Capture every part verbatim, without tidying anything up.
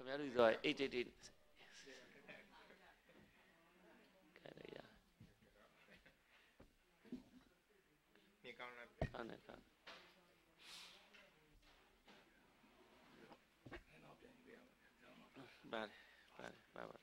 Kamaru is right. Eight eight eight. Yeah. Bye. Bye. Bye. Bye.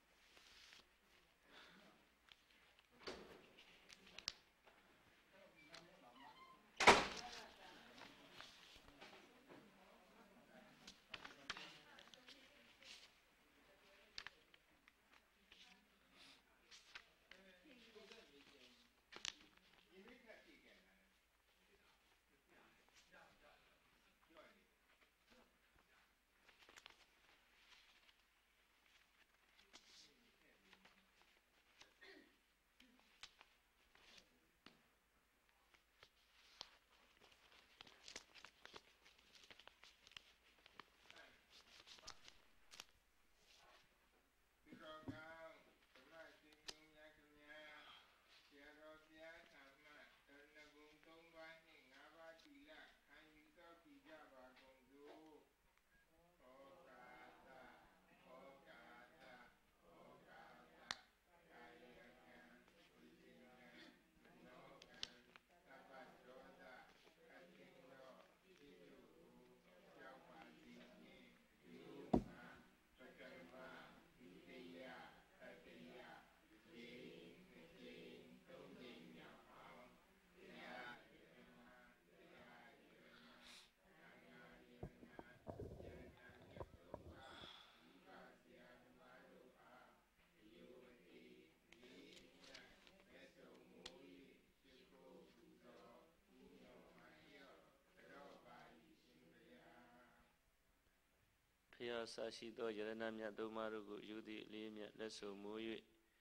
Pia Sashito Yaranamya Domarugu Yudi Limia Leso Muyu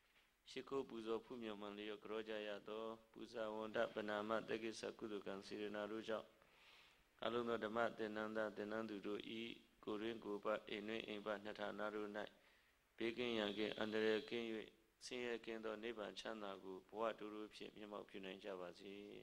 Shiko Buzo Pumio Manlio Grojaya Do Buza Wanda Banama Degisa Kudukan Sirina Ruja Aluno Dama Denanda Denandu E Gurin Guba Inu Imba Natanaru Night Begin Yangin Andre King Senior Kendo Neba Chanagu Puaturu Pima Puna Javazi.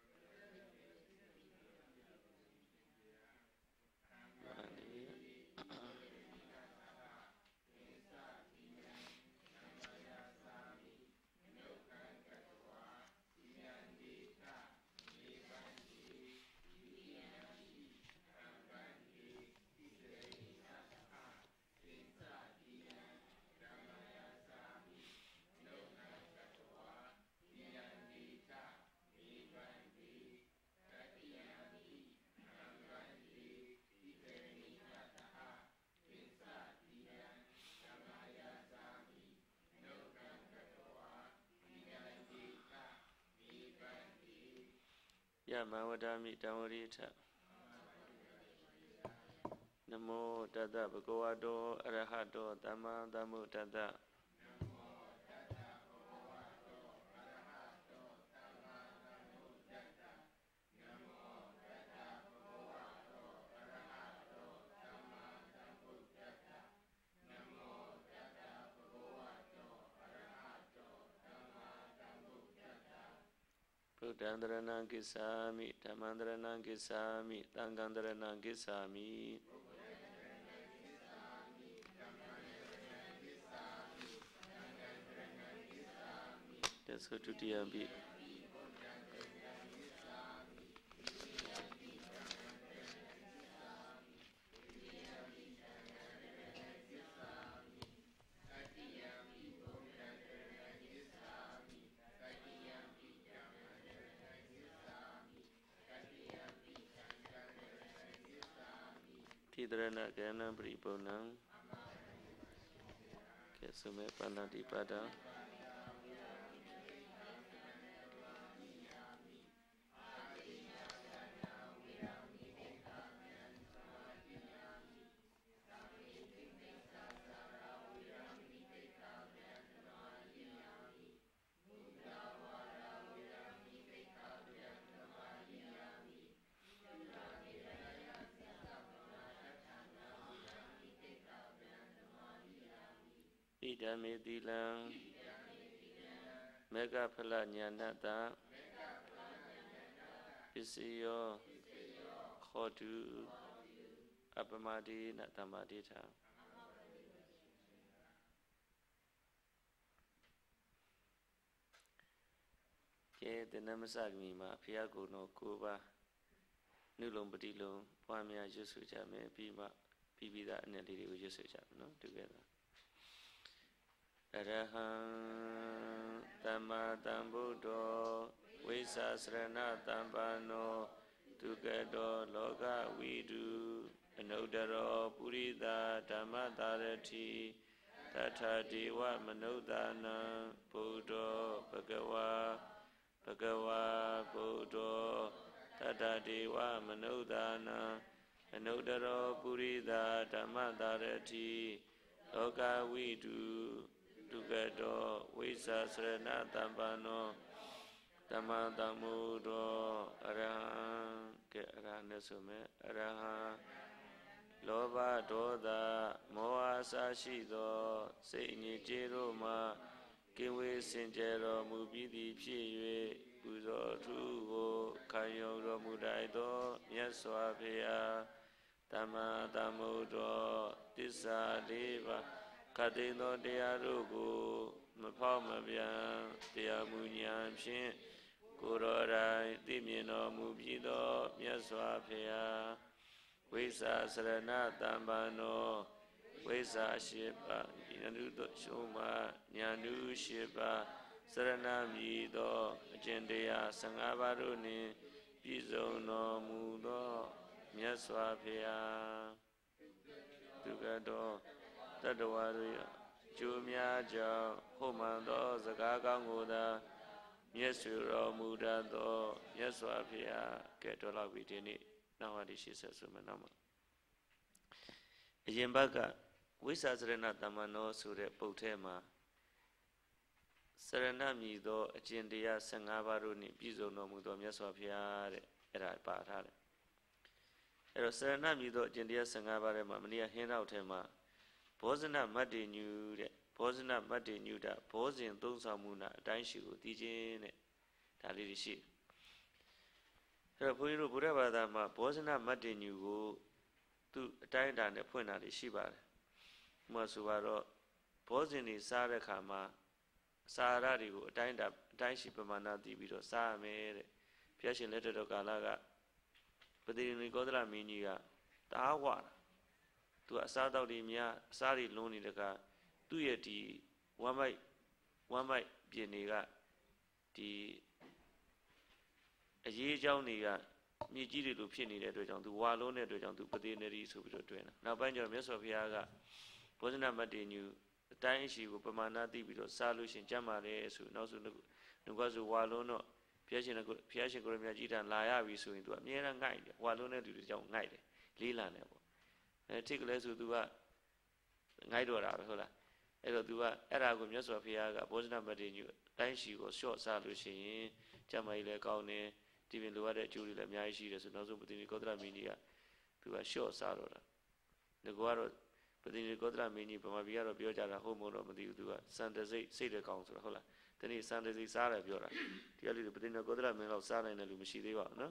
Yamawadami Damarita Namo Dada Bhagavado Arahato Dhamma Dhammo Dada Buddhandrana Gisami Dhamandrana Gisami Tangandrana Gisami Let's go to D M B. Tidrana Gana Bribonam Kesume Panadipada Idame Dilam Mega Pala Nyanata Isiyo Khodu Abamadi Natamadita Ke the Namasagmi ma Piago no Kuba Nulum Badilum, Pamia Jusuja me Pima Pibida and a lady with Jusuja, no together. Araham Tama Tambudo Visa Srana Tambano Together Loga we do Anodaro Purida Damadarati Tata Dewa Manodana Buddha Bhagawa Bhagawa Buddha Tata Dewa Manodana Anodaro Purida Damadarati Loga we do Together Visa Srana Tambano Tamadamudo Arahan Ke Arahanasume Arahan Loba Doda Moa Sashido Saini Jeroma Kiwi Sinjero Mubidi Pie Buzo Tugo Kayo Mudaido Yaswapia Tamadamudo Tisa Deva Kadino Diarugu Mapamabian Diamunian Shin Kurorai Dimino Mubido Yaswapia Visa Sarana Tambano Visa Shiba Yanudo Shuma Nyanu Shiba Sarana Mido Agendia Sangabaruni Pizo no Mudo Yaswapia Tugado Tadawaria Jumia Ja Homando Zagaga Muda Yesuro Muda Do Yaswapia Ketola Vidini Nawadi she says Sumanama Yembaga Visa Serena Tamano Sure Potema Serenami do Agendia Sangabaruni Pizo no Mudo Yaswapia Era Patare Ero Serenami do Agendia Sangabare Mamania Hen out Hema Bozana Madi knew that Bozana Madi knew that Bozin Donsamuna Danshu Dijin Tali sheep. Her Puyo Buravadama Bozana Madi knew to die down the point at the Shiba Mosuvaro Bozini Sarakama Sarari dined up Danshipamana Dibido Same Piashin letter to Galaga but the Nigodra Minia Tawa. To a Sada Limia, Sari Loni the car, two year tea, one might, one might be a nigga, the a ye jauniga, Nijiri Lupini, the Dojan, to Wallon, the Dojan, to put in the Super trainer. Now, Banjo Mess of Yaga, wasn't a Madinu, the time she would Pamana Dibido, Salus in Jamare, so no so Nugazu Wallono, Piashin Gormajita and Laya, we so into a mere night, Wallona to the young night, Lila never. Take less to do a Naidora, Erodua, Aragum Yasopia, Bosna Madinu, then she was short Salushi, Jamaile Kaune, Divin Luada, Julie Lamiashi, as another Putini Kodra Minia, to a short Salora. The Guaro Putini Kodra Mini, Pamavia, Biojara, Homo, Madua, Santa Say the Council, Hola. Then he Santa Sara Biora, the only Putino Kodra Mel of Sara and Lumishi, no?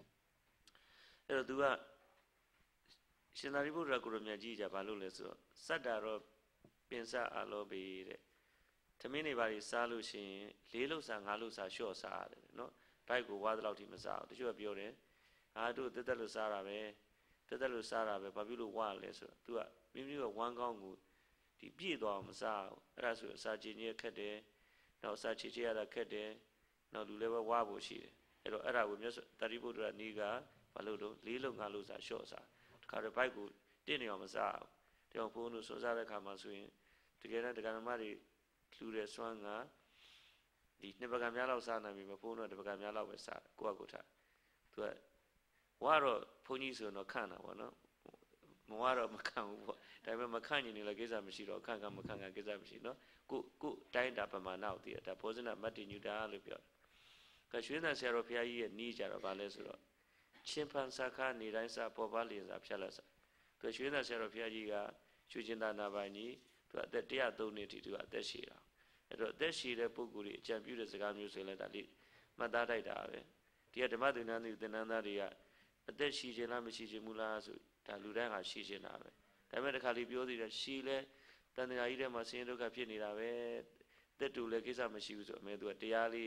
Erodua. Shinaribu Rakurumia Baluleso, Sadaro Pensa Alobe, Tamini Bari Salushin, Lilos and Alusa Shore Sad, no? Paigo Wadlautimasa, the Joe Biore, I do the Delusarabe, the Delusarabe, Babilu Wales, to a Mimu of one gongu, the Bidom Sao, Rasu Sajinia Kade, no Sachichia Kade, no Luleva Wabushi, Ero Era with Taribu Niga, Baludo, Lilo Galusa Shosa. Carapagu, dinner on Mazao, the Opono Sozara Kamaswin, together the Ganamari, Clure Swanga, the Nebagamala Sana, Mimapono, the Bagamala was Guagota. To a Waro Poniso no Kana, one, Moara Macan, Diamond Macani, like Giza Machine or Kanga Macanga Giza Machine, go, go, dined up a man out there, that wasn't a Martin Udalibia. Kashwina Seropia and Nija of Alessio. Chimpansaka Niransa Povali is Apshalasa. To Shuna Serapia, Chujinda Navani, to a dear donate to a deshira. At a deshira Puguri, Champion Zagamu Selatali, Madara Dave. Dear the Madinani, the Nanaria, a deshijana Mishimula, Taluranga Shijanave. The medical beauty that Shile, then the Ida Masino Capini, the two Legisa Machus made to a diali,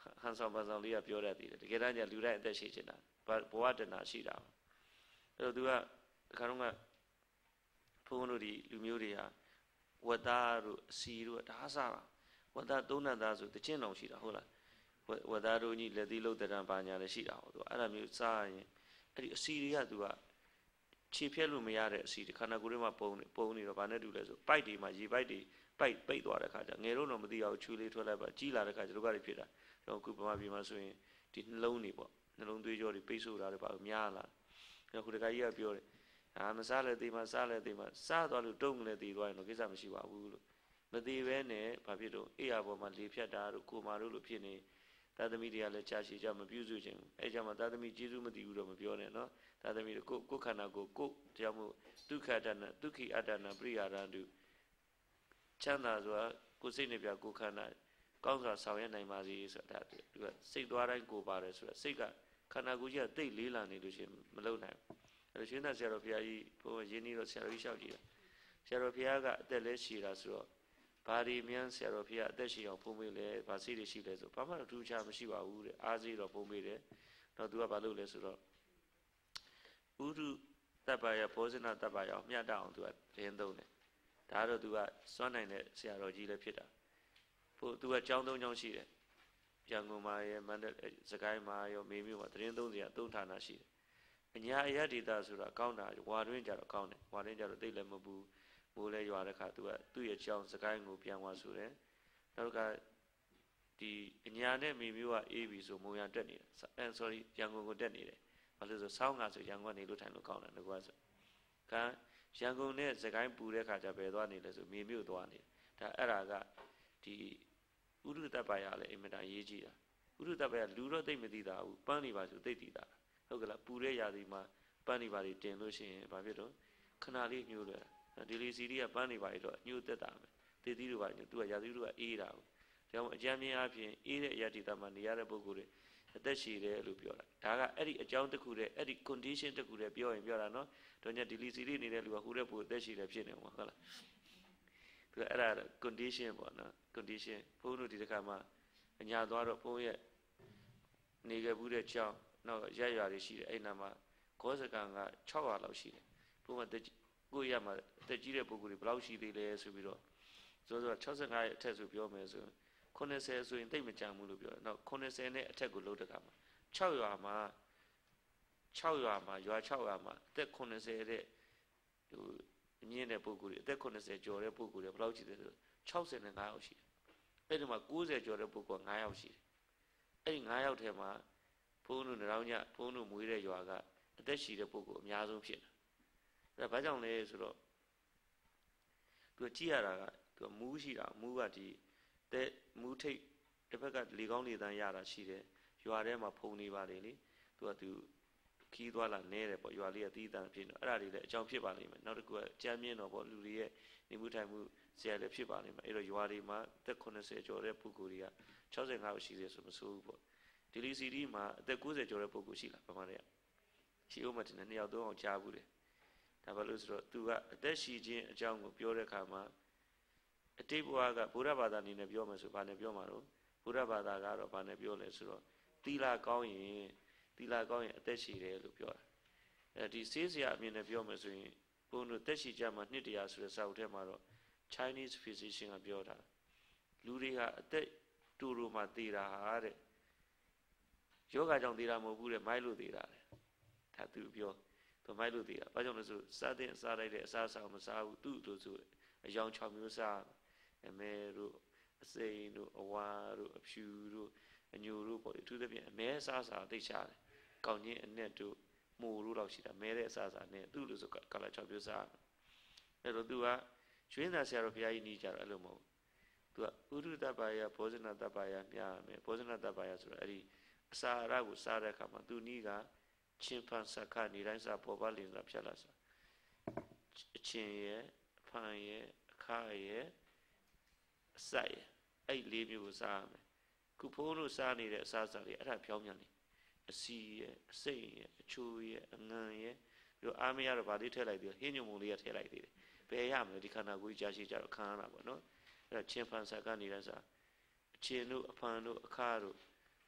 ဟန်ဆောင်ပန်ဆောင်လေးကပြောတတ်သေးတယ်တကယ်တမ်းကျလူတိုင်းအသက်ရှိချင်တာဘဝတဏှာရှိတာအဲ့တော့သူကတခါတော့ကဘုန်းတို့ဒီလူမျိုးတွေဟာဝတ်သားတို့အစီတို့ဒါစားတာဝတ်သားသုံးနတ်သားဆိုတချင်းတော်ရှိတာဟုတ်လားဝတ်သားတို့ကြီးလက်သီးလုံးတရံပါညာလည်းရှိတာဟုတ်သူအဲ့ဒါမျိုးစားရင်အဲ့ဒီအစီတွေကသူကခြေဖြက်လို့မရတဲ့အစီခန္ဓာကိုယ်ထဲမှာပုံနေပုံနေတော့ဗာနဲ့တူလဲဆိုပိုက်တွေမှာရေပိုက်တွေပိုက်ပိတ်သွားတဲ့ခါကျငယ်တော့တော့မသိအောင်ချွေးလေးထွက်လိုက်ပါကြီးလာတဲ့ခါကျတို့ကတွေဖြစ်တာတော့အခုဗမာပြည်မှာဆိုရင်ဒီနှလုံးတွေပေါ့နှလုံးသွေးကြောတွေပိတ်ဆို့တာတွေပါများလာတယ်ခုတခါကြီးကပြောတယ်အာမစားလဲသေးမစားလဲသေးမစားသွားလို့တုံးလည်းသေးသွားရင်တော့ကိစ္စမရှိပါဘူးလို့မသေးဘဲနဲ့ဘာဖြစ်တော့အေးရပေါ်မှာလေဖြတ်တာတို့ကိုမာတို့လို့ဖြစ်နေသာသမီတွေကလည်းကြာရှည်ကြမပြုစုခြင်းအဲကြောင့်မှသာသမီကျေးဇူးမတည်ဘူးတော့မပြောနဲ့နော်သာသမီကိုကိုခန္ဓာကိုကိုတရားမှုဒုက္ခတဏဒုက္ခိအတ္တနာပရိယာရတုချမ်းသာစွာကိုစိတ်နဲ့ပြကိုခန္ဓာကောင်းစွာဆောင်ရွက်နိုင်ပါစေဆိုတာသူကစိတ်သွားတိုင်းကိုပါတယ်ဆိုတာစိတ်ကခန္ဓာကိုယ်ကြီးကတိတ်လေးလာနေလို့ရှိရင်မလုံနိုင်ဘူးအဲလိုရှင်းတဲ့ဆရာတော်ဘုရားကြီးဘုန်းရင်းနှီးတော့ဆရာတော်ကြီးလျှောက်ကြည့်တယ်ဆရာတော်ဘုရားကအသက်လဲရှည်တာဆိုတော့ဘာဒီမြန်ဆရာတော်ဘုရားအသက်ရှည်အောင်ဖုံးပေးလဲဗာစိတ်တွေရှိလဲဆိုဘာမှထူးခြားမရှိပါဘူးတဲ့အားစိတော့ဖုံးပေးတယ်တော့သူကဘာလုပ်လဲဆိုတော့ဥဒုတပ္ပယဘောဇနတပ္ပယအောင်မျှတအောင်သူကတင်းသုံးတယ်ဒါတော့သူကစွမ်းနိုင်တဲ့ဆရာတော်ကြီးလည်းဖြစ်တာဖို့သူကကျောင်းသုံးကျောင်းရှိတယ်ရန်ကုန်မှာရမန္တလေးစကိုင်းမှာရောမေမြို့မှာတင်းသုံးစရာသုံးဌာနရှိတယ်အညာအယတ္တိတာဆိုတာကောင်းတာဝါတွင်းကြတော့ကောင်းတယ်ဝါတွင်းကြတော့တိတ်လည်းမပူမိုးလဲရွာတဲ့ခါသူကသူ့ရဲ့ကျောင်းစကိုင်းကိုပြန်သွားဆိုတယ်နောက်ကဒီအညာနဲ့မေမြို့ကအေးပြီဆိုမုံရတက်နေတယ်အဲ sorry ရန်ကုန်ကိုတက်နေတယ်ဘာလို့ဆိုဆောင်းငါဆိုရန်ကုန်ကနေလို့ထိုင်လို့ကောင်းတယ်ငါကဆိုကံရန်ကုန်နဲ့စကိုင်းပူတဲ့ခါကျပဲသွားနေလဲဆိုမေမြို့သွားနေဒါအဲ့ဒါကဒီဥဒုတပ္ပယလည်းအင်မတန်ရေးကြည့်တာဥဒုတပ္ပယလူတော့သိမသိတာဘူးပန်းနေပါဆိုသိသိတာဟုတ်ကလားပူတဲ့ရာသီမှာပန်းနေပါတွေတင်လို့ရှိရင်ဘာဖြစ်တော့ခဏလေးညှိုးလွယ်ဒီလီစီတွေကပန်းနေပါတော့ညှိုးသက်တာပဲသေသီးတို့ပါညှိုးသူကရာသီတို့ကအေးတာဘူးဒါကြောင့်အကြမ်းမြင်အပြင်အေးတဲ့အရာတိတမှာနေရတဲ့ပုဂ္ဂိုလ်တွေအသက်ရှည်တယ်လို့ပြောတာဒါကအဲ့ဒီအကြောင်းတစ်ခုတည်းအဲ့ဒီ condition တစ်ခုတည်းပြောရင်ပြောတာနော်တော့ညဒီလီစီတွေနေတဲ့လူကဟိုတဲ့ပူအသက်ရှည်တယ်ဖြစ်နေမှာဟုတ်လားသူကအဲ့ဒါ condition ပေါ့နော် condition ဘုန်းတို့ဒီတစ်ခါမှအညာသွားတော့ဘုန်းရဲ့နေခဲ့ဘူးတဲ့ကြောင်းနောက်ရက်ရွာတွေရှိတယ်အဲ့နာမှာဂောစကံက၆ရာလောက်ရှိတယ်ဘုန်းကကိုရမှာအသက်ကြီးတဲ့ပုဂ္ဂိုလ်တွေဘယ်လောက်ရှိသေးလဲဆိုပြီးတော့ဆိုတော့၆၅ရဲ့အထက်ဆိုပြောမယ်ဆိုခုနှစ်ဆယ်ဆိုရင်တိတ်မကြမ်းဘူးလို့ပြောတယ်နောက်ခုနှစ်ဆယ်နဲ့အထက်ကိုလို့တခါမှာ၆ရွာမှာ၆ရွာမှာရွာ၆ရွာမှာအသက်ခုနှစ်ဆယ်တဲ့ဟိုအမြင့်တဲ့ပုဂ္ဂိုလ်တွေအသက်ခုနှစ်ဆယ်ကျော်တဲ့ပုဂ္ဂိုလ်တွေဘယ်လောက်ရှိသေးလဲဆို၆၅ယောက်ရှိတယ်အဲ့ဒီမှာ၉၀ကျော်တဲ့ပုဂ္ဂိုလ်က၅ယောက်ရှိတယ်အဲ့ဒီ၅ယောက်ထဲမှာဘုန်းတို့နောင်ညဘုန်းတို့မွေးတဲ့ရွာကအသက်ရှိတဲ့ပုဂ္ဂိုလ်အများဆုံးဖြစ်တယ်ဒါဘာကြောင့်လဲဆိုတော့သူကြည့်ရတာကသူမူးရှိတာမူးကဒီတဲ့မူးထိတ်တစ်ဖက်ကလေကောင်းလေတန်းရတာရှိတယ်ရွာထဲမှာဖုံနေပါလေလေသူကသူခီးသွားလာနေတယ်ပေါ့ရွာလေးကတီးတန်းဖြစ်နေအဲ့ဒါတွေလည်းအကြောင်းဖြစ်ပါလိမ့်မယ်နောက်တစ်ခုကကြမ်းမြင့်တော့ပေါ့လူတွေရဲ့နေမှုထိုင်မှုဆရာလည်းဖြစ်ပါလိမ့်မယ်အဲ့တော့ရွာတွေမှာအသက်၉၀ကျော်တဲ့ပုဂ္ဂိုလ်တွေက၆၅ယောက်ရှိသေးဆိုမဆိုးဘူးပေါ့ဒီလီစီဒီမှာအသက်၉၀ကျော်တဲ့ပုဂ္ဂိုလ်ရှိလားဘာမှလည်းရှိဦးမှတင်တယ်နှစ်ယောက်သုံးအောင်ကြားဘူးတယ်ဒါဘာလို့ဆိုတော့သူကအသက်ရှိခြင်းအကြောင်းကိုပြောတဲ့အခါမှာအတိတ်ဘဝကဘုရားဘာသာအနေနဲ့ပြောမယ်ဆိုဘာနဲ့ပြောမှာတော့ဘုရားဘာသာကတော့ဘာနဲ့ပြောလဲဆိုတော့သီလကောင်းရင်သီလကောင်းရင်အသက်ရှိတယ်လို့ပြောတာအဲဒီစေးစရာအမြင်နဲ့ပြောမယ်ဆိုရင်ဘုန်းတို့သက်ရှိကြမှာနှစ်တရာဆိုတဲ့စာအုပ်ထဲမှာတော့ Chinese physician ကပြောတာလူတွေဟာအသက်တူတူမှသေတာဟာတဲ့ယောဂကြောင့်သေတာမဟုတ်ဘူးတဲ့မိုက်လို့သေတာတဲ့ဒါသူပြောသူမိုက်လို့သေတာဘာကြောင့်လဲဆိုစားတဲ့အစားလိုက်တဲ့အစားအစာမစားဘူးသူ့လိုဆိုအယောင်၆မျိုးစားအမဲတို့အစိမ်းတို့အဝါတို့အဖြူတို့အညိုတို့ပေါ့အထူးသဖြင့်အမဲအစားအစာသိချတယ်ကောင်းချင်းအနဲ့တို့မှုတို့လောက်ရှိတာမဲတဲ့အစားအစာနဲ့သူ့လိုဆိုကလာ၆မျိုးစားအဲ့တော့သူကကျွင်းသားဆရာတော်ဘုရားကြီးနီးကြတော့အဲ့လိုမဟုတ်သူကဥဒုတပ္ပယဘောဇနတပ္ပယမြားမယ်ဘောဇနတပ္ပယဆိုတော့အဲ့ဒီအစာအရကိုစားတဲ့အခါမှာသူနီးကချင်းဖန်စခနေတိုင်းစားပေါ်ပါလင်းစားဖြတ်လာစားအချင်းရဲ့အဖန်ရဲ့အခါရဲ့အစိုက်ရဲ့အဲ့လေးမျိုးကိုစားရမယ်ခုဖိုးတို့စားနေတဲ့အစားအစာတွေအဲ့ဒါဖြောင်းပြန်နေအစီရဲ့အစိမ့်ရဲ့အချိုးရဲ့အငံရဲ့ပြီးတော့အားမရတော့ဗာလေးထည့်လိုက်ပြီးဟင်းညုံမုံလေးကထည့်လိုက်သေးတယ်ဘယ်ရမလဲဒီခန္ဓာကိုယ်ကြီးကြာရှည်ကြတော့ခံရတာပေါ့နော်အဲ့ဒါချင်းဖန်စကနေတိုင်းစားအချင်းတို့အဖန်တို့အခါတို့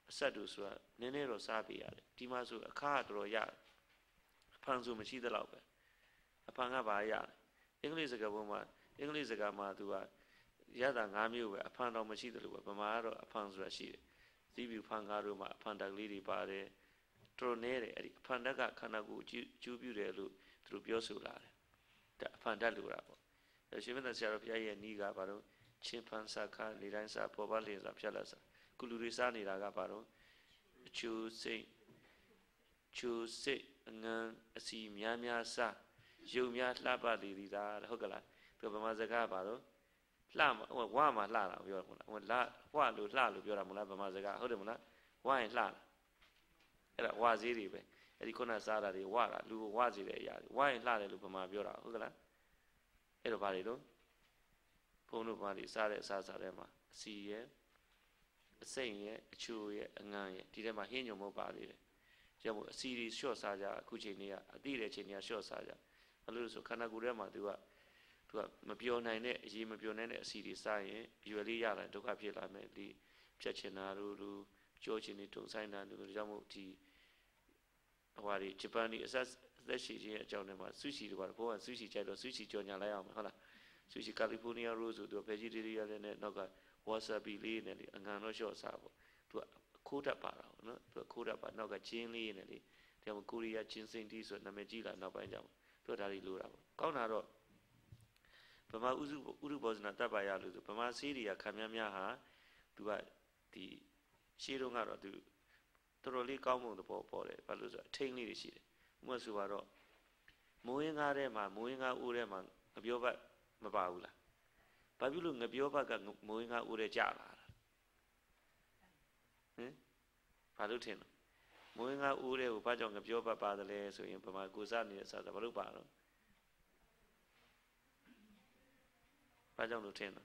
ဆက်တူဆိုတာနည်းနည်းတော့စားပေးရတယ်ဒီမှာဆိုအခါတော်တော်ရတယ်အဖန်ဆိုမရှိသလောက်ပဲအဖန်ကဘာရတယ်အင်္ဂလိပ်စကားပုံမှာအင်္ဂလိပ်စကားမှာသူကရတာ၅မျိုးပဲအဖန်တော့မရှိသလိုပဲဗမာကတော့အဖန်ဆိုတာရှိတယ်သီးပြူဖန်ကားတို့မှာအဖန်တက်ကလေးတွေပါတယ်တော်နေတယ်အဲ့ဒီအဖန်တက်ကခန္ဓာကိုယ်ကျူးပြူတယ်လို့သူတို့ပြောဆိုလာတယ်ဒါအဖန်တက်လို့တာပေါ့အဲ့ရှင်မင်းသားဆရာတော်ဘုရားရဲ့ဤကဘာလို့ချင်းဖန်စာခါနေတိုင်းစာပေါ်ပါလင်းစာဖြတ်လာစာကုလူတွေစားနေတာကဘာလို့အချိုစိတ်ချိုစိတ်အငန်းအစီများများစားယုံများလှပလေသည်ဒါဟုတ်ကလားသူဗမာစကားဘာလို့လှဝါမှာလှတာပြောတာမဟုတ်လားဟိုလှဝါလို့လှလို့ပြောတာမဟုတ်လားဗမာစကားဟုတ်တယ်မလားဝါရင်လှတာအဲ့ဒါဝါစေးတွေပဲအဲ့ဒီခုနစားတာတွေဝါတာလူကိုဝါစေတဲ့အရာတွေဝါရင်လှတယ်လို့ဗမာပြောတာဟုတ်ကလားအဲ့တော့ဘာတွေတော့ဘုန်းတို့ဘာတွေစားတဲ့အစားစားထဲမှာအစီရဲ့အစိမ့်ရဲ့အချိုရဲ့အငန်းရဲ့ဒီထဲမှာဟင်းညုံမဟုတ်ပါသေးတယ်ကျမို့အစီတွေလျှော့စားကြအခုချိန်นี้ကအတိတဲ့ချိန်นี้လျှော့စားကြဘာလို့လဲဆိုခန္ဓာကိုယ်ထဲမှာသူကသူကမပြောနိုင်တဲ့အရေးမပြောနိုင်တဲ့အစီတွေစားရင်ရွယ်လေးရလာဒုက္ခဖြစ်လာမယ်ဒီဖြတ်ချင်တာတို့လူကြောချင်နေတုံဆိုင်တာတို့ကြောင့်မို့ဒီဟိုဟာဒီဂျပန်ဒီအဆက်အသက်ရှိခြင်းအကြောင်းတွေမှာဆူရှီတွေကတော့ဘိုးကဆူရှီကြိုက်တော့ဆူရှီကြော်ညာလိုက်အောင်ဟုတ်လားဆူရှီကယ်လီဖိုးနီးယားရိုးဆိုသူဗေဂျီတေရီယန်နဲ့နောက်ကဝါဆာဘီလေးနဲ့လေအငံတော့လျှော့စားပေါ့သူကခိုးတတ်ပါတာနော်သူကခိုးတတ်ပါနောက်ကချင်းလေးနဲ့လေဒီမှာကိုရီးယားချင်းစိန်တီဆိုနာမည်ကြီးလာနောက်ပိုင်းကျမှသူကဒါလေးလိုတာပေါ့ကောင်းတာတော့ဗမာဥစုဥရုဘောဇနာတပ်ပါရလို့ဆိုဗမာစီးတွေကခံများများဟာသူကဒီရှေးတုန်းကတော့သူတော်တော်လေးကောင်းမွန်သဘောပေါ်တယ်ဘာလို့ဆိုအထိန်လေးတွေရှိတယ်ဥပမာဆိုတော့မိုးရင်းကားထဲမှာမိုးရင်းကားအိုးထဲမှာငပြောဘတ်မပါဘူးလားဘာဖြစ်လို့ငပြောဘတ်ကမိုးရင်းကားအိုးထဲကြာလာတာဟင်ဘာလို့ထင်လဲမိုးရင်းကားအိုးထဲကိုဘာကြောင့်ငပြောဘတ်ပါတယ်လဲဆိုရင်ဗမာကိုစားနေတဲ့စားဘာလို့ပါတော့ဘာကြောင့်လို့ထင်လဲ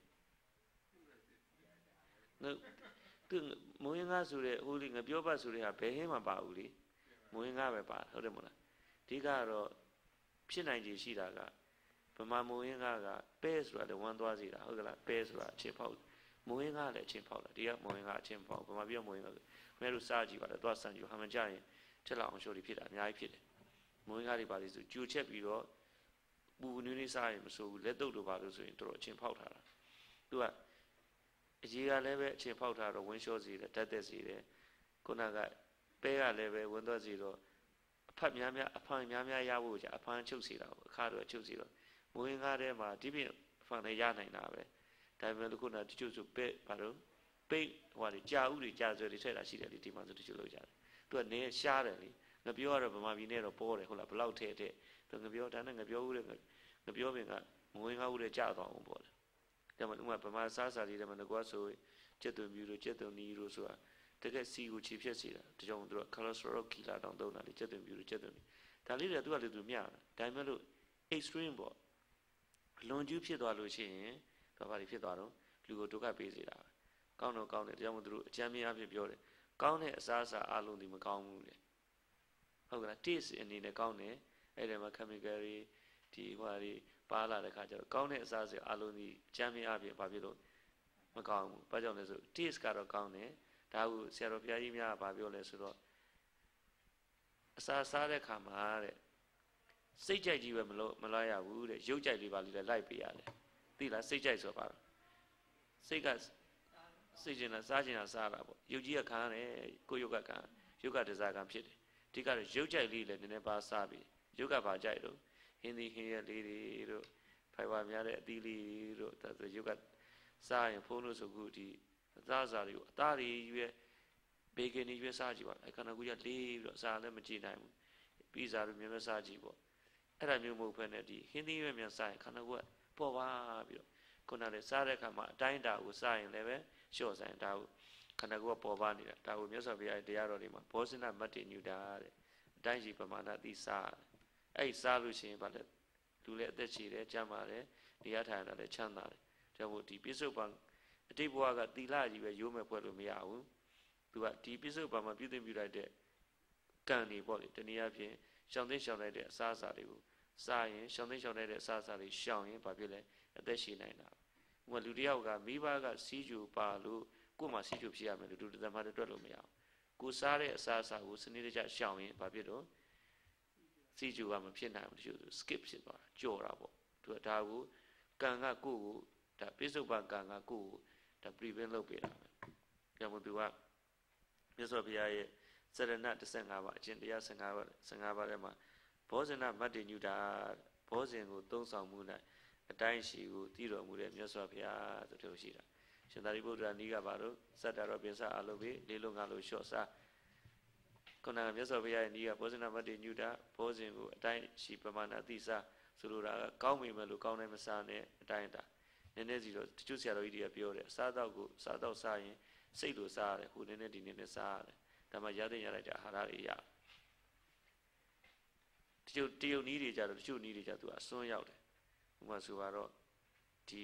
သူမိုးရင်းကားဆိုတဲ့ဟိုလေငပြောဘတ်ဆိုတဲ့ဟာဘယ်ဟင်းမှပါဘူးလေမိုးရင်းကားပဲပါဟုတ်တယ်မလားအဓိကတော့ဖြစ်နိုင်ခြေရှိတာကဗမာမိုးရင်းကားကပဲဆိုတာလည်းဝမ်းသွားစေတာဟုတ်ကလားပဲဆိုတာအချင်းဖောက်မိုးရင်းကားလည်းအချင်းဖောက်တာဒီကမိုးရင်းကားအချင်းဖောက်ဗမာပြောမိုးရင်းကားဆိုမဲတို့စားကြည့်ပါလေသွားဆန်ကြည့်ဟာမကြရင်ထက်လောက်အောင်ရှိုးတွေဖြစ်တာအများကြီးဖြစ်တယ်မိုးရင်းကားတွေပါလေဆိုကြိုချက်ပြီးတော့ပူနူးနည်းစားရင်မဆိုဘူးလက်တုပ်တို့ပါလို့ဆိုရင်တို့အချင်းဖောက်ထားတာသူကအရေးကလည်းပဲအချင်းဖောက်ထားတော့ဝင်းလျှောစီတယ်ဓာတ်သက်စီတယ်ခုနကပဲကလည်းပဲဝင်းသွားစီတော့အဖတ်များများအဖန်များများရဖို့ကြာအဖန်ချုပ်စီတာပေါ့အခါတော့ချုပ်စီတော့မိုးရင်းကားထဲမှာဒီပြင်အဖန်လည်းရနိုင်တာပဲဒါပေမဲ့ခုနတချို့ဆိုပဲဘာလို့ပိတ်ဟိုဟာကြာဥတွေကြာဆွဲတွေထည့်တာရှိတယ်လေဒီမှာဆိုတချို့လောက်ကြတယ်သူကနေရှားတယ်လေငပြောကတော့ဗမာပြည်နဲ့တော့ပေါ်တယ်ဟုတ်လားဘလောက်ထည့်ထည့်သူငပြောဒါနဲ့ငပြောဥတွေငပြောပင်ကမိုးရင်းကားဥတွေကြာသွားအောင်ပေါ့လေဒါမှဥမာဗမာစားစာလေးတွေမှာငကွာဆိုကျက်သွန်မြူတို့ကျက်သွန်နီတို့ဆိုတာတကယ်စီကိုခြေဖြတ်စီတာဒါကြောင့်သူက cholesterol ကီလာတောင်သုံးတာလေကျက်သွန်မြူတို့ကျက်သွန်နီဒါလေးတွေသူကလည်းသူမျှတာဒါပေမဲ့လို့ extreme ပေါ့လွန်ကျူးဖြစ်သွားလို့ရှိရင်ဘာဘာတွေဖြစ်သွားတော့လူကိုဒုက္ခပေးစေတာပဲကောင်းတော့ကောင်းတယ်ဒါကြောင့်မို့သူတို့အကြမ်းမြင်အဖြစ်ပြောတယ်ကောင်းတဲ့အစားအစာအလုံးဒီမကောင်းဘူးလေဟုတ်ကလား taste အနေနဲ့ကောင်းတယ်အဲ့ဒီမှာ chemical တွေဒီဟိုဟာတွေပါလာတဲ့ခါကျတော့ကောင်းတဲ့အစားအစာအလုံးဒီအကြမ်းမြင်အဖြစ်ဘာဖြစ်လို့မကောင်းဘူးဘာကြောင့်လဲဆို taste ကတော့ကောင်းတယ်ဒါကိုဆရာတော်ဘုရားကြီးများကပြောလဲဆိုတော့အစာစားတဲ့ခါမှာတဲ့စိတ်ကြိုက်ကြီးပဲမလို့မလိုက်ရဘူးတဲ့ရုပ်ကြိုက်လေးပါလေးလည်းလိုက်ပေးရတယ်သိလားစိတ်ကြိုက်ဆိုပါတော့စိတ်ကစိတ်ကျင်တာစားကျင်တာစားတာပေါ့ရုပ်ကြီးကခံရတယ်ကိုယ်ရုပ်ကခံရုပ်ကတစားခံဖြစ်တယ်ဒီကတော့ရုပ်ကြိုက်လေးလည်းနည်းနည်းပါစားပြီးရုပ်ကဘာကြိုက်တော့ဟင်းသီးဟင်းရက်လေးတွေတို့ဖိုင်ဘာများတဲ့အသီးလေးတို့ဒါဆိုရုပ်ကစားရင်ဖုန်းလို့ဆိုခုဒီအသားစားတွေကိုအသားတွေရွက်ဘေကင်တွေရွက်စားကြည့်ပါအဲခန္ဓာကိုယ်ကလေးပြီးတော့စားလည်းမကြည့်နိုင်ဘူးပီဇာတို့မြင်မစားကြည့်ပေါ့အဲ့ဒါမျိုးမဟုတ်ဘဲနဲ့ဒီဟင်းသီးရွက်များစားရင်ခန္ဓာကိုယ်ကပေါ်ပါပြီးတော့ခုနကလည်းစားတဲ့အခါမှာအတိုင်းတာကိုစားရင်လည်းပဲလျှော့ဆိုင်ဒါကိုခန္ဓာကိုယ်ကပေါ်ပါနေတာဒါကိုမြတ်စွာဘုရားတရားတော်တွေမှာဘောဇနမတ္တိညုတာတဲ့အတိုင်းရှိပမာဏသိစားအဲ့စားလို့ရှိရင်ဗာလဲလူလည်းအသက်ရှည်တယ်ကျန်းမာတယ်တရားထိုင်တာလည်းချမ်းသာတယ်ဒါမို့ဒီပိဿုပံအတိတ်ဘဝကသီလကြီးပဲရိုးမဲ့ဖွဲ့လို့မရဘူးသူကဒီပိဿုပံမှာပြုသိမ့်ပြုလိုက်တဲ့ကံတွေပေါ့လေတနည်းအားဖြင့်ရှောင်သိရှောင်လိုက်တဲ့အစားအစာတွေကိုစားရင်ရှောင်သိရှောင်လိုက်တဲ့အစားအစာတွေရှောင်ရင်ဘာဖြစ်လဲအသက်ရှည်နိုင်တာဥပမာလူတစ်ယောက်ကမိဘကစီးကျူပါလို့ကိုယ်မှစီးကျူဖြစ်ရမယ်လို့လူတစ်သမတ်တွက်လို့မရဘူးကိုစားတဲ့အစားအစာကိုစနစ်တကျရှောင်ရင်ဘာဖြစ်တော့စီကျူကမဖြစ်နိုင်ဘူးတချို့သူ skip ဖြစ်သွားတာကြော်တာပေါ့သူကဒါကိုကံကကိုယ့်ကိုဒါပိစုပန်ကံကကိုယ့်ကိုဒါ prevent လုပ်ပေးတာပဲကြောင့်မို့သူကမြတ်စွာဘုရားရဲ့စရဏ15ပါးအကျင့်တရား15ပါး15ပါးထဲမှာဘောဇနမတ္တိညုတာဘောဇင်ကိုသုံးဆောင်မှု၌အတိုင်းရှိကိုတည်တော်မူတဲ့မြတ်စွာဘုရားဆိုလို့ရှိတာရှင်သာရိပုတ္တရာနီးကပါတော့စတ္တရောပိစအလုပ်ပြီးလေးလုံးငါလို့လျှော့စားခုနကမြတ်စွာဘုရားရဲ့နီးကဘောဇနမတ္တိညုတာဘောဇင်ကိုအတိုင်းရှိပမာဏသိစားဆိုလိုတာကကောင်းမိမယ်လို့ကောင်းတိုင်းမစားနဲ့အတိုင်းတာနည်းနည်းစီတော့တချို့ဆရာတော်ကြီးတွေကပြောတယ်စားတော့ကိုစားတော့စားရင်စိတ်လိုစားရတယ်ဟိုနည်းနည်းဒီနည်းနည်းစားရတယ်ဒါမှရတဲ့ရလိုက်တဲ့အာဟာရတွေရတချို့တရုတ်နီးတွေကြတော့တချို့နီးတွေကြသူကအစွန်းရောက်တယ်ဥပမာဆိုတော့ဒီ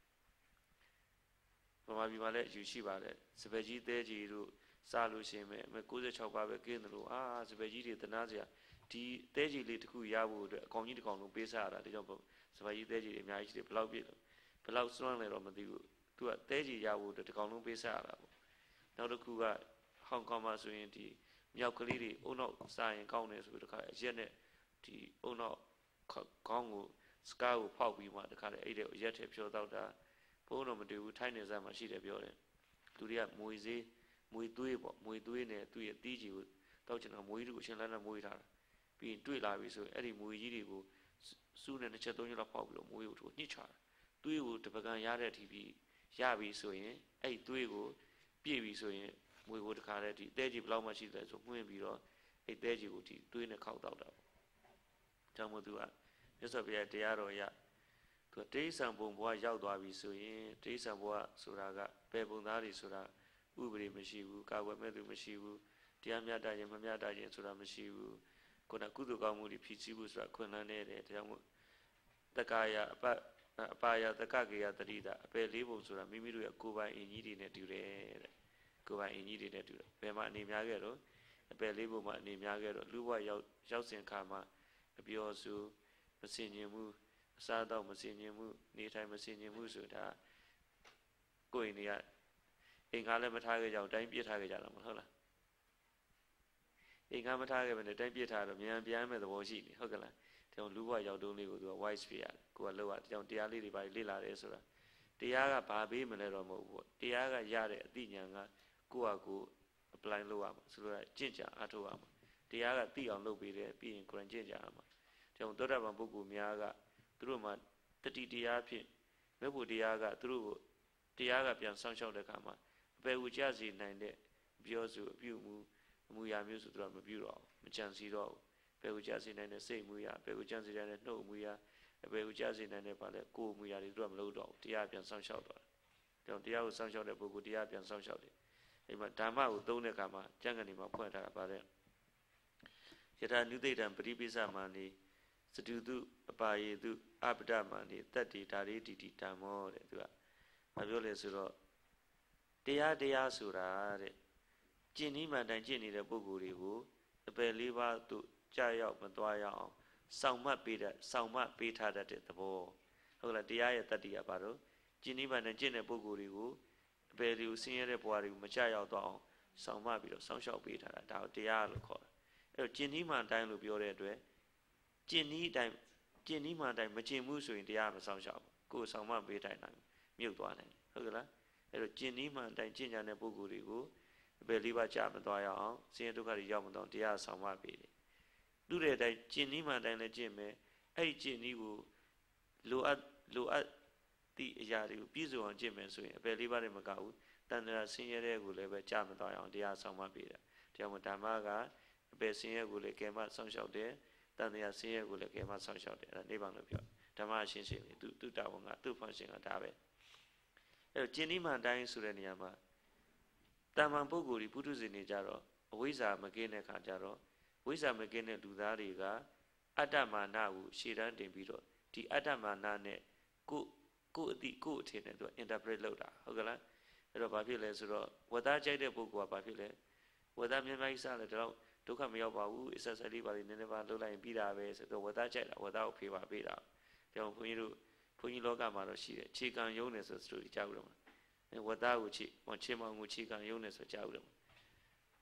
ဗမာပြည်မှာလည်းအယူရှိပါတယ်စပယ်ကြီးသဲကြီးတို့စားလို့ရှိရင်ပဲ96ပါးပဲကင်းတယ်လို့အာစပယ်ကြီးတွေတနာစရာဒီသဲကြီးလေးတစ်ခုရဖို့အတွက်အကောင်ကြီးတစ်ကောင်လုံးပေးစားရတာဒါကြောင့်စပယ်ကြီးသဲကြီးတွေအများကြီးရှိတယ်ဘလောက်ပြည့်လို့ဘလောက်စွမ်းလဲတော့မသိဘူးသူကသဲကြီးရဖို့အတွက်တစ်ကောင်လုံးပေးစားရတာပေါ့နောက်တစ်ခုကဟောင်ကောင်မှာဆိုရင်ဒီမြောက်ကလေးတွေအုံနောက်စားရင်ကောင်းတယ်ဆိုပြီးတခါအရက်နဲ့ဒီအုံနောက်ခေါင်းကိုစကားကိုဖောက်ပြီးမှတခါလေအဲ့တဲ့ရက်ထဲဖြောတော့တာဘုန်းတော်မတွေ့ဘူးထိုင်းနေစားမှာရှိတယ်ပြောတယ်လူတွေကမွေစေးမွေသွေးပေါ့မွေသွေးနဲ့သူ့ရဲ့တီးကြီးကိုတောက်ချင်တာမွေကြီးကိုအရှင်လန်းနဲ့မွေထားတာပြီးရင်တွေ့လာပြီဆိုရင်အဲ့ဒီမွေကြီးတွေကိုစူးနဲ့တစ်ချက်သုံးချက်လောက်ဖောက်ပြီးတော့မွေကိုညှစ်ချတာသွေးကိုတပကံရတဲ့အထိပြီးရပြီဆိုရင်အဲ့သွေးကိုပြည့်ပြီဆိုရင်မွေကိုတခါတည်းဒီအသေးကြီးဘယ်လောက်မှရှိတယ်ဆိုမှွင့်ပြီးတော့အဲ့သေးကြီးကိုဒီသွေးနဲ့ခောက်တော့တာပေါ့ကြောင့်မို့သူကမြတ်စွာဘုရားတရားတော်ရသူကတိဋ္ဌံဘုံဘဝရောက်သွားပြီဆိုရင်တိဋ္ဌံဘဝဆိုတာကဘယ်ဘုံသားတွေဆိုတာဥပဒေမရှိဘူးကာကွယ်မဲ့သူမရှိဘူးတရားမျှတခြင်းမမျှတခြင်းဆိုတာမရှိဘူးခုနကုသိုလ်ကောင်းမှုတွေဖြည့်ဆည်းဖို့ဆိုတာခွင့်လန်းနေတယ်ဒါကြောင့်မို့တက္ကာယအပအပါယတက္ကကေယတတိတာအပယ်လေးပုံဆိုတာမိမိတို့ရဲ့ကိုယ်ပိုင်အင်ကြီးတွေနဲ့တူတယ်တဲ့ကိုယ်ပိုင်အင်ကြီးတွေနဲ့တူတယ်ဘယ်မှာအနေများခဲ့တော့အပယ်လေးပုံမှာအနေများခဲ့တော့လူဘဝရောက်ရောက်စဉ်ခါမှာအပြောစုမစင်ញင်မှုအစားတော့မစင်ញင်မှုနေထိုင်မစင်ញင်မှုဆိုတာကိုယ်နေရအင်္ဂါလည်းမထားခဲ့ကြအောင်တိုင်းပြစ်ထားခဲ့ကြတာမဟုတ်လားအင်္ဂါမထားခဲ့ဘဲနဲ့တိုင်းပြစ်ထားတော့မြန်ပြန်မဲ့သဘောရှိနေဟုတ်ကလားဒါကြောင့်လူဘဝရောက်တုန်းလေးကိုသူက wise ဖြစ်ရတယ်ကိုကလောက်ရဒါကြောင့်တရားလေးတွေပါလေ့လာတယ်ဆိုတာတရားကဘာပေးမလဲတော့မဟုတ်ဘူးတရားကရတဲ့အသိဉာဏ်ကကိုယ့်ဟာကိုယ် apply လုပ်ရမှာဆိုတော့ကျင့်ကြံအားထုတ်ရမှာတရားကသိအောင်လုပ်ပေးတယ်ပြီးရင်ကိုယ်တိုင်ကျင့်ကြံရမှာဒါကြောင့်သောတာပန်ပုဂ္ဂိုလ်များကသူတို့မှာတတိတရားဖြင့်မေဖို့တရားကသူတို့ကိုတရားကပြန်ဆောင်းလျှောက်တဲ့အခါမှာအပေဝကြစီနိုင်တဲ့ပြောစုအပြုမှုအမှုရာမျိုးဆိုတော့မပြုတော့မကြံစီတော့ဘူးအပေဝကြစီနိုင်တဲ့စိတ်မှုရာအပေဝကြစီနိုင်တဲ့နှုတ်မှုရာအပေဝကြစီနိုင်တဲ့ပါလေကိုယ်မှုရာတွေသူတို့မလုပ်တော့ဘူးတရားပြန်ဆောင်းလျှောက်သွားတယ်ကြောင့်တရားကိုဆောင်းလျှောက်တဲ့ပုဂ္ဂိုလ်တရားပြန်ဆောင်းလျှောက်တယ်အဲ့မှာဓမ္မကိုသုံးတဲ့အခါမှာကျမ်းဂန်တွေမှာဖွင့်ထားတာပါတဲ့ယထာနုသိတံပရိပိစမာနိစတုတုအပါယေတုအပဒမာနိတတ္တိဓာရိတိတိဓမ္မောတဲ့သူကဘာပြောလဲဆိုတော့တရားတရားဆိုတာတဲ့ကျင့်ဤမှန်တိုင်းကျင့်နေတဲ့ပုဂ္ဂိုလ်တွေကိုအပယ်လေးပါးသို့ကြာရောက်မသွားရအောင်စောင့်မှတ်ပေးတဲ့စောင့်မှတ်ပေးထားတဲ့သဘောဟုတ်လားတရားရဲ့တတ္တိကဘာလို့ကျင့်ဤမှန်တိုင်းကျင့်တဲ့ပုဂ္ဂိုလ်တွေကိုအပယ်တွေကိုဆင်းရဲတဲ့ဘဝတွေကိုမကြာရောက်သွားအောင်စောင့်မှတ်ပြီးတော့စောင့်ရှောက်ပေးထားတာဒါကိုတရားလို့ခေါ်တာအဲ့တော့ကျင့်ဤမှန်တိုင်းလို့ပြောတဲ့အတွက်ကျင့်ဤတိုင်းကျင့်ဤမှန်တိုင်းမကျင့်ဘူးဆိုရင်တရားမစောင့်ရှောက်ဘူးကိုယ်စောင့်မှတ်ပေးတိုင်းနိုင်မြုပ်သွားနိုင်ဟုတ်ကလားအဲ့တော့ကျင့်ဤမှန်တိုင်းကျင့်ကြတဲ့ပုဂ္ဂိုလ်တွေကိုအပယ်လေးပါးကြာမသွားရအောင်ဆင်းရဲဒုက္ခတွေရောက်မသွားတရားဆောင်မှပေးတယ်လူတဲ့အတိုင်းကျင့်ဤမှန်တိုင်းလည်းကျင့်မယ်အဲ့ဒီကျင့်ဤကိုလိုအပ်လိုအပ်သည့်အရာတွေကိုပြည့်စုံအောင်ကျင့်မယ်ဆိုရင်အပယ်လေးပါးတွေမကဘူးတန်ត្រာဆင်းရဲတဲ့ကိုလည်းပဲကြာမသွားရအောင်တရားဆောင်မှပေးတာတရားမှဓမ္မကအပယ်ဆင်းရဲကိုလည်းကဲမဆောင်လျှောက်တယ်တန်ត្រာဆင်းရဲကိုလည်းကဲမဆောင်လျှောက်တယ်အဲ့ဒါနိဗ္ဗာန်လို့ပြောဓမ္မအရှင်းရှင်းလေးသူသူတာဝန်ကသူ့ဖန်ရှင်ကဒါပဲအဲ့တော့ကျင့်ဤမှန်တိုင်းဆိုတဲ့နေရာမှာတမ္မန်ပုဂ္ဂိုလ်ဒီပုထုဇဉ်တွေကြတော့အဝိဇ္ဇာမကင်းတဲ့ခါကျတော့ဝိဇ္ဇာမကင်းတဲ့လူသားတွေကအတ္တမာနကိုရှေ့တန်းတင်ပြီးတော့ဒီအတ္တမာနနဲ့ကိုကိုအတိကိုအထင်နဲ့သူ interpret လုပ်တာဟုတ်ကလားအဲ့တော့ဘာဖြစ်လဲဆိုတော့ဝတ္တကြိုက်တဲ့ပုဂ္ဂိုလ်ကဘာဖြစ်လဲဝတ္တမြင်မိုက်စားလဲတော့ဒုက္ခမရောက်ပါဘူးအဆက်ဆက်လေးပါလေးနည်းနည်းပါလှုပ်လိုက်ရင်ပြီးတာပဲဆိုတော့ဝတ္တကြိုက်တာဝတ္တကိုဖေးပါပေးတာကြောင့်ဘုန်းကြီးတို့ဘုန်းကြီးလောကမှာတော့ရှိတယ်ခြေကံယုံနေဆို story ကြားဘူးတော့ဝတ္တကိုခြေခြေမောင်ကိုခြေကံယုံနေဆိုကြားဘူးတော့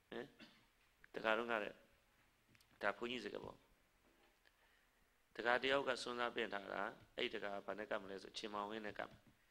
eh tegarung ngare da phunyi sekabo tegar tiyau ka sunsa pin thara ai tegar ba ne kam le so chimawin win ne kam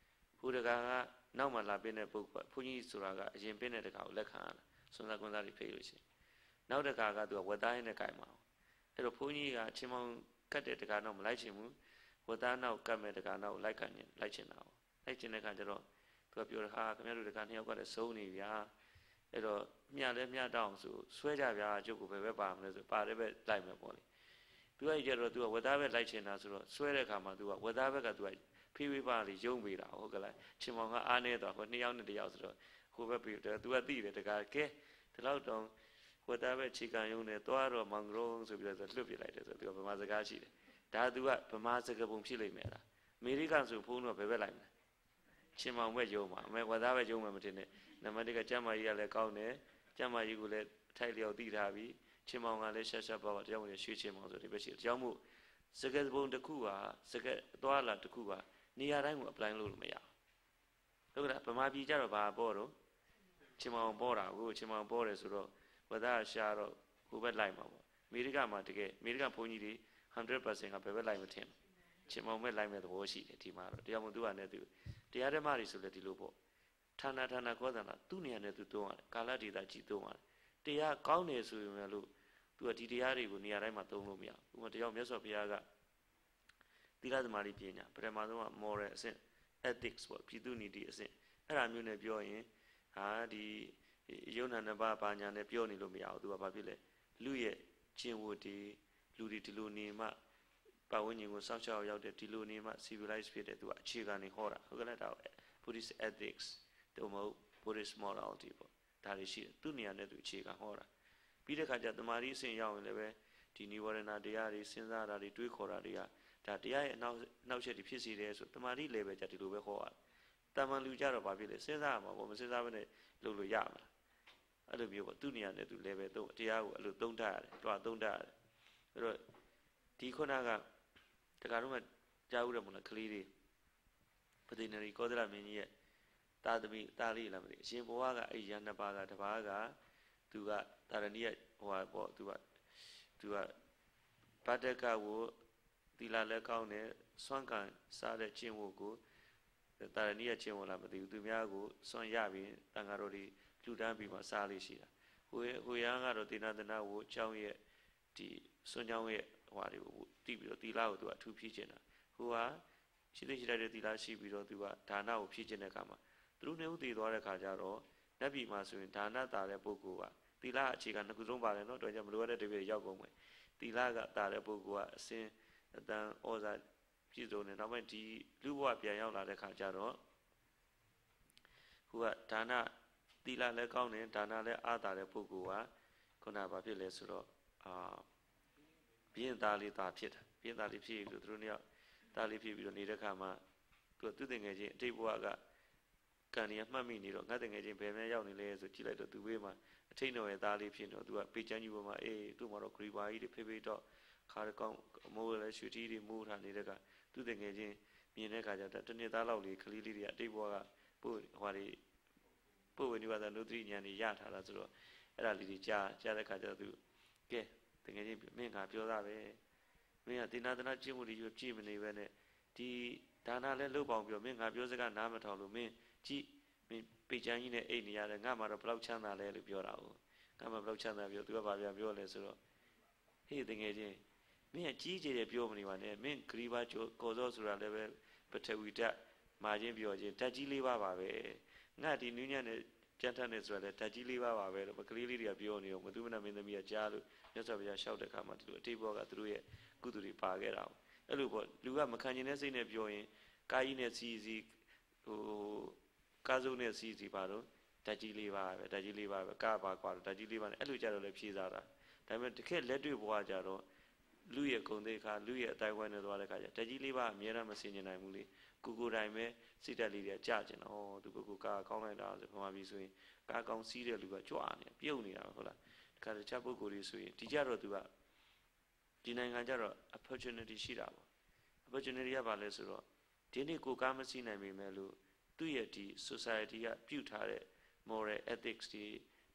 hu tegar kaနောက်မှလာပင်းတဲ့ပုဂ္ဂိုလ်ဘုန်းကြီးဆိုတာကအရင်ပင်းတဲ့တကာကိုလက်ခံရတာစွန်းစားကွန်းစားတွေဖိလို့ရှိရင်နောက်တကာကသူကဝတ်သားရင်းနဲ့ကြိုင်မှာအဲ့တော့ဘုန်းကြီးကအချင်းမောင်းကတ်တဲ့တကာနောက်မလိုက်ချင်ဘူးဝတ်သားနောက်ကတ်မဲ့တကာနောက်လိုက်ခံရင်လိုက်ချင်တာပေါ့လိုက်ချင်တဲ့ခါကျတော့သူကပြောဟာခင်ဗျားတို့တကာနှစ်ယောက်ကလည်းစုံနေဗျာအဲ့တော့မျှလဲမျှတောင်းဆိုဆွဲကြဗျာကျုပ်ကိုဘယ်ဘက်ပါမလဲဆိုပါတယ်ပဲလိုက်မယ်ပေါ့လေသူကကြတော့သူကဝတ်သားပဲလိုက်ချင်တာဆိုတော့ဆွဲတဲ့ခါမှာသူကဝတ်သားဘက်ကသူကဖိဝိပါလေးယုံပေးတာဟုတ်ကဲ့ချင်းမောင်ကအားနေတော့ဟိုနှစ်ယောက်နဲ့တစ်ယောက်ဆိုတော့ဟိုဘက်ပြီးတယ်သူကသိတယ်တကားကဲဒီလောက်တော့ဝတ်သားပဲခြေကန်ယုံနေသွားတော့မောင်ကရုံးဆိုပြီးတော့လွတ်ပြလိုက်တယ်ဆိုတော့သူကဗမာစကားရှိတယ်ဒါသူကဗမာစကားပုံဖြစ်လိမ့်မယ်လားအမေရိကန်ဆိုဖုန်းတော့ဘယ်ဘက်လိုက်မလဲချင်းမောင်ပဲယုံမှာအမေဝတ်သားပဲယုံမှာမတင်နဲ့နံပါတ်တစ်ကကျမ်းမာကြီးကလည်းကောင်းတယ်ကျမ်းမာကြီးကိုလည်းထိုက်လျော်သိထားပြီးချင်းမောင်ကလည်းရှက်ရှက်ပေါ့တရားဝင်ရွှေချင်းမောင်ဆိုဒီပဲရှိတယ်ကြောင့်မို့စကားပုံတစ်ခုဟာစကားသွားလာတစ်ခုဟာနေရာတိုင်းကို apply လုပ်လို့မရဘူးဟုတ်ကဲ့ဗမာပြည်ကြတော့ဘာပေါ်တော့ချင်းမောင်ပေါ်တာကိုချင်းမောင်ပေါ်တယ်ဆိုတော့ဝဒရှာတော့ဟိုဘက်လိုက်မှာပေါ့အမေရိကမှာတကယ်အမေရိကဘုန်းကြီးတွေ one hundred percent ကဘယ်ဘက်လိုက်မထင်ချင်းမောင်ပဲလိုက်မဲ့သဘောရှိတယ်ဒီမှာတော့တရားမသူကလည်းသူတရားဓမ္မတွေဆိုလည်းဒီလိုပေါ့ဌာနဌာနကောသနာသူ့နေရာနဲ့သူသုံးရတယ်ကာလဒေတာကြည်သုံးရတယ်တရားကောင်းတယ်ဆိုရင်လည်းသူကဒီတရားတွေကိုနေရာတိုင်းမှာသုံးလို့မရဘူးဥပမာတရားမြတ်စွာဘုရားကသီလသမารိပညာပထမဆုံးက moral အဆင့် ethics ပေါ့ပြည်သူ့နီတိအဆင့်အဲ့ဒါမျိုးနဲ့ပြောရင်ဟာဒီယုံနာနှစ်ပါးပါညာနဲ့ပြောနေလို့မရဘူးသူကဘာဖြစ်လဲလူရဲ့ကျင့်ဝတ်တွေလူတွေဒီလိုနေမှပတ်ဝန်းကျင်ကိုစောင့်ရှောက်ရောက်တဲ့ဒီလိုနေမှ civilize ဖြစ်တဲ့သူကအခြေခံနေဟောတာဟုတ်ကဲ့လားဒါ Buddhist ethics တို့မဟုတ် Buddhist morality ပေါ့ဒါတွေရှိတယ်သူနေရာနဲ့သူအခြေခံဟောတာပြီးတဲ့ခါကျတမာရီအဆင့်ရောက်ရင်လည်းပဲဒီနိဝရဏတရားတွေစဉ်းစားတာတွေတွေးခေါ်တာတွေကဒါတရားရဲ့အနောက်နောက်ချက်တွေဖြစ်စီတယ်ဆိုတမာရီ level ကြဒီလိုပဲဟောရတယ်တာမန်လူကြတော့ဘာဖြစ်လဲစဉ်းစားရမှာပေါ့မစဉ်းစားဘဲနဲ့လုပ်လို့ရမှာအဲ့လိုမျိုးပေါ့သူနေရာနဲ့သူ level သုံးတရားကိုအဲ့လိုသုံးတတ်ရတယ်တွားသုံးတတ်ရတယ်အဲ့တော့ဒီခုနကတခါတော့ကြားဦးတယ်မို့လားကလေးတွေပတိနရီကောသလမင်းကြီးရဲ့တာသမီတာလေးလားမသိအရှင်ဘဝကအဲ့ရနှစ်ပါးကတပါးကသူကတာရဏိယဟိုပေါ့သူကသူကဗတ္တကကိုသီလလည်းကောင်းတယ်စွန့်ကန်စားတဲ့ကျင့်ဝတ်ကိုတာရဏိယကျင့်ဝတ်လားမသိဘူးသူများကိုစွန့်ရပြီးတန်ဃာတော်တွေလူတန်းပြီးမှစားလေးရှိတာဟိုဟိုရန်ကတော့တိနာတနာကိုအကြောင်းရဲ့ဒီစွန့်ကြောင်းရဲ့ဟိုဟာတွေကိုတီးပြီးတော့သီလကိုသူကအထူးဖြည့်ချင်တာဟိုဟာရှိသိရှိတတ်တဲ့သီလရှိပြီးတော့သူကဒါနကိုဖြည့်ချင်တဲ့အခါမှာသူတို့နှစ်ဦးတည်သွားတဲ့အခါကျတော့နတ်ပြည်မှာဆိုရင်ဒါနတာတဲ့ပုဂ္ဂိုလ်ကသီလအခြေခံနှစ်ခုလုံးပါတယ်နော်တော့ကြောင့်မလိုရတဲ့တပည့်ရောက်ကုန်မယ်သီလကတာတဲ့ပုဂ္ဂိုလ်ကအစင်းအတန်ဩဇာပြည့်စုံတယ်နောက်မှဒီလူဘဝပြန်ရောက်လာတဲ့ခါကျတော့ဟိုကဒါနသီလလည်းကောင်းတယ်ဒါနလည်းအားတာတဲ့ပုဂ္ဂိုလ်ကခုနကဘာဖြစ်လဲဆိုတော့အာပြင်းသားလေးသားဖြစ်တာပြင်းသားလေးဖြစ်ပြီးသူတို့နှစ်ယောက်သားလေးဖြစ်ပြီးတော့နေတဲ့ခါမှာသူကသူ့တငယ်ချင်းအတိတ်ဘဝကကံရမှတ်မိနေတော့ငါတငယ်ချင်းဘယ်မှရောက်နေလဲဆိုကြည့်လိုက်တော့သူ့ဘေးမှာအထိတ်တော်ရဲ့သားလေးဖြစ်တော့သူကပေချမ်းကြီးပေါ်မှာအေးသူ့မှာတော့ဂရီဘာကြီးတွေဖေးဖေးတော့ခါရကောင်းမိုးလည်းရွှေတီးတွေမိုးထားနေတဲ့ကသူ့တငယ်ချင်းမြင်တဲ့ခါကျတော့တနေ့သားလောက်လေးကလေးလေးတွေအတိတ်ဘဝကပို့ဟိုဟာတွေပို့ဝင်ဒီဝါဒနုဒတိဉာဏ်တွေရထားတာဆိုတော့အဲ့ဒါလေးတွေကြားကြားတဲ့ခါကျတော့သူကဲတကယ်ချင်းမင်းကပြောတာပဲမင်းကတိနာတနာကျင့်မှုတွေကြည့်မနေပဲနဲ့ဒီဒါနလည်းလုပ်ပေါအောင်ပြောမင်းငါပြောစကားနားမထောင်လို့မင်းကြည့်မင်းပေချမ်းကြီးနဲ့အိတ်နေရတယ်ငါမှတော့ဘလောက်ချမ်းသာလဲလို့ပြောတာဟုတ်ငါမှဘလောက်ချမ်းသာပြောသူကဘာပြန်ပြောလဲဆိုတော့ဟေးတကယ်ချင်းမင်းကကြီးကျယ်တယ်ပြောမနေပါနဲ့မင်းဂရီဘာကောစောဆိုတာလည်းပဲပထဝီဓာတ်မာချင်းပြောချင်းဓာတ်ကြီးလေးပါပါပဲငါဒီနူးညံ့တဲ့ကြမ်းထမ်းနေဆိုရလဲဓာတ်ကြီးလေးပါပါပဲလို့ကလေးလေးတွေကပြောနေတော့မသူမနာမင်းသမီးကကြားလို့မြတ်စွာဘုရားလျှောက်တဲ့ခါမှာဒီလိုအတိတ်ဘောကသူတို့ရဲ့ကုသိုလ်တွေပါခဲ့တာအဲ့လိုပေါ့လူကမခံကျင်တဲ့စိတ်နဲ့ပြောရင်ကာကြီးနဲ့စီစီဟိုကားစုံနဲ့စီစီပါတော့ဓာတ်ကြီးလေးပါပဲဓာတ်ကြီးလေးပါပဲကားပါကွာဓာတ်ကြီးလေးပါနဲ့အဲ့လိုကြတော့လည်းဖြေစားတာဒါပေမဲ့တကယ်လက်တွေ့ဘဝကြတော့လူရဲ့ဂုဏ်သိက္ခာလူရဲ့အတိုင်းဝိုင်းနဲ့သွားတဲ့ခါကျဓာတ်ကြီးလေးပါအများအားမစင်ကျင်နိုင်ဘူးလေကိုကိုတိုင်းပဲစိတ်ဓာတ်လေးတွေကြာကျင်တော့သူကိုကိုကားကောင်းလိုက်တာဆိုဘာမှပြီးဆိုရင်ကားကောင်းစီးတဲ့လူကကြွနေပြုတ်နေတာဟုတ်လားတခါတခြားပုဂ္ဂိုလ်တွေဆိုရင်ဒီကြတော့သူကဒီနိုင်ငံကြတော့ opportunity ရှိတာပေါ့ opportunity ကဘာလဲဆိုတော့ဒီနေ့ကိုကားမစီးနိုင်ပေမဲ့လို့သူ့ရဲ့ဒီ society ကပြုထားတဲ့ moral ethics တွေ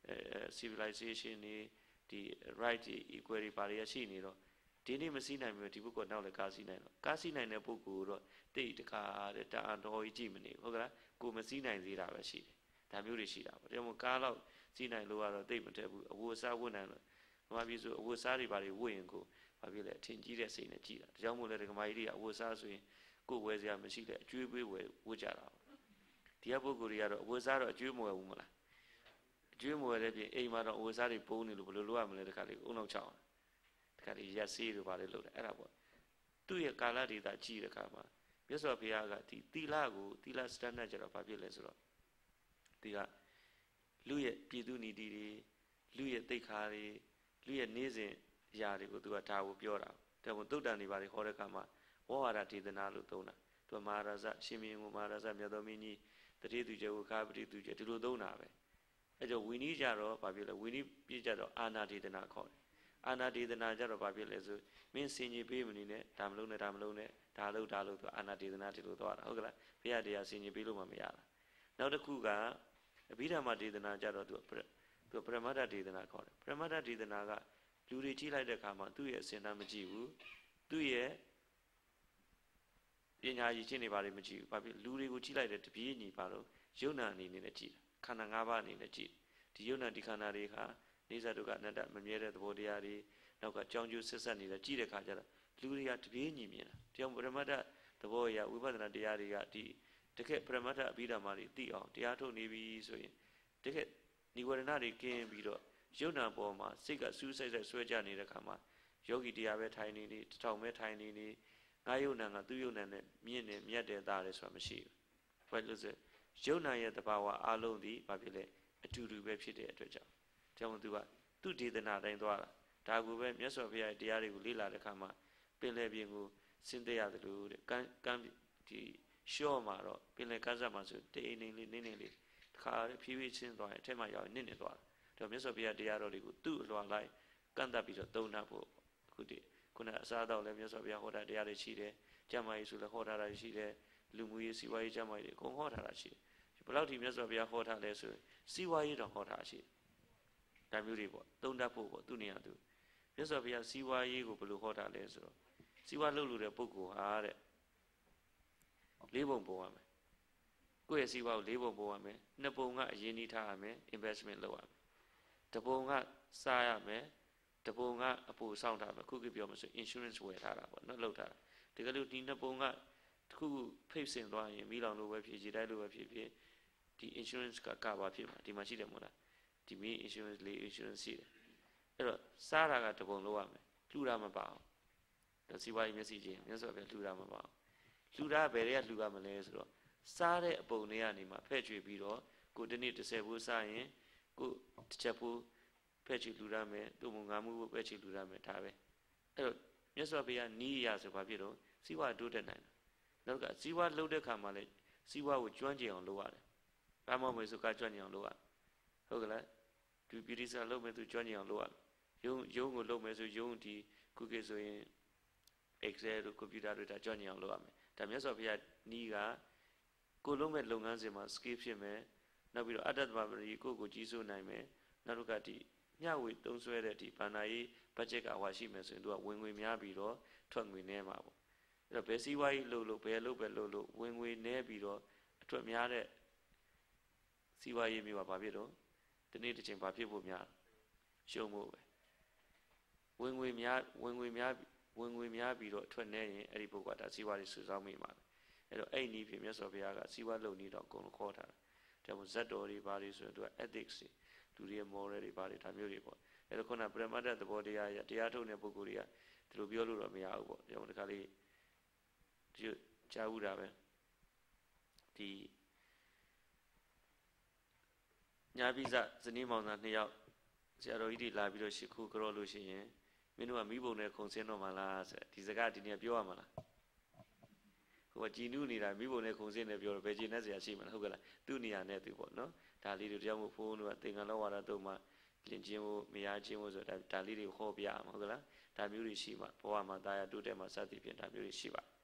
civilization နေဒီ right equal တွေပါရရှိနေတော့ဒီနေ့မစီးနိုင်ဘူးဒီပုဂ္ဂိုလ်နောက်လည်းကားစီးနိုင်တော့ကားစီးနိုင်တဲ့ပုဂ္ဂိုလ်တော့တိတ်တခါတဲ့တအားတော်ကြီးကြည့်မနေဟုတ်ကလားကိုမစီးနိုင်သေးတာပဲရှိတယ်ဒါမျိုးတွေရှိတာပေါ့ဒါကြောင့်ကားတော့စီးနိုင်လို့ကတော့တိတ်မတက်ဘူးအဝတ်အစားဝတ်နိုင်လို့ဘာဖြစ်ဆိုအဝတ်အစားတွေပါတွေဝတ်ရင်ကိုဘာဖြစ်လဲအထင်ကြီးတဲ့စိတ်နဲ့ကြည့်တာဒါကြောင့်မို့လဲဒကမာကြီးတွေကအဝတ်အစားဆိုရင်ကိုဝယ်စရာမရှိလဲအကျွေးပေးဝယ်ဝတ်ကြတာဒီကပုဂ္ဂိုလ်တွေကတော့အဝတ်အစားတော့အကျွေးမဝယ်ဘူးမလားအကျွေးမဝယ်တဲ့ပြင်အိမ်မှာတော့အဝတ်အစားတွေပုံးနေလို့ဘယ်လိုလုပ်ရမလဲတခါလေးအုံနောက်ချောင်းတခါလေးရက်ဆေးတို့ပါလေလုပ်တယ်အဲ့ဒါပေါ့သူ့ရဲ့ကာလဒေတာကြည့်တဲ့အခါမှာမြတ်စွာဘုရားကဒီသီလကိုသီလစတန်ဒတ်ကျတော့ဘာဖြစ်လဲဆိုတော့ဒီကလူရဲ့ပြည်သူနီတိတွေလူရဲ့သိက္ခာတွေလူရဲ့နေစဉ်အရာတွေကိုသူကဒါကိုပြောတာဒါမို့သုတ်တန်တွေပါလေခေါ်တဲ့အခါမှာဝေါဟာရဒေသနာလို့သုံးတာသူမဟာရဇရှင်မင်းကိုမဟာရဇမြတ်တော်မင်းကြီးတတိသူကျဝခါပတိသူကျဒီလိုသုံးတာပဲအဲကြောင့်ဝီနည်းကြတော့ဘာဖြစ်လဲဝီနည်းပြကြတော့အာနာဒေသနာခေါ်တယ်အာနာဒေသနာကြတော့ဘာဖြစ်လဲဆိုမင်းစင်ကြီးပေးမနေနဲ့ဒါမလုံးနဲ့ဒါမလုံးနဲ့ဒါလို့ဒါလို့သူအာနာဒေသနာဒီလိုသွားတာဟုတ်ကလားဘုရားတရားစင်ကြီးပေးလို့မှမရတာနောက်တစ်ခုကအဘိဓမ္မာဒေသနာကြတော့သူသူပရမတ္ထဒေသနာခေါ်တယ်ပရမတ္ထဒေသနာကလူတွေကြည့်လိုက်တဲ့အခါမှာသူ့ရဲ့အစဉ်အလာမကြည့်ဘူးသူ့ရဲ့ပညာရည်ချင်းတွေဘာတွေမကြည့်ဘူးဘာဖြစ်လူတွေကိုကြည့်လိုက်တဲ့တပြေးညီပါတော့ယုံနာအနေနဲ့ကြည့်တာခန္ဓာ၅ပါးအနေနဲ့ကြည့်ဒီယုံနာဒီခန္ဓာတွေကနေဇဒုက္ခအနတ္တမမြဲတဲ့သဘောတရားတွေနောက်ကကြောင်းကျိုးဆက်ဆက်နေတဲ့ကြည့်တဲ့အခါကျတော့လူတွေကတပြေးညီမြင်တာတရားပရမတ္ထသဘောအရဝိပဿနာတရားတွေကဒီတကယ်ပရမတ္ထအဘိဓမ္မာတွေသိအောင်တရားထုတ်နေပြီဆိုရင်တကယ်និဝရဏတွေကင်းပြီးတော့ယုံနာပေါ်မှာစိတ်ကစူးစိုက်စိုက်ဆွဲကြနေတဲ့အခါမှာယောဂီတရားပဲထိုင်နေနေတထောင်ပဲထိုင်နေနေငါယုံနာကသူ့ယုံနာနဲ့မြင့်နေမြတ်တယ်သားတယ်ဆိုတာမရှိဘူးဘာလို့လဲယုံနာရဲ့တဘာဝအလုံးဒီဘာဖြစ်လဲအတူတူပဲဖြစ်တဲ့အတွက်ကြောင့်ကြောင့်သူကသူ့ဒေသနာတိုင်းသွားတာဒါကိုပဲမြတ်စွာဘုရားရဲ့တရားတွေကိုလေ့လာတဲ့အခါမှာပင်လယ်ပြင်ကိုဆင်းသက်ရတယ်လို့တဲ့ကမ်းကမ်းဒီရှော့မှာတော့ပင်လယ်ကမ်းစပ်မှာဆိုတိတ်အိမ်နေလေးနင်းနေလေးတခါဖြည်းဖြည်းချင်းသွားရင်အထက်မှာရောက်နစ်နေသွားတယ်ဒါမြတ်စွာဘုရားတရားတော်တွေကိုသူ့အလွန်လိုက်ကန့်တတ်ပြီးတော့သုံးတတ်ဖို့အခုဒီခုနအစားတော့လည်းမြတ်စွာဘုရားဟောတာတရားတွေရှိတယ်ကျမ်းမာရေးဆိုလည်းဟောတာတွေရှိတယ်လူမှုရေးစီးပွားရေးကျမ်းမာရေးတွေအကုန်ဟောထားတာရှိတယ်ဘယ်လောက်ထိမြတ်စွာဘုရားဟောထားလဲဆိုရင်စီးပွားရေးတော့ဟောထားရှိတယ်ဒါမျိုးတွေပေါ့သုံးတတ်ဖို့ပေါ့သူနေရာသူမြတ်စွာဘုရားစီးပွားရေးကိုဘယ်လိုဟောထားလဲဆိုတော့စီးပွားလုပ်လို့တဲ့ပုဂ္ဂိုလ်ဟာတဲ့လေးပုံပုံရမယ်ကိုယ့်ရဲ့စီးပွားကိုလေးပုံပုံရမယ်နှစ်ပုံကအရင်နှီးထားရမယ် investment လုပ်ရမယ်တပုံကစားရမယ်တပုံကအပူဆောင်ထားမယ်ခုခုပြောမှဆို insurance ဝယ်ထားတာပေါ့နော်လုပ်ထားတာတကယ်လို့ဒီနှစ်ပုံကတစ်ခုဖိတ်ဆင်သွားရင်မိလောင်လို့ပဲဖြစ်ကြည်တိုက်လို့ပဲဖြစ်ဖြစ်ဒီ insurance ကကဘာဖြစ်မှာဒီမှာရှိတယ်မို့လားဒီမင်း insurance လေး insurance ရှိတယ်အဲ့တော့စားတာကတပုံလုပ်ရမယ်လှူတာမပါအောင်ဒါစီဝါရေးမျက်စိချင်းမြတ်စွာဘုရားလှူတာမပါအောင်လှူတာဘယ်တွေကလှူရမလဲဆိုတော့စားတဲ့အပုံတွေကနေမှဖဲ့ချွေပြီးတော့ကိုတစ်နေ့တစ်ဆယ်ဘူးစားရင်ကိုတစ်ချက်ဘူးဖဲ့ချွေလှူရမယ်သူ့မငါမှုဖဲ့ချွေလှူရမယ်ဒါပဲအဲ့တော့မြတ်စွာဘုရားနီးရဆိုဘာဖြစ်တော့စီဝါတိုးတက်နိုင်တယ်နောက်ကစီဝါလှုပ်တဲ့ခါမှာလဲစီဝါကိုကျွမ်းကျင်အောင်လုပ်ရတယ်ဘာမှမဟုတ်ဆိုကကျွမ်းကျင်အောင်လုပ်ရဟုတ်ကလားဒီပရိသတ်လုပ်မယ်သူကျွမ်းကျင်အောင်လုပ်ရရုံရုံကိုလုပ်မယ်ဆိုရုံဒီခုခေတ်ဆိုရင် Excel တို့ computer တို့ဒါကျွမ်းကျင်အောင်လုပ်ရမယ်ဒါမြတ်စွာဘုရားနီးကကိုလုံးမဲ့လုပ်ငန်းစဉ်မှာ skill ဖြစ်မယ်နောက်ပြီးတော့အတ္တသမပရိကိုကိုကြီးစိုးနိုင်မယ်နောက်တစ်ခါဒီမျှဝေသုံးဆွဲတဲ့ဒီဘဏ္ဍာရေး budget ကဟွာရှိမယ်ဆိုရင်သူကဝင်ငွေများပြီးတော့ထွက်ငွေနည်းမှာပေါ့အဲ့တော့ဘယ်စီးပွားရေးလုပ်လို့ဘယ်လုပ်ပဲလုပ်လို့ဝင်ငွေနည်းပြီးတော့အထွက်များတဲ့စီးပွားရေးမျိုးကဘာဖြစ်တော့ဒီနေ့တစ်ချိန်ဘာဖြစ်ဖို့များရှုံးဖို့ပဲဝင်ငွေများဝင်ငွေများဝင်ငွေများပြီးတော့အထွက်နည်းရင်အဲ့ဒီပုဂ္ဂိုလ်ကဒါစီးပွားရေးစုဆောင်းမိမှာပဲအဲ့တော့အဲ့ဒီဖြစ်မြတ်စွာဘုရားကစီးပွားလုပ်နေတော့အကုန်လုံးခေါ်ထားတာဒါမှဇတ်တော်တွေဘာတွေဆိုရင်သူက ethics တွေလူတွေ moral တွေဘာတွေဒါမျိုးတွေပေါ့အဲ့တော့ခုနပရမတ္ထသဘောတရားရတရားထုတ်တဲ့ပုဂ္ဂိုလ်တွေကဒီလိုပြောလို့တော့မရဘူးပေါ့ဒါမှဒီခါလေးဒီကြားဥတာပဲဒီညာပိစဇနီးမောင်သားနှစ်ယောက်ဆရာတော်ကြီးတွေလာပြီးတော့ရှ िख ူကြောလို့ရှိရင်မင်းတို့ကမိဘုံနဲ့ခုံဆင်းတော့မှလားဆိုဒီစကားဒီနေ့ပြောရမှာလားဟိုကကြည်နုနေတာမိဘုံနဲ့ခုံဆင်းနေပြောတော့ဘယ်ကြည်နဲ့ဆရာရှိမှာလဲဟုတ်ကလားသူ့နေရာနဲ့သူပေါ့နော်ဒါလေးတွေတရားမို့ဖုန်းတို့ကသင်္ကန်းလောဝါဒတုံးမှာလင်ချင်းဖို့မရချင်းဖို့ဆိုတာဒါလေးတွေဟောပြရမှာဟုတ်ကလားဒါမျိုးတွေရှိမှဘဝမှာတာယာတိုးတက်မှစသည်ဖြင့်ဒါမျိုးတွေရှိပါ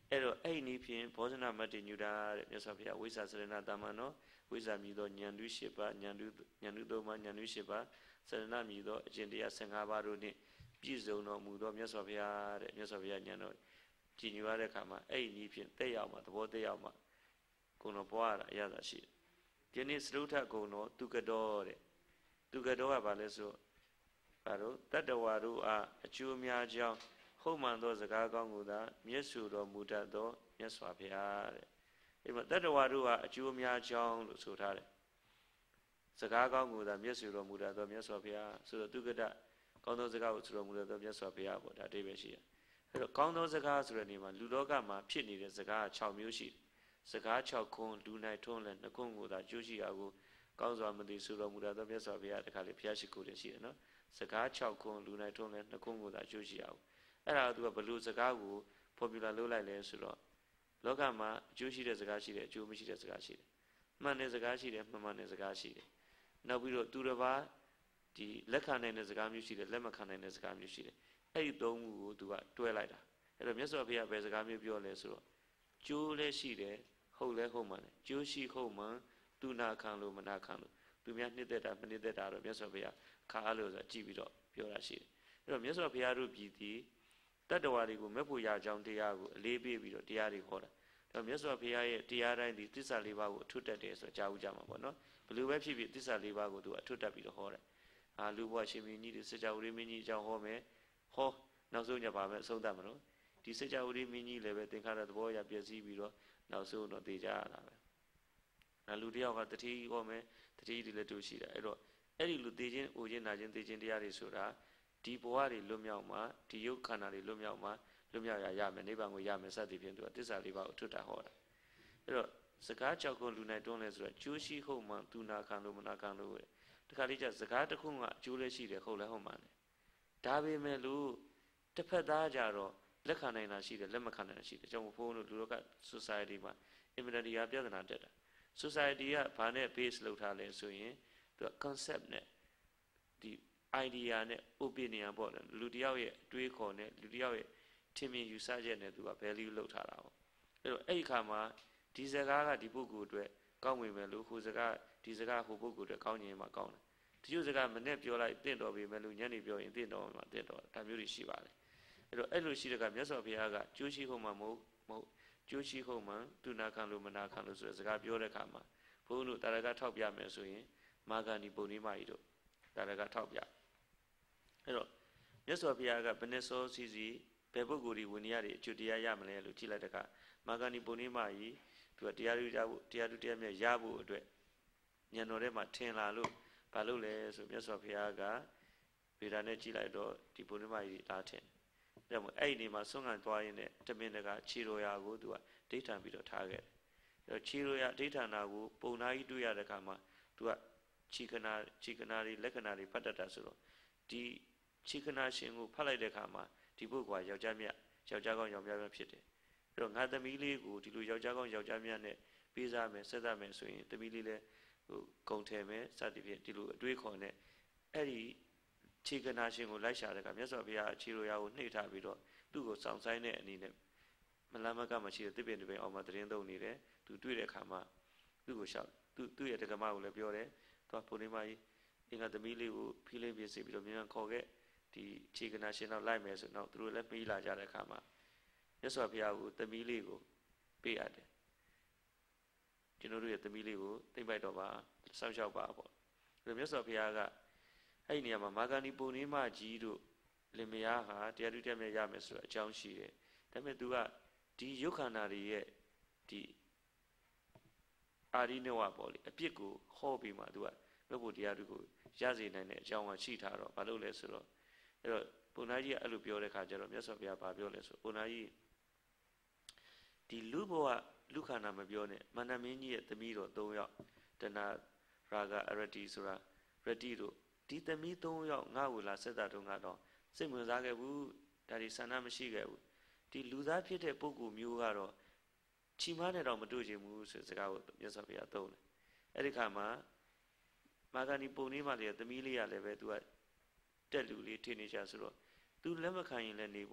အဲ့တော့အဲ့ဒီဖြင့်ဘောဇနမတ္တိညူတာတဲ့မြတ်စွာဘုရားဝိဇ္ဇာစရဏတာမန်နော်ဝိဇ္ဇာမြည်သောဉာဏ်ဓု၈ပါးဉာဏ်ဓုဉာဏ်ဓုသုံးပါးဉာဏ်ဓု၈ပါးစရဏမြည်သောအကျင့်တရား၁၅ပါးတို့နှင့်ပြည့်စုံတော်မူသောမြတ်စွာဘုရားတဲ့မြတ်စွာဘုရားဉာဏ်တော်ကြည်ညိုရတဲ့အခါမှာအဲ့ဒီဖြင့်တက်ရောက်မှာသဘောတက်ရောက်မှာကုံတော်ပွားရတာအရသာရှိတယ်ဒီနေ့စရုထကုံတော်သူကတော်တဲ့သူကတော်ကဘာလဲဆိုဘာလို့တတ္တဝါတို့အားအကျိုးများကြောင်းဟုတ်မှန်သောစကားကောင်းကိုသာမျက်စုတော်မူတတ်သောမြတ်စွာဘုရားတဲ့ဒီမှာတတ္တဝါတို့ဟာအကျိုးများကြောင်းလို့ဆိုထားတယ်စကားကောင်းကိုသာမျက်စုတော်မူတတ်သောမြတ်စွာဘုရားဆိုတော့သူကတကောင်းသောစကားကိုဆိုတော်မူတတ်သောမြတ်စွာဘုရားပေါ့ဒါအဓိပ္ပာယ်ရှိရအဲ့တော့ကောင်းသောစကားဆိုတဲ့နေမှာလူလောကမှာဖြစ်နေတဲ့စကား၆မျိုးရှိတယ်စကား၆ခွန်းလူနိုင်ထုံးလဲနှစ်ခွန်းကိုသာကျိုးရှိတာကိုကောင်းစွာမသိဆိုတော်မူတတ်သောမြတ်စွာဘုရားတခါလေဘုရားရှိခိုးတယ်ရှိတယ်နော်စကား၆ခွန်းလူနိုင်ထုံးလဲနှစ်ခွန်းကိုသာကျိုးရှိအောင်အဲ့ဒါကသူကဘလို့စကားကို popular လုပ်လိုက်လဲဆိုတော့လောကမှာအကျိုးရှိတဲ့စကားရှိတယ်အကျိုးမရှိတဲ့စကားရှိတယ်မှန်တဲ့စကားရှိတယ်မမှန်တဲ့စကားရှိတယ်နောက်ပြီးတော့သူတစ်ပါးဒီလက်ခံနိုင်တဲ့စကားမျိုးရှိတယ်လက်မခံနိုင်တဲ့စကားမျိုးရှိတယ်အဲ့ဒီသုံးခုကိုသူကတွဲလိုက်တာအဲ့တော့မြတ်စွာဘုရားဘယ်စကားမျိုးပြောလဲဆိုတော့ကျိုးလည်းရှိတယ်ဟုတ်လည်းဟုတ်မှန်တယ်ကျိုးရှိဟုတ်မှန်သူနာခံလို့မနာခံလို့သူများနှစ်သက်တာမနှစ်သက်တာတော့မြတ်စွာဘုရားခါအားလို့ဆိုကြည့်ပြီးတော့ပြောတာရှိတယ်အဲ့တော့မြတ်စွာဘုရားတို့ပြည်တည်တတ္တဝါတွေကိုမဲ့ဖို့ရကြောင်းတရားကိုအလေးပေးပြီးတော့တရားတွေဟောတာဒါမြတ်စွာဘုရားရဲ့တရားတိုင်းဒီသစ္စာလေးပါးကိုအထွတ်တက်တယ်ဆိုကြားဦးကြမှာပေါ့နော်ဘယ်လိုပဲဖြစ်ဖြစ်သစ္စာလေးပါးကိုသူအထွတ်တက်ပြီးတော့ဟောတယ်အာလူဘဝရှင်မင်းကြီးတွေစကြဝဠာမင်းကြီးအကြောင်းဟောမယ်ဟောနောက်ဆုံးညပါမယ်အဆုံးသတ်မလို့ဒီစကြဝဠာမင်းကြီးလည်းပဲသင်္ခါရသဘောအရပြည့်စည်ပြီးတော့နောက်ဆုံးတော့သိကြရတာပဲအဲလူတယောက်ကတတိဟောမယ်တတိတွေလည်းတူရှိတာအဲ့တော့အဲ့ဒီလူသိချင်းအိုချင်းနာချင်းသိချင်းတရားတွေဆိုတာဒီဘဝတွေလွတ်မြောက်မှာဒီယုတ်ခန္ဓာတွေလွတ်မြောက်မှာလွတ်မြောက်ရရမယ်နိဗ္ဗာန်ကိုရမယ်စသည်ဖြင့်သူကသစ္စာလေးပါးကိုထွတ်တာဟောတာအဲ့တော့စကားကြောက်ခွန်းလူနိုင်တွန်းလဲဆိုတော့ကျိုးရှိဟုတ်မှန်သူနာခံလို့မနာခံလို့တခါလေးကျစကားတစ်ခုကအကျိုးလည်းရှိတယ်ဟုတ်လည်းဟုတ်မှန်တယ်ဒါပေမဲ့လို့တစ်ဖက်သားကြတော့လက်ခံနိုင်တာရှိတယ်လက်မခံနိုင်တာရှိတယ်ကြောင့်ဘုန်းတို့လူတို့က society မှာ immediate ရပြဿနာတက်တာ society ကဘာနဲ့ base လုပ်ထားလဲဆိုရင်သူက concept နဲ့ဒီ idea နဲ့ opinion ပေါ့လေလူတယောက်ရဲ့အတွေးခေါ်နဲ့လူတယောက်ရဲ့ထင်မြင်ယူဆချက်နဲ့သူက value လုပ်ထားတာပေါ့အဲ့တော့အဲ့ဒီခါမှာဒီစကားကဒီပုဂ္ဂိုလ်အတွက်ကောင်းဝင်မယ်လို့ဟိုစကားဒီစကားဟိုပုဂ္ဂိုလ်အတွက်ကောင်းရင်မှကောင်းတယ်ဒီလိုစကားမနဲ့ပြောလိုက်တင့်တော်ပြီမယ်လို့ညနေပြောရင်တင့်တော်မှာတင့်တော်ဒါမျိုးတွေရှိပါတယ်အဲ့တော့အဲ့လိုရှိတဲ့ကမြတ်စွာဘုရားကကျိုးရှိဟုတ်မှမဟုတ်မဟုတ်ကျိုးရှိဟုတ်မှသူနာခံလို့မနာခံလို့ဆိုတဲ့စကားပြောတဲ့ခါမှာဘုန်းတို့တာရကထောက်ပြမယ်ဆိုရင်မာဂဏီပုံနိမကြီးတို့တာရကထောက်ပြအဲ့တော့မြတ်စွာဘုရားကဘယ်နဲ့စောစီစီဘယ်ပုဂ္ဂိုလ်ဒီဝိနည်းတွေအကျိုးတရားရမလဲလို့ကြည့်လိုက်တဲ့အခါမာဂဏီပုံနိမကြီးသူကတရားလူတရားဖို့တရားလူတရားမြတ်ရဖို့အတွက်ဉာဏ်တော်ထဲမှာထင်လာလို့ဘာလို့လဲဆိုမြတ်စွာဘုရားကဗေဒာနဲ့ကြည့်လိုက်တော့ဒီပုံနိမကြီးလာထင်တယ်ဒါမှအဲ့ဒီနေမှာဆွမ်းခံသွားရင်းနဲ့တမင်တကာခြေတော်ရာကိုသူကဒိဋ္ဌံပြီးတော့ထားခဲ့တယ်အဲ့တော့ခြေတော်ရာဒိဋ္ဌာနာကိုပုံနာကြီးတွေ့ရတဲ့အခါမှာသူကခြေခဏခြေခဏတွေလက္ခဏာတွေဖတ်တတ်တာဆိုတော့ဒီခြေခဏရှင်ကိုဖတ်လိုက်တဲ့အခါမှာဒီပုဂ္ဂိုလ်ကယောက်ျားမြတ်ယောက်ျားကောင်းယောက်ျားမြတ်ဖြစ်တယ်အဲ့တော့ငါသမီးလေးကိုဒီလိုယောက်ျားကောင်းယောက်ျားမြတ်နဲ့ပေးစားမယ်ဆက်စားမယ်ဆိုရင်သမီးလေးလည်းဟိုဂုံထည်မယ်စသည်ဖြင့်ဒီလိုအတွေးခေါ်နဲ့အဲ့ဒီခြေကနာရှင်ကိုလိုက်ရှာတဲ့ကမြတ်စွာဘုရားခြေလိုရာကိုနှိပ်ထားပြီးတော့သူ့ကိုစောင့်ဆိုင်တဲ့အနေနဲ့မလမ်းမကမရှိတဲ့တစ်ပင်တစ်ပင်အောင်မှသတင်းသုံးနေတယ်သူတွေ့တဲ့အခါမှာသူ့ကိုရှောက်သူ့သူ့ရဲ့တက္ကမကိုလည်းပြောတယ်သူကပုံနေမကြီးအင်္ဂါသမီးလေးကိုဖိလိမ့်ပြစီပြီးတော့မြန်ခေါ်ခဲ့ဒီခြေကနာရှင်တော့လိုက်မယ်ဆိုတော့သူတို့လည်းပြီးလာကြတဲ့အခါမှာမြတ်စွာဘုရားကိုသမီးလေးကိုပေးရတယ်ကျွန်တော်တို့ရဲ့သမီးလေးကိုသိမ့်ပိုက်တော့ပါစောင့်ရှောက်ပါပေါ့ဒီမြတ်စွာဘုရားကအဲ့ဒီနေရာမှာမာဂဏီပုံနေမကြီးတို့လင်မယားဟာတရားဓုတရားမြတ်ရမယ်ဆိုတော့အကြောင်းရှိတယ်ဒါပေမဲ့သူကဒီယုတ်ခန္ဓာတွေရဲ့ဒီအာရိနဝပေါ့လေအပြစ်ကိုဟောပြီးမှသူကဘုဖို့တရားဓုကိုရစေနိုင်တဲ့အကြောင်းကရှိထားတော့ဘာလို့လဲဆိုတော့အဲ့တော့ပုံနာကြီးကအဲ့လိုပြောတဲ့ခါကျတော့မြတ်စွာဘုရားဘာပြောလဲဆိုပုံနာကြီးဒီလူဘဝလူခန္ဓာမပြောနဲ့မန္တမင်းကြီးရဲ့သမီးတော်၃ယောက်တဏရာဂအရတိဆိုတာရတိတို့ဒီသမီး၃ယောက်ငါ့ကိုလာဆက်တာတော့ငါတော့စိတ်ဝင်စားခဲ့ဘူးဒါဒီဆန္ဒမရှိခဲ့ဘူးဒီလူသားဖြစ်တဲ့ပုဂ္ဂိုလ်မျိုးကတော့ချီမားနဲ့တော့မတွေ့ချင်ဘူးဆိုစကားကိုမြတ်စွာဘုရားသုံးတယ်အဲ့ဒီခါမှာမာဂဏီပုံနေမှလည်းသမီးလေးရလည်းပဲသူကတက်လူလေးထင်နေကြဆိုတော့သူလက်မခံရင်လည်းနေပေါ့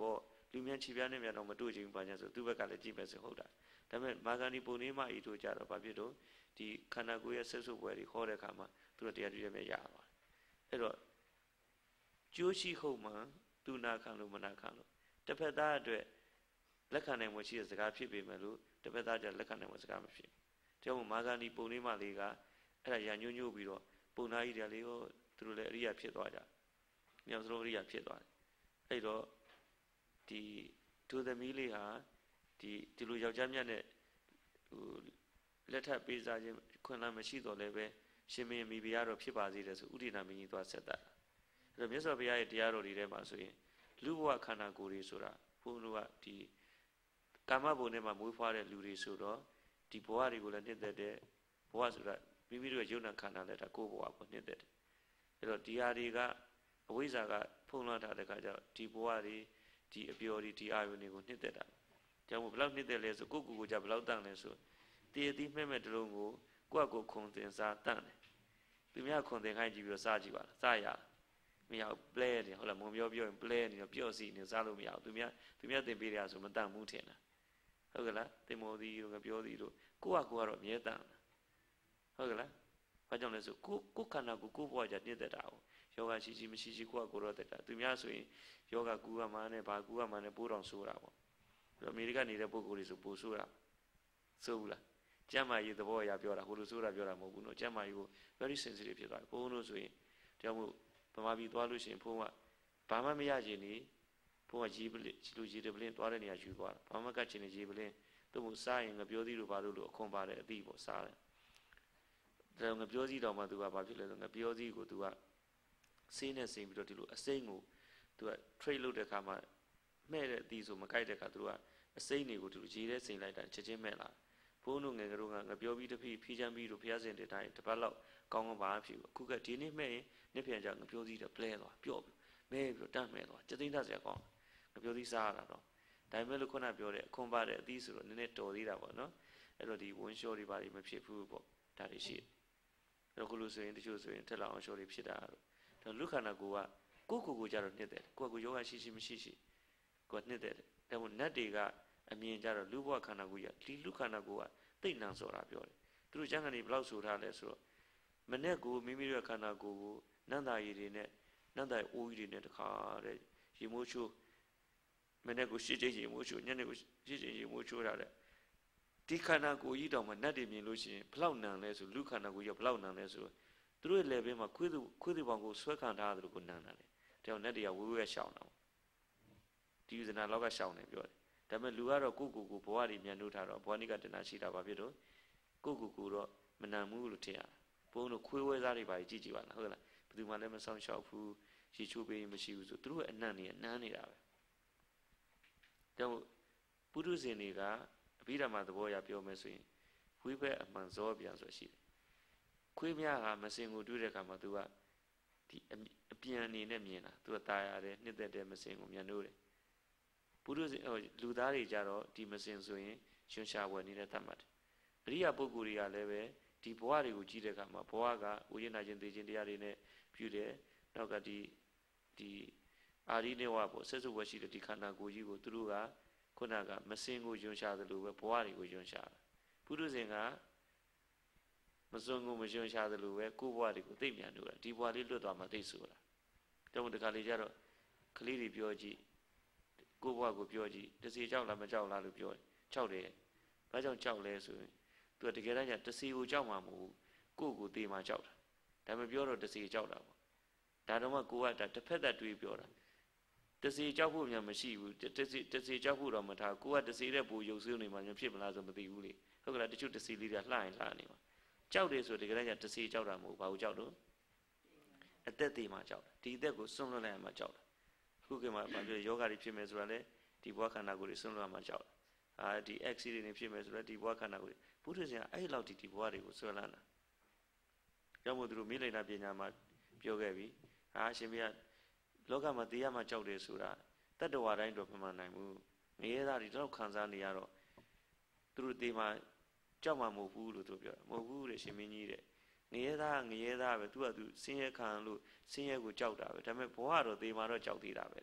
လူမြန်ချီပြားနဲ့မြန်တော့မတွေ့ချင်ဘူးဘာညာဆိုသူ့ဘက်ကလည်းကြည့်မယ်ဆိုဟုတ်တာဒါပေမဲ့မာဂန္ဒီပုံနေမှဤတို့ကြတော့ဘာဖြစ်တော့ဒီခန္ဓာကိုယ်ရဲ့ဆက်စုပ်ပွဲတွေခေါ်တဲ့အခါမှာသူတို့တရားတွေ့ရမယ်ရပါတယ်အဲ့တော့ကျိုးရှိဟုတ်မှသူနာခံလို့မနာခံလို့တစ်ဖက်သားအတွက်လက်ခံနိုင်မှုရှိတဲ့စကားဖြစ်ပေမဲ့လို့တစ်ဖက်သားကျလက်ခံနိုင်မှုစကားမဖြစ်ဘူးကြောင့်မာဂန္ဒီပုံနေမှလေးကအဲ့ဒါရညွှန်းညွှန်းပြီးတော့ပုံနာကြီးတွေလေးကိုသူတို့လည်းအရိယာဖြစ်သွားကြမြောက်စလုံးအရိယာဖြစ်သွားတယ်အဲ့တော့ဒီဒုသမီးလေးဟာဒီဒီလိုယောက်ျားမြတ်နဲ့ဟိုလက်ထပ်ပေးစားခြင်းခွင့်လန်းမရှိတော့လည်းပဲရှင်မင်းမိဖုရားတော်ဖြစ်ပါစေတယ်ဆိုဥဒိနာမင်းကြီးသွားဆက်တာအဲ့တော့မြတ်စွာဘုရားရဲ့တရားတော်တွေထဲမှာဆိုရင်လူဘဝခန္ဓာကိုယ်တွေဆိုတာဘုန်းတော်ကဒီကာမဘုံထဲမှာမွေးဖွားတဲ့လူတွေဆိုတော့ဒီဘဝတွေကိုလည်းနှစ်သက်တဲ့ဘဝဆိုတာမိမိတို့ရဲ့ယုံနာခန္ဓာလည်းဒါကိုယ်ဘဝကိုနှစ်သက်တယ်အဲ့တော့ဒီဟာတွေကအဝိဇ္ဇာကဖုံးလွှမ်းထားတဲ့ခါကျတော့ဒီဘဝတွေဒီအပျော်တွေဒီအာယုန်တွေကိုနှစ်သက်တာကြောင့်ဘယ်လောက်နှစ်သက်လဲဆိုကိုယ့်ကိုယ်ကိုကြဘယ်လောက်တန့်လဲဆိုတည်တည်မဲ့မဲ့တလုံးကိုကိုယ့်ကိုယ်ခုံတင်စားတန့်တယ်သူများခုံတင်ခိုင်းကြည့်ပြီးတော့စားကြည့်ပါလားစားရမရဘူးပလဲနေဟုတ်လားမုံပြောပြောရင်ပလဲနေတော့ပြော့စီနေစားလို့မရဘူးသူများသူများတင်ပေးရဆိုမတန့်ဘူးထင်တာဟုတ်ကလားတင်မောသည်တို့ငပြောသည်တို့ကိုယ့်ဟာကိုယ်ကတော့အမြဲတန့်ဟုတ်ကလားဘာကြောင့်လဲဆိုကိုကိုခန္ဓာကိုကိုယ့်ဘဝကြနှစ်သက်တာ哦ယောဂရှိရှိမရှိရှိကိုယ့်ဟာကိုယ်တော့တက်တာသူများဆိုရင်ယောဂကူရမှန်းနဲ့ဘာကူရမှန်းနဲ့ပိုးတော်ဆိုးတာပေါ့အမေရိကန်နေတဲ့ပုံကိုယ်တွေဆိုပိုးဆိုးတာဆိုးဘူးလားကျမ်းမာရေးသဘောအရပြောတာဟိုလိုဆိုးတာပြောတာမဟုတ်ဘူးနော်ကျမ်းမာရေးကို very sensitive ဖြစ်သွားတယ်ဘုန်းလို့ဆိုရင်တရားမို့ဗမာပြည်သွားလို့ရှိရင်ဘုန်းကဘာမှမရချင်နေဘုန်းကရေးပလလူရေးတယ်ပလင်းသွားတဲ့နေရာယူသွားတာဘာမှကတ်ချင်နေရေးပလင်းသူ့မို့စားရင်ငပြောသီးတို့ဘာလို့လို့အခွန်ပါတယ်အသီးပေါ့စားတယ်ဒါငပြောသီးတော်မှသူကဘာဖြစ်လဲဆိုငပြောသီးကိုသူကဆေးနဲ့စိမ်ပြီးတော့ဒီလိုအစိမ့်ကိုသူက trade လုပ်တဲ့အခါမှာမဲ့တဲ့အသီးဆိုမကြိုက်တဲ့အခါသူကအစိမ့်တွေကိုသူရေးတဲ့စိမ်လိုက်တာချက်ချင်းမဲ့လာဘုန်းတို့ငယ်ကလေးကငပြောပြီးတဖိဖီးချမ်းပြီးတို့ဘုရားရှင်တဲ့တိုင်းတပတ်လောက်ကောင်းကောင်းပါဖြစ်ဘူးအခုကဒီနေ့မဲ့ရင်နေ့ပြန်ကြငပြောသီးတော့ပလဲသွားပြော့မဲပြီးတော့တတ်မဲ့သွားစက်သိန်းသက်စရာကောင်းငပြောသီးစားရတာတော့ဒါပေမဲ့လို့ခုနပြောတဲ့အခွန်ပါတဲ့အသီးဆိုတော့နည်းနည်းတော်သေးတာပေါ့နော်အဲ့တော့ဒီဝန်းလျှော်တွေပါမဖြစ်ဘူးပေါ့ဒါတွေရှိတယ်အဲ့တော့ခုလို့ဆိုရင်တချို့ဆိုရင်ထက်လောက်အောင်လျှော်တွေဖြစ်တာတော့ဒါလူခန္ဓာကိုယ်ကကိုယ့်ကိုယ်ကိုကြတော့နှစ်တယ်ကိုယ့်ကိုယောဂရှိရှိမရှိရှိကိုယ်နှစ်တယ်ဒါပေမဲ့နတ်တွေကအမြင်ကြတော့လူဘဝခန္ဓာကိုယ်ကြီးဒီလူခန္ဓာကိုယ်ကသိမ့်နံဆိုတာပြောတယ်သူတို့ကျမ်းဂန်တွေဘယ်လောက်ဆိုထားလဲဆိုတော့မနဲ့ကိုမိမိတို့ခန္ဓာကိုယ်ကိုနန္တာရည်တွေနဲ့နန္တာအိုးကြီးတွေနဲ့တခါတဲ့ရေမိုးချိုးမနဲ့ကိုရှစ်ကျိတ်ရေမိုးချိုးညနေကိုရှစ်ကျိတ်ရေမိုးချိုးထားတဲ့ဒီခန္ဓာကိုယ်ကြီးတောင်မှနတ်တွေမြင်လို့ရှိရင်ဘလောက်နံလဲဆိုလူခန္ဓာကိုယ်ကြီးဘလောက်နံလဲဆိုသူတို့ရဲ့ level မှာခွေးသူခွေးသူပေါင်းကိုဆွဲခံထားတယ်လို့ကိုနံတာလေဒါကြောင့်နတ်တွေကဝေးဝေးရှောင်တာဒီယူဇနာလောက်ကရှောင်တယ်ပြောတယ်ဒါပေမဲ့လူကတော့ကိုယ့်ကိုယ်ကိုဘဝတွေမြန်လို့ထားတော့ဘဝနိကတဏှာရှိတာပါဖြစ်တော့ကိုယ့်ကိုယ်ကိုတော့မနံဘူးလို့ထင်ရဘုန်းတို့ခွေးဝဲစားတွေပါကြည့်ကြည့်ပါလားဟုတ်လားဘယ်သူမှလည်းမဆောင်ရှောက်ဘူးရေချိုးပေးမရှိဘူးဆိုသူတို့ရဲ့အနံ့တွေနန်းနေတာပဲဒါကြောင့်ပုထုဇဉ်တွေကအဘိဓမ္မာသဘောအရပြောမယ်ဆိုရင်ဝိဘက်အမှန်ဇောပြန်ဆိုရှိတယ်ခွေးများကမစင်ကိုတွေ့တဲ့အခါမှာသူကဒီအပြန်အနေနဲ့မြင်တာသူကตายရတယ်နှစ်သက်တဲ့မစင်ကိုမြန်လို့တယ်ပုထုဇဉ်လူသားတွေကြတော့ဒီမစင်ဆိုရင်ရှင်ရှာဝယ်နေတဲ့တတ်မှတ်တယ်အရိယာပုဂ္ဂိုလ်တွေကလည်းပဲဒီဘဝတွေကိုကြည့်တဲ့အခါမှာဘဝကဝိညာဉ်ခြင်းသိခြင်းတရားတွေနဲ့ပြုတယ်နောက်ကဒီဒီအာရိနေဝပေါ့ဆက်စုပ်ဝရှိတဲ့ဒီခန္ဓာကိုယ်ကြီးကိုသူတို့ကခုနကမစင်ကိုယွန်ရှာသလိုပဲဘဝတွေကိုယွန်ရှာတာပုထုဇဉ်ကမစွန်ကိုမယွန်ရှာသလိုပဲကိုယ်ဘဝတွေကိုသိမြန်လို့ဒီဘဝလေးလွတ်သွားမှသိဆိုတာတောင်းတခါလေးကြတော့ကလေးတွေပြောကြည့်ကိုယ်ဘဝကိုပြောကြည့်တစီကြောက်လားမကြောက်လားလို့ပြောတယ်ကြောက်တယ်ဘာကြောင့်ကြောက်လဲဆိုရင်သူကတကယ်တမ်းကျတစီကိုကြောက်မှာမဟုတ်ဘူးကိုယ့်ကိုသေမှာကြောက်တာဒါမှပြောတော့တစီကြောက်တာပေါ့ဒါတော့မှကိုကတစ်ဖက်သက်တွေးပြောတာတစီကြောက်ဖို့များမရှိဘူးတစီတစီကြောက်ဖို့တော့မထားကိုကတစီတဲ့ပူရုပ်ဆင်းနေမှညဖြစ်မလားဆိုမသိဘူးလေဟုတ်ကလားတချို့တစီလေးတွေလှရင်လှနေမှာကြောက်တယ်ဆိုတကယ်တမ်းကျတစီကြောက်တာမဟုတ်ဘာလို့ကြောက်တော့အသက်သေးမှကြောက်တာဒီအသက်ကိုစွန့်လွတ်လိုက်ရမှကြောက်တာခုကမှဘာပြောယောဂတွေဖြစ်မယ်ဆိုတာလေဒီဘဝခန္ဓာကိုယ်တွေစွန့်လွတ်ရမှကြောက်တာအာဒီ accident တွေဖြစ်မယ်ဆိုတော့ဒီဘဝခန္ဓာကိုယ်ပုထုဇဉ်ကအဲ့လောက်ဒီဒီဘဝတွေကိုဆွဲလန်းတာကြောင့်မို့သူတို့မိလိန်နာပညာမှာပြောခဲ့ပြီအာအရှင်ဘုရားလောကမှာတရားမှကြောက်တယ်ဆိုတာတတ္တဝါတိုင်းတော့မမှန်နိုင်ဘူးငရဲသားတွေတော့ခံစားနေရတော့သူတို့တေမှာကြောက်မှမဟုတ်ဘူးလို့သူပြောတာမဟုတ်ဘူးတဲ့ရှင်မင်းကြီးတဲ့ငရဲသားငရဲသားပဲသူကသူဆင်းရဲခံလို့ဆင်းရဲကိုကြောက်တာပဲဒါပေမဲ့ဘဝတော့တေမှာတော့ကြောက်သေးတာပဲလေ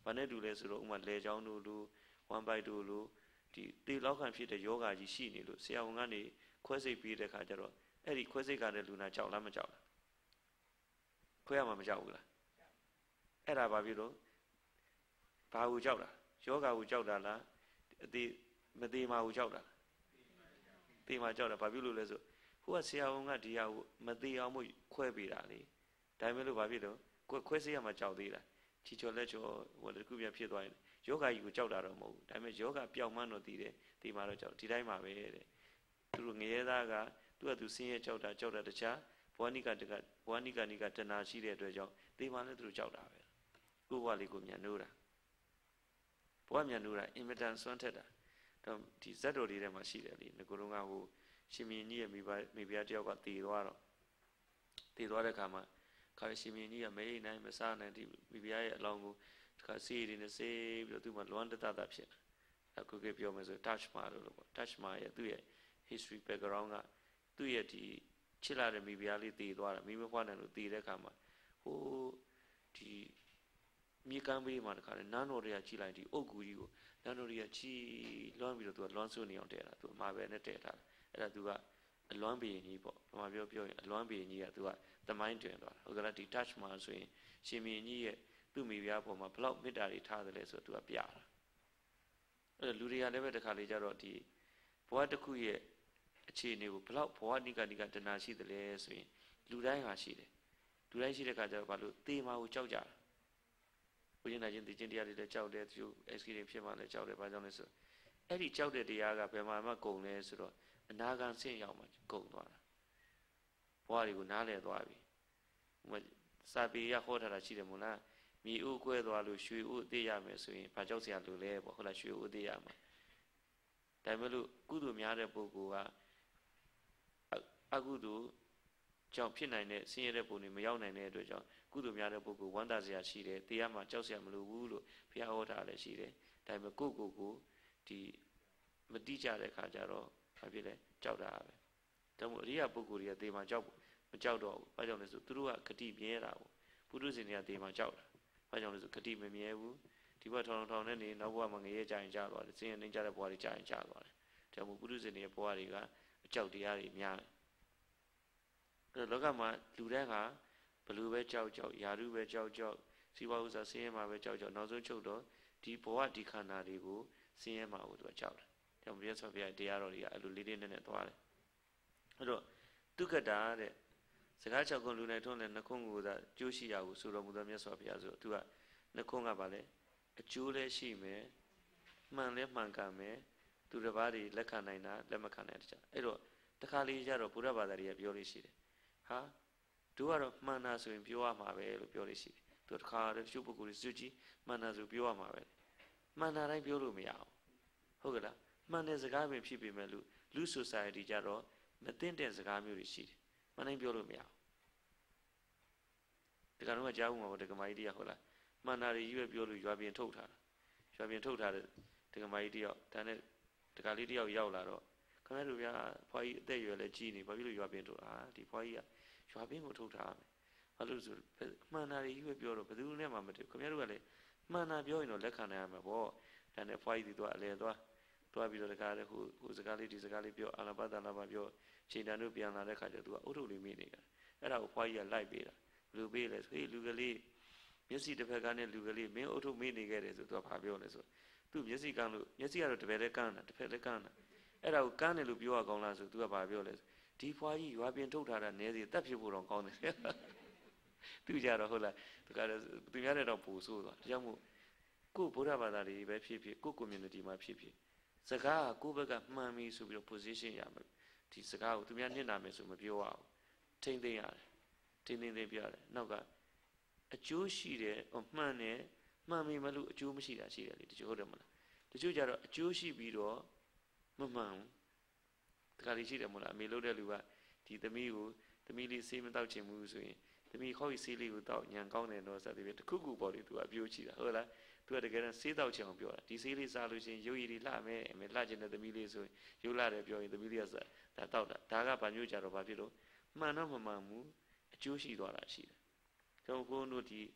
ဘာနဲ့တူလဲဆိုတော့ဥမာလေချောင်းတို့လိုဝမ်ပိုက်တို့လိုဒီတေလောက်ခံဖြစ်တဲ့ယောဂကြီးရှိနေလို့ဆရာဝန်ကနေခွဲစိတ်ပြီးတဲ့ခါကျတော့အဲ့ဒီခွဲစိတ်ကတဲ့လူနာကြောက်လားမကြောက်လားခွဲရမှာမကြောက်ဘူးလားအဲ့ဒါဘာဖြစ်လို့ဘာကိုကြောက်တာယောဂကိုကြောက်တာလားအသေးမသေးမှာကိုကြောက်တာသေးမှာကြောက်တာဘာဖြစ်လို့လဲဆိုဟိုကဆရာဝန်ကဒီဟာကိုမသေးအောင်မို့ခွဲပေးတာလေဒါပေမဲ့လို့ဘာဖြစ်တော့ခွဲခွဲစိတ်ရမှာကြောက်သေးတာချီချော်လက်ချော်ဟိုတခုပြန်ဖြစ်သွားရင်ယောဂကြီးကိုကြောက်တာတော့မဟုတ်ဘူးဒါပေမဲ့ယောဂပျောက်မှန်းတော့သိတယ်ဒီမှာတော့ကြောက်ဒီတိုင်းမှာပဲတဲ့သူတို့ငရဲသားကသူကသူဆင်းရဲကြောက်တာကြောက်တာတခြားဘောနိကတကဘောနိကနိကတဏှာရှိတဲ့အတွက်ကြောင့်ဒီမှာလည်းသူတို့ကြောက်တာပဲကိုယ်ဘဝလေးကိုမြန်နိုးတာဘဝမြန်နိုးတာအင်မတန်စွန့်ထက်တာတော့ဒီဇက်တော်လေးထဲမှာရှိတယ်လေငကိုယ်တော့ကဟိုရှင်မင်းကြီးရဲ့မိဘမိဖုရားတယောက်ကတည်သွားတော့တည်သွားတဲ့ခါမှာခါရှင်မင်းကြီးကမဲနိုင်မစားနိုင်ဒီမိဖုရားရဲ့အလောင်းကိုခါစေးရင်းနဲ့စေးပြီးတော့သူ့မှာလွမ်းတတတာဖြစ်တာအခုကပြောမယ်ဆို touch မှာလို့ပေါ့ touch မှာရဲ့သူ့ရဲ့ history background ကသူ့ရဲ့ဒီချစ်လာတဲ့မိဖုရားလေးတည်သွားတာမိမဖွားတယ်လို့တည်တဲ့ခါမှာဟိုဒီမြေကမ်းဘေးမှာတခါလေနန်းတော်တွေကကြီးလိုက်ဒီအုတ်ကူကြီးကိုနန်းတော်တွေကကြီးလွမ်းပြီးတော့သူကလွမ်းဆွနေအောင်တည်တာသူအမှားပဲနဲ့တည်ထားတာအဲ့ဒါသူကအလွမ်းပေရင်ကြီးပေါ့ဘာမှပြောပြောရင်အလွမ်းပေရင်ကြီးကသူကသမိုင်းတွင်သွားတာဟုတ်ကဲ့ဒီ touch မှာဆိုရင်ရှင်မင်းကြီးရဲ့သူ့မိဖုရားပေါ်မှာဘလောက်မေတ္တာတွေထားတယ်လဲဆိုတော့သူကပြတာအဲ့လူတွေကလည်းပဲတခါလေကြတော့ဒီဘဝတစ်ခုရဲ့အခြေအနေကိုဘလောက်ဘဝနိကနိကတဏှာရှိတယ်လဲဆိုရင်လူတိုင်းဟာရှိတယ်လူတိုင်းရှိတဲ့ခါကျတော့ဘာလို့သေမာကိုကြောက်ကြတာဘုရင်နိုင်ချင်းသိချင်းတရားတွေလည်းကြောက်တယ်သူ S K တွေဖြစ်မှလည်းကြောက်တယ်ဘာကြောင့်လဲဆိုအဲ့ဒီကြောက်တဲ့တရားကဘယ်မှာမှကုန်လဲဆိုတော့အနာဂံဆင့်ရောက်မှကုန်သွားတာဘဝတွေကိုနားလည်သွားပြီဟိုစာပေရဟောထားတာရှိတယ်မို့လားမြေဥကွဲသွားလို့ရွှေဥသိရမယ်ဆိုရင်ဘာကြောက်စရာလိုလဲပေါ့ဟုတ်လားရွှေဥသိရမှာဒါပေမဲ့လို့ကုသိုလ်များတဲ့ပုဂ္ဂိုလ်ကအကုသိုလ်ကြောင့်ဖြစ်နိုင်တဲ့ဆင်းရဲတဲ့ပုံတွေမရောက်နိုင်တဲ့အတွက်ကြောင့်ကုသိုလ်များတဲ့ပုဂ္ဂိုလ်ဝမ်းသာစရာရှိတယ်တရားမှာကြောက်စရာမလိုဘူးလို့ဘုရားဟောထားလည်းရှိတယ်ဒါပေမဲ့ကိုယ့်ကိုယ်ကိုဒီမတိကြတဲ့ခါကျတော့ဘာဖြစ်လဲကြောက်တာပဲဒါမို့အရိယပုဂ္ဂိုလ်တွေကသေမှာကြောက်မကြောက်တော့ဘူးဘာကြောင့်လဲဆိုသူတို့ကဂတိမြဲတာပေါ့ပုထုဇဉ်တွေကသေမှာကြောက်တာဘာကြောင့်လဲဆိုဂတိမမြဲဘူးဒီဘက်ထောင်ထောင်နဲ့နေနောက်ဘဝမှာငရဲကြရင်ကြာသွားတယ်ဆင်းရဲနေကြတဲ့ဘဝတွေကြာရင်ကြာသွားတယ်ဒါမို့ပုထုဇဉ်တွေရဲ့ဘဝတွေကအကြောက်တရားတွေများတယ်လောကမှာလူတိုင်းကဘလူပဲကြောက်ကြောက်ယာရုပဲကြောက်ကြောက်စီဝါဥစ္စာဆင်းရဲမှာပဲကြောက်ကြောက်နောက်ဆုံးချုပ်တော့ဒီဘဝဒီခန္ဓာတွေကိုဆင်းရဲမှာကိုသူကကြောက်တယ်။ဒါကြောင့်ဘုရားဆောဘုရားတရားတော်တွေကအဲ့လိုလေးလေးနက်နက်သွားတယ်။အဲ့တော့ဒုက္ခတာတဲ့စကား၆ခုလူနိုင်ထုံးတဲ့နှခုကိုသာကျိုးရှိရကိုဆိုတော်မူသောမြတ်စွာဘုရားဆိုသူကနှခုကပါလေအကျိုးလည်းရှိမယ်မှန်လည်းမှန်ကန်မယ်သူတစ်ပါးတွေလက်ခံနိုင်တာလက်မခံနိုင်တခြားအဲ့တော့တခါလေးကျတော့ဘုရားဘာသာတွေကပြောလို့ရှိတယ်ဟာတို့ကတော့မှန်တာဆိုရင်ပြောရမှာပဲလို့ပြောလို့ရှိတယ်သူတခါတည်းရှုပ်ပုဂ္ဂိုလ်စုကြည့်မှန်တာဆိုပြောရမှာပဲမှန်တာတိုင်းပြောလို့မရအောင်ဟုတ်ကဲ့လားမှန်တဲ့စကားပဲဖြစ်ပေမဲ့လို့လူ society ကြတော့မသိတဲ့စကားမျိုးတွေရှိတယ်မှန်တိုင်းပြောလို့မရအောင်ဒီကတော့ကကြားဦးမှာပေါ့ဒကမာကြီးတရားဟုတ်လားမှန်တာတွေကြီးပဲပြောလို့ရွာပြင်ထုတ်ထားတာရွာပြင်ထုတ်ထားတဲ့ဒကမာကြီးတယောက်ဒါနဲ့ဒကာလေးတယောက်ရောက်လာတော့ခင်ဗျားတို့ဗျာဖွားကြီးအသက်အရွယ်လည်းကြီးနေဘာဖြစ်လို့ရွာပြင်ထုတ်အာဒီဖွားကြီးကရွာပြင်ကိုထုတ်ထားမယ်ဘာလို့ဆိုမှန်တာတွေကြီးပဲပြောတော့ဘယ်သူနဲ့မှမတူခင်ဗျားတို့ကလည်းမှန်တာပြောရင်တော့လက်ခံနိုင်ရမှာပေါ့ဒါနဲ့ဖွားကြီးဒီတော့အလဲသွားသွားပြီးတော့တကားလေဟိုဟိုစကားလေးဒီစကားလေးပြောအာလပတလာပါပြောချိန်တန်တို့ပြန်လာတဲ့ခါကျသူကအုတ်ထုတ်လေးမိနေကြတယ်အဲ့ဒါကိုဖွားကြီးကလိုက်ပေးတာဘယ်လိုပေးလဲဆိုဟေးလူကလေးမျက်စိတစ်ဖက်ကနဲ့လူကလေးမင်းအုတ်ထုတ်မိနေခဲ့တယ်ဆိုသူကဘာပြောလဲဆိုသူမျက်စိကန်းလို့မျက်စိကတော့တစ်ဖက်လည်းကန်းတာတစ်ဖက်လည်းကန်းတာအဲ့ဒါကိုကန်းတယ်လို့ပြောရကောင်းလားဆိုသူကဘာပြောလဲဒီဖွားကြီးရွာပြင်ထုတ်ထားတာနည်းစီတက်ဖြစ်ဖို့တော့ကောင်းတယ်သူကြတော့ဟုတ်လားသူကတော့သူများတဲ့တော့ပူဆိုးသွားဒါကြောင့်မို့ကိုဗုဒ္ဓဘာသာတွေပဲဖြစ်ဖြစ်ကို community မှာဖြစ်ဖြစ်စကားကကိုယ့်ဘက်ကမှန်ပြီဆိုပြီးတော့ position ရမယ်ဒီစကားကိုသူများနစ်နာမယ်ဆိုမပြောရဘူးထိမ့်သိမ့်ရတယ်ထိမ့်သိမ့်သိမ့်ပြရတယ်နောက်ကအကျိုးရှိတယ်မှန်တယ်မှန်ပြီမလို့အကျိုးမရှိတာရှိတယ်လေတချို့ဟုတ်တယ်မလားတချို့ကြတော့အကျိုးရှိပြီးတော့မမှန်ဘူးတခါလေးရှိတယ်မလားအမေလို့တဲ့လူကဒီသမီးကိုသမီးလေးဆေးမတောက်ချင်ဘူးဆိုရင်သမီးခေါက်ရီဆေးလေးကိုတောက်ညံကောင်းတယ်တော့စသဖြင့်တခုခုပေါ်လေသူကအပြိုးချတာဟုတ်လားသူကတကယ်တော့ဆေးတောက်ချင်အောင်ပြောတာဒီဆေးလေးစားလို့ရှိရင်ရုပ်ရည်တွေလှမယ်အမေလှချင်တဲ့သမီးလေးဆိုရင်ရုပ်လှတယ်ပြောရင်သမီးလေးကစဒါတောက်တာဒါကဘာမျိုးကြတော့ဘာဖြစ်လို့မှန်တော့မမှန်ဘူးအကျိုးရှိသွားတာရှိတယ်ကျွန်တော်ဘုန်းတို့ဒီ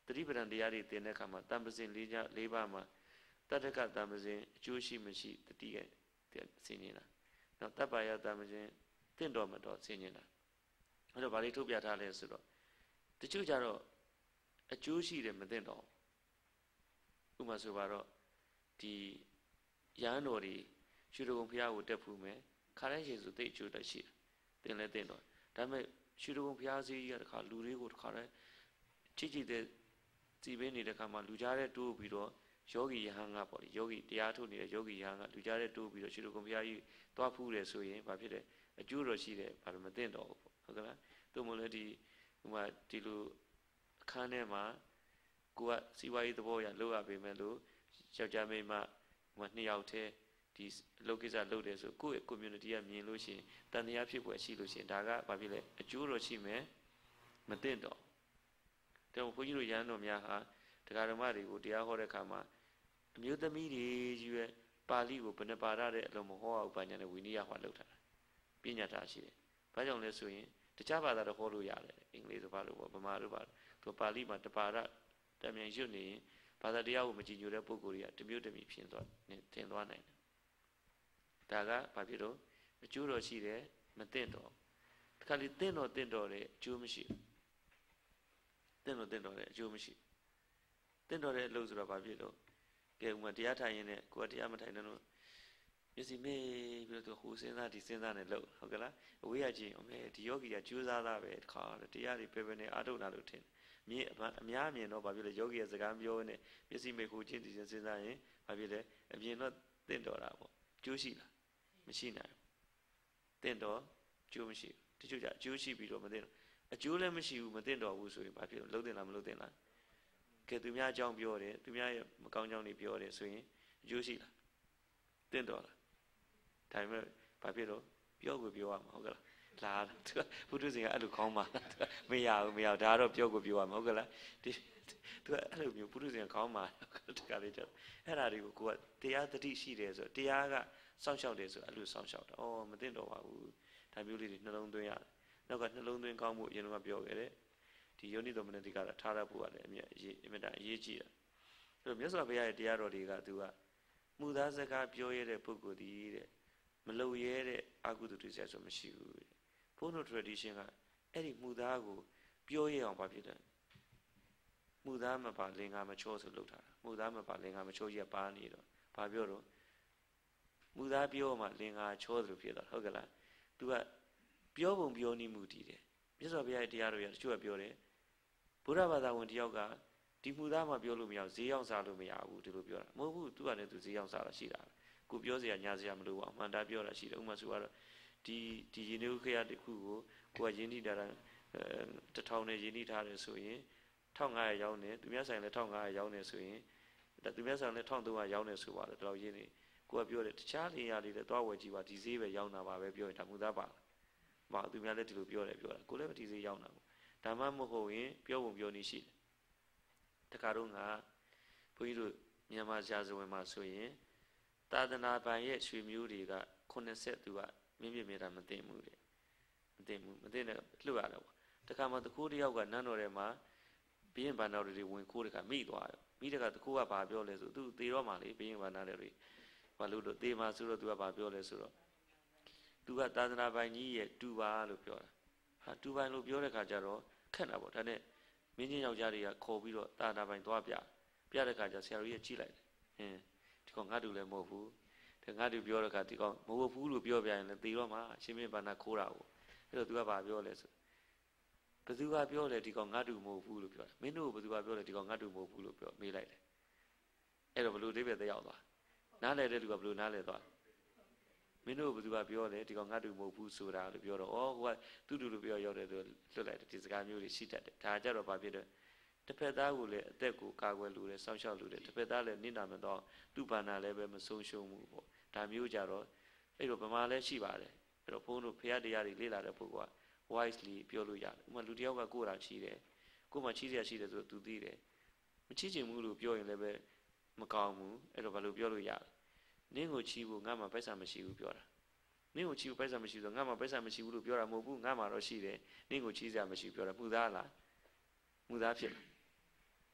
တိပဒံတရားတွေသင်တဲ့အခါမှာတမ္ပဇင်၄ည၄ပါးမှာတတ္တကတမ္ပဇင်အကျိုးရှိမရှိတတိကဆင်ញင်တာနောက်တပ်ပါယတမ္ပဇင်တင့်တော်မတော်ဆင်ញင်တာအဲ့တော့ဗာလေးထုတ်ပြထားလဲဆိုတော့တချို့ကြတော့အကျိုးရှိတယ်မသိတော့ဥပမာဆိုပါတော့ဒီရဟန်းတော်တွေရွှေတုံဘုရားကိုတက်ဖူးမယ်ခါတိုင်းရှင်ဆိုတိတ်အကျိုးတက်ရှိတယ်သင်လဲသင်တော့ဒါပေမဲ့ရွှေတုံဘုရားစည်းကြီးကတခါလူတွေကိုတခါတိုင်းချစ်ချစ်တဲ့စီပင်းနေတဲ့ခါမှာလူကြားတဲ့တိုးပြီးတော့ယောဂီယဟန်ကပေါ့လေယောဂီတရားထုတ်နေတဲ့ယောဂီယဟန်ကလူကြားတဲ့တိုးပြီးတော့ရွှေတုံဘုရားကြီးသွားဖူးတယ်ဆိုရင်ဘာဖြစ်လဲအကျိုးတော်ရှိတယ်ဘာလို့မသိတော့ဘူးပေါ့ဟုတ်ကလားသူမလို့ဒီဥမာဒီလိုအခန်းထဲမှာကိုကစီဝါရေးသဘောရလောက်ရပေမဲ့လို့ယောက်ျားမိန်းမဟိုနှစ်ယောက်တည်းဒီအလုပ်ကိစ္စလုပ်တယ်ဆိုကိုယ့်ရဲ့ community ကမြင်လို့ရှိရင်တန်တရားဖြစ်ပွဲရှိလို့ရှိရင်ဒါကဘာဖြစ်လဲအကျိုးတော်ရှိမယ်မသိတော့တဲ့ဘုန်းကြီးတို့ရဟန်းတော်များဟာတရားဓမ္မတွေကိုတရားဟောတဲ့အခါမှာအမျိုးသမီးတွေကြီးရဲ့ပါဠိကိုဘယ်နှပါရတဲ့အလုံးမဟောအောင်ပါညာနဲ့ဝိနည်းဟောလုပ်ထားတာပညာထားရှိတယ်။ဘာကြောင့်လဲဆိုရင်တခြားဘာသာတော့ဟောလို့ရတယ်အင်္ဂလိပ်ဆိုပါလို့ပေါ့ဗမာတို့ပါသူပါဠိမှာတပါရတမြန်ရွတ်နေရင်ဘာသာတရားကိုမကြည်ညိုတဲ့ပုဂ္ဂိုလ်တွေကတမျိုးတမျိုးဖြစ်သွားထင်သွားနိုင်တယ်။ဒါကဘာဖြစ်လို့အကျိုးတော်ရှိတယ်မသိတော့တခါလေသိတော့သိတော့တဲ့အကျိုးမရှိသိတော့သိတော့တဲ့အကျိုးမရှိသိတော့တဲ့အလုပ်ဆိုတော့ဘာဖြစ်လို့ကဲဥမာတရားထိုင်ရင်လည်းကိုယ်တရားမထိုင်တော့မျက်စိမေးပြီးတော့ဟိုစဉ်းစားဒီစဉ်းစားနေလို့ဟုတ်ကဲ့လားအဝေးရချင်းအမေဒီယောဂီကကြိုးစားတာပဲတခါတရားတွေပဲပဲနဲ့အာထုတ်တာလို့ထင်မြင်အများအမြင်တော့ဘာဖြစ်လဲယောဂီရဲ့စကားပြောနေမျက်စိမေးဟိုချင်းဒီစဉ်းစားရင်ဘာဖြစ်လဲအမြင်တော့တင့်တော်တာပေါ့ကျိုးရှိလားမရှိနိုင်ဘူးတင့်တော်ကျိုးမရှိဘူးတချို့ကြအကျိုးရှိပြီးတော့မသိတော့အကျိုးလည်းမရှိဘူးမသိတော့ဘူးဆိုရင်ဘာဖြစ်လို့လုံးတင်လားမလုံးတင်လားကဲသူများအကြောင်းပြောတယ်သူများရဲ့မကောင်းကြောင်းတွေပြောတယ်ဆိုရင်အကျိုးရှိလားတင့်တော်လားဒါပေမဲ့ဘာဖြစ်လို့ပြောကိုပြောရမှာဟုတ်ကဲ့လားလာသူကဘုဒ္ဓရှင်ကအဲ့လိုခေါင်းမှာမရဘူးမရဘူးဒါတော့ပြောကိုပြောရမှာဟုတ်ကဲ့လားဒီသူကအဲ့လိုမျိုးဘုဒ္ဓရှင်ခေါင်းမှာတခါလေးကျတော့အဲ့ဓာတွေကိုကိုကတရားတတိရှိတယ်ဆိုတရားကစောင့်ရှောက်တယ်ဆိုအဲ့လိုစောင့်ရှောက်တာဩမသိတော့ပါဘူးဒါမျိုးလေးတွေနှလုံးသွင်းရတယ်နောက်ကနှလုံးသွင်းကောင်းမှုအရင်ကပြောခဲ့တယ်ဒီယောနိတော်မနတိကတော့ထားရဖို့ရတယ်အမြဲအရေးအမြဲတမ်းအရေးကြီးတယ်အဲ့လိုမြတ်စွာဘုရားရဲ့တရားတော်တွေကသူကမှုသားစကားပြောရတဲ့ပုဂ္ဂိုလ်ဒီတဲ့မလုံရဲတဲ့အကုသိုလ်တွေဆက်ဆိုမရှိဘူးတဲ့ဘုန်းတော် tradition ကအဲ့ဒီမှုသားကိုပြောရအောင်ဘာဖြစ်တယ်မှုသားမပါလင်္ကာမချောဆိုလုပ်ထားတာမှုသားမပါလင်္ကာမချောကြီးကပါနေတော့ဘာပြောတော့မှုသားပြောမှလင်္ကာချောသလိုဖြစ်သွားဟုတ်ကဲ့လား तू ကပြောပုံပြောနည်းမှုတည်တယ်မြတ်စွာဘုရားရဲ့တရားတော်ရတချို့ကပြောတယ်ဘုရားဘာသာဝင်တယောက်ကဒီမှုသားမှပြောလို့မရဘူးဈေးရောက်စားလို့မရဘူးဒီလိုပြောတာမဟုတ်ဘူး तू ကလည်း तू ဈေးရောက်စားတာရှိတာကိုပြောစရာညာစရာမလိုဘူးအမှန်တရားပြောတာရှိတယ်ဥပမာဆိုတော့ဒီဒီရင်းနှီးခရတခုကိုကိုကရင်းနှီးတာတထောင်နဲ့ရင်းနှီးထားတယ်ဆိုရင်တစ်ထောင်ငါးရာရောင်းတယ်သူများဆိုင်လည်းတစ်ထောင်ငါးရာရောင်းတယ်ဆိုရင်သူများဆိုင်လည်းတစ်ထောင်သုံးရာရောင်းတယ်ဆိုပါတယ်တော်တော်ရင်းနေကိုကပြောတယ်တခြားနေရာလေးလည်းသွားဝယ်ကြည့်ပါဒီဈေးပဲရောင်းတာပါပဲပြောရင်ဒါမှမဟုတ်ပါမသူများလည်းဒီလိုပြောတယ်ပြောတာကိုလည်းဒီဈေးရောင်းတာပေါ့ဒါမှမဟုတ်ရင်ပြောပုံပြောနည်းရှိတယ်တခါတော့ငါဘုန်းကြီးတို့မြန်မာဆရာဇဝင်မှာဆိုရင်သာသနာပိုင်ရဲ့ရွှေမျိုးတွေကခုနှစ်ဆက်သူကမြင့်မြင့်မြတ်တာမသိဘူးတဲ့မသိဘူးမသိနဲ့လှုပ်ရတော့တခါမှတကူတယောက်ကနန်းတော်ထဲမှာဘင်းဘာနာတွေဝင်ခိုးတခါမိသွားရောမိတခါတကူကဘာပြောလဲဆိုသူသေတော့မှလေဘင်းဘာနာတွေဘာလို့လို့သေမှဆိုတော့သူကဘာပြောလဲဆိုတော့သူကသာသနာပိုင်ကြီးရဲ့တူပါလို့ပြောတာဟာတူပိုင်လို့ပြောတဲ့ခါကျတော့ခက်တာပေါ့ဒါနဲ့မင်းချင်းယောက်ျားတွေကခေါ်ပြီးတော့သာသနာပိုင်သွားပြပြတဲ့ခါကျဆရာတော်ကြီးကကြည့်လိုက်တယ်ဟင်းဒီကောင်ငါတူလည်းမဟုတ်ဘူးဒါငါတူပြောတဲ့ခါဒီကောင်မဟုတ်ဘူးလို့ပြောပြရင်လည်းသေတော့မှအရှင်မင်းဘာနာခိုးတာကိုအဲ့တော့သူကဘာပြောလဲဆိုဘယ်သူကပြောလဲဒီကောင်ငါတူမဟုတ်ဘူးလို့ပြောတယ်မင်းတို့ဘယ်သူကပြောလဲဒီကောင်ငါတူမဟုတ်ဘူးလို့ပြောမေးလိုက်တယ်အဲ့တော့ဘလို့အိဗယ်သက်ရောက်သွားနားလဲတဲ့လူကဘလို့နားလဲသွားမင်းတို့ဘယ်သူကပြောလဲဒီကောင်ငါတူမဟုတ်ဘူးဆိုတာလို့ပြောတော့ဩဟိုကသူ့တူလို့ပြောရောက်တယ်သူလွတ်လိုက်တယ်ဒီစကားမျိုးတွေရှိတတ်တယ်ဒါကြတော့ဘာဖြစ်လဲတစ်ဖက်သားကိုလည်းအသက်ကိုကာကွယ်လို့လည်းစောင့်ရှောက်လို့လည်းတစ်ဖက်သားလည်းနင့်နာမတော့သူ့ဘာနာလည်းပဲမဆုံးရှုံးဘူးပေါ့ဒါမျိုးကြတော့အဲ့တော့ဗမာလည်းရှိပါတယ်အဲ့တော့ဘုန်းတို့ဖရာတရားတွေလေ့လာတဲ့ပုဂ္ဂိုလ်က wisely ပြောလို့ရတယ်ဥပမာလူတယောက်ကကိုယ်တာချီးတယ်ကိုယ်မှချီးစရာရှိတယ်ဆိုတော့သူသိတယ်မချီးချင်ဘူးလို့ပြောရင်လည်းပဲမကောင်းဘူးအဲ့တော့ဘာလို့ပြောလို့ရလဲနင်းကိုချီးဖို့ငါမှပိုက်ဆံမရှိဘူးပြောတာနင်းကိုချီးဖို့ပိုက်ဆံမရှိဆိုငါမှပိုက်ဆံမရှိဘူးလို့ပြောတာမဟုတ်ဘူးငါမှတော့ရှိတယ်နင်းကိုချီးစရာမရှိပြောတာမှုသားလားမှုသားဖြစ်လား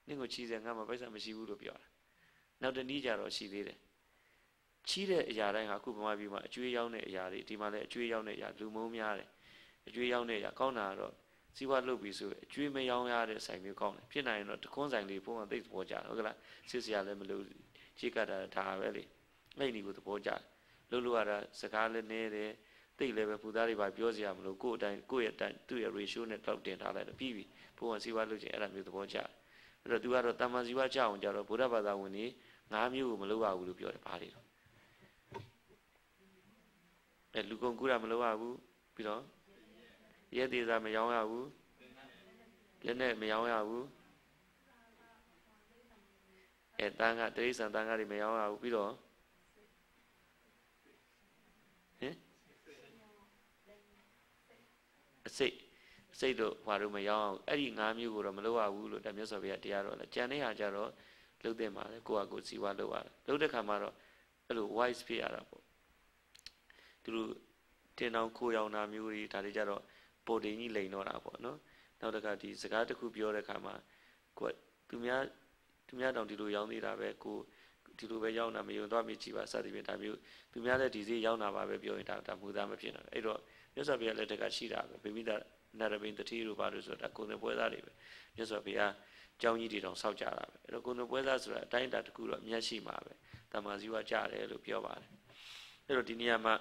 နင့်ကိုချီးစဲငါမှပိုက်ဆံမရှိဘူးလို့ပြောတာနောက်တနည်းကြတော့ရှိသေးတယ်ချီးတဲ့အရာတိုင်းဟာအခုဗမာပြည်မှာအကျွေးရောက်တဲ့အရာတွေဒီမှာလည်းအကျွေးရောက်တဲ့အရာလူမုံများတယ်အကျွေးရောက်တဲ့အရာကောင်းတာကတော့စီးပွားလုပ်ပြီးဆိုအကျွေးမရောင်းရတဲ့ဆိုင်မျိုးကောင်းတယ်ဖြစ်နိုင်ရင်တော့တခွန်းဆိုင်လေးဘုံကသိသဘောကျတယ်ဟုတ်ကလားစစ်စရာလည်းမလိုခြေကတာဒါပဲလေအဲ့ဒီကိုသဘောကျတယ်လို့လို့ရတာစကားလည်းနည်းတယ်တိတ်လည်းပဲပူသားတွေပါပြောစရာမလိုကိုယ့်အတိုင်းကိုယ့်ရဲ့အတိုင်းသူ့ရဲ့ ratio နဲ့တောက်တင်ထားလိုက်တော့ပြီးပြီဘုံကစီးပွားလုပ်ချင်အဲ့ဒါမျိုးသဘောကျတယ်အဲ့တော့ तू ကတော့တမ္မာစီးပွားကြအောင်ကြတော့ဗုဒ္ဓဘာသာဝင်ကြီးငါးမျိုးကိုမလုပ်ရဘူးလို့ပြောတယ်ဘာတွေတော့အဲလူကုန်ကူးတာမလုပ်ရဘူးပြီးတော့ရဲသေးစားမရောင်းရဘူးလက်နဲ့မရောင်းရဘူးအဲတန်းကတိရစ္ဆာန်တန်းကတွေမရောင်းရဘူးပြီးတော့ဟင်အစိတ်အစိတ်တို့ဘာလို့မရောင်းအောင်အဲ့ဒီငါးမျိုးကိုတော့မလုပ်ရဘူးလို့ဒါမြတ်စွာဘုရားတရားတော်လဲကြံတဲ့ဟာကြတော့လုပ်တဲ့မှာလေကိုယ့်ဟာကိုယ်စီဝါလုပ်ရတယ်လုပ်တဲ့ခါမှာတော့အဲ့လို wise ဖြစ်ရတာပေါ့သူတို့တင်အောင်ခိုးရောင်တာမျိုးတွေဒါတွေကြတော့ပေါ်တင်ကြီးလိန်တော့တာပေါ့နော်နောက်တစ်ခါဒီစကားတစ်ခုပြောတဲ့ခါမှာကိုယ်သူများသူများတောင်ဒီလိုရောင်းနေတာပဲကိုဒီလိုပဲရောင်းတာမယုံသွားမြည်ကြည့်ပါစသဖြင့်ဒါမျိုးသူများလည်းဒီစေးရောင်းတာပါပဲပြောရင်ဒါဒါမူသားမဖြစ်တော့အဲ့တော့မြတ်စွာဘုရားလက်ထက်ကရှိတာပဲဗိမိတာနာရဘိန်တတိတို့ပါလို့ဆိုတာကိုယ်နဲ့ပွဲသားတွေပဲမြတ်စွာဘုရားကျောင်းကြီးတွေတောင်စောက်ကြတာပဲအဲ့တော့ကိုယ်နဲ့ပွဲသားဆိုတာအတိုင်းအတာတစ်ခုတော့အမျက်ရှိမှာပဲတမ္မာဇီဝကြတယ်လို့ပြောပါတယ်အဲ့တော့ဒီနေရာမှာ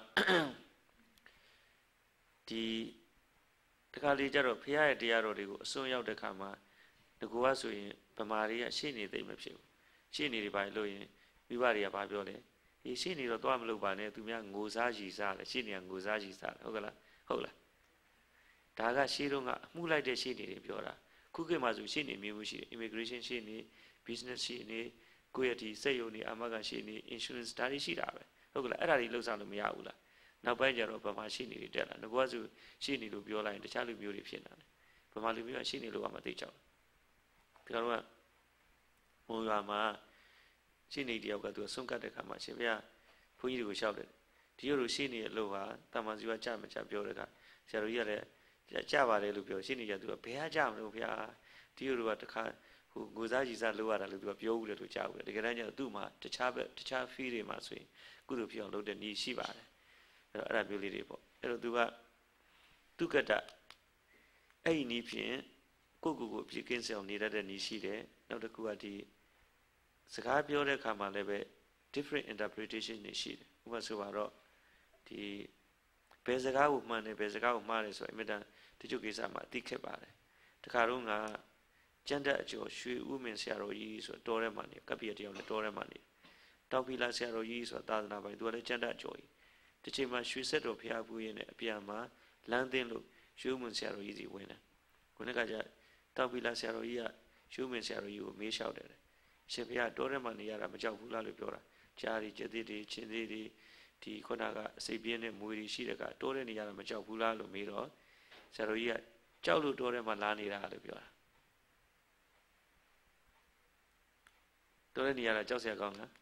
ဒီတခါလေးကျတော့ဘုရားရဲ့တရားတော်တွေကိုအစွန်းရောက်တဲ့ခါမှာငကူကဆိုရင်ဗမာတွေကရှေ့နေသိမ့်မဖြစ်ဘူးရှေ့နေတွေပါလို့ရင်မိဘတွေကဘာပြောလဲဒီရှေ့နေတော့သွားမလို့ပါနဲ့သူများငိုစားရီစားတယ်ရှေ့နေကငိုစားရီစားတယ်ဟုတ်ကလားဟုတ်လားဒါကရှေ့တော့ကအမှုလိုက်တဲ့ရှေ့နေတွေပြောတာခုခေတ်မှာဆိုရှေ့နေမျိုးမျိုးရှိတယ် immigration ရှေ့နေ business ရှေ့နေကိုယ့်ရဲ့ဒီစက်ရုံတွေအမကရှေ့နေ insurance ဒါတွေရှိတာပဲဟုတ်ကလားအဲ့ဒါတွေလှုပ်ဆောင်လို့မရဘူးလားနောက်ပိုင်းကျတော့ဗမာရှေ့နေတွေတက်လာငါကဆိုရှေ့နေလို့ပြောလိုက်ရင်တခြားလူမျိုးတွေဖြစ်နေတယ်ဗမာလူမျိုးကရှေ့နေလို့ကမသိကြဘူးဒါကတော့ဘုံရွာမှာရှေ့နေတယောက်ကသူကဆုံးကတ်တဲ့ခါမှာရှင်ဗျာဘုန်းကြီးတွေကိုရှောက်တယ်ဒီလိုရှေ့နေရဲ့လို့ဟာတမန်စီကကြမကြပြောတဲ့ခါဆရာတော်ကြီးကလည်းကြပါတယ်လို့ပြောရှေ့နေကသူကဘယ်ကကြမလို့ဗျာဒီလိုကတခါဟိုငိုစားကြီးစားလို့ရတာလို့သူကပြောဦးတယ်လို့ကြားဦးတယ်တကယ်တမ်းကျတော့သူ့မှာတခြားပဲတခြား fee တွေမှာဆိုရင်ကုသိုလ်ဖြစ်အောင်လုပ်တဲ့နည်းရှိပါတယ်အဲ့တော့အဲ့ဒါမျိုးလေးတွေပေါ့အဲ့တော့သူကသူကတအဲ့ဒီနည်းဖြင့်ကိုယ့်ကိုယ်ကိုဖြစ်ကင်းစအောင်နေတတ်တဲ့နည်းရှိတယ်နောက်တစ်ခုကဒီစကားပြောတဲ့အခါမှာလည်းပဲ different interpretation တွေရှိတယ်ဥပမာဆိုပါတော့ဒီဘယ်စကားကိုမှန်တယ်ဘယ်စကားကိုမှားတယ်ဆိုရင်အမြဲတမ်းဒီကျုပ်ကိစ္စမှာအသိခက်ပါတယ်တခါတော့ငါကျန်တဲ့အကျော်ရွှေဦးမင်းဆရာတော်ကြီးဆိုတော့ထဲမှာနေကပ္ပိယတယောက်နဲ့တောထဲမှာနေတောက်ဖီလာဆရာတော်ကြီးဆိုတာသာသနာပိုင်သူကလည်းကျန်တဲ့အကျော်ကြီးတစ်ချိန်မှာရွှေဆက်တော်ဖျားဘူးရင်လည်းအပြန်မှာလမ်းသိလို့ရွှေဦးမင်းဆရာတော်ကြီးစီဝင်တယ်ခုနကကျတောက်ဖီလာဆရာတော်ကြီးကရွှေဦးမင်းဆရာတော်ကြီးကိုမေးလျှောက်တယ်ရှင်ဘုရားတောထဲမှာနေရတာမကြောက်ဘူးလားလို့ပြောတာကြားရီကျက်သေးတွေချင်းသေးတွေဒီခုနကအစိပ်ပြင်းတဲ့မွေတွေရှိတဲ့ကတောထဲနေရတာမကြောက်ဘူးလားလို့မေးတော့ဆရာတော်ကြီးကကြောက်လို့တောထဲမှာလာနေတာလို့ပြောတာတောထဲနေရတာကြောက်စရာကောင်းလား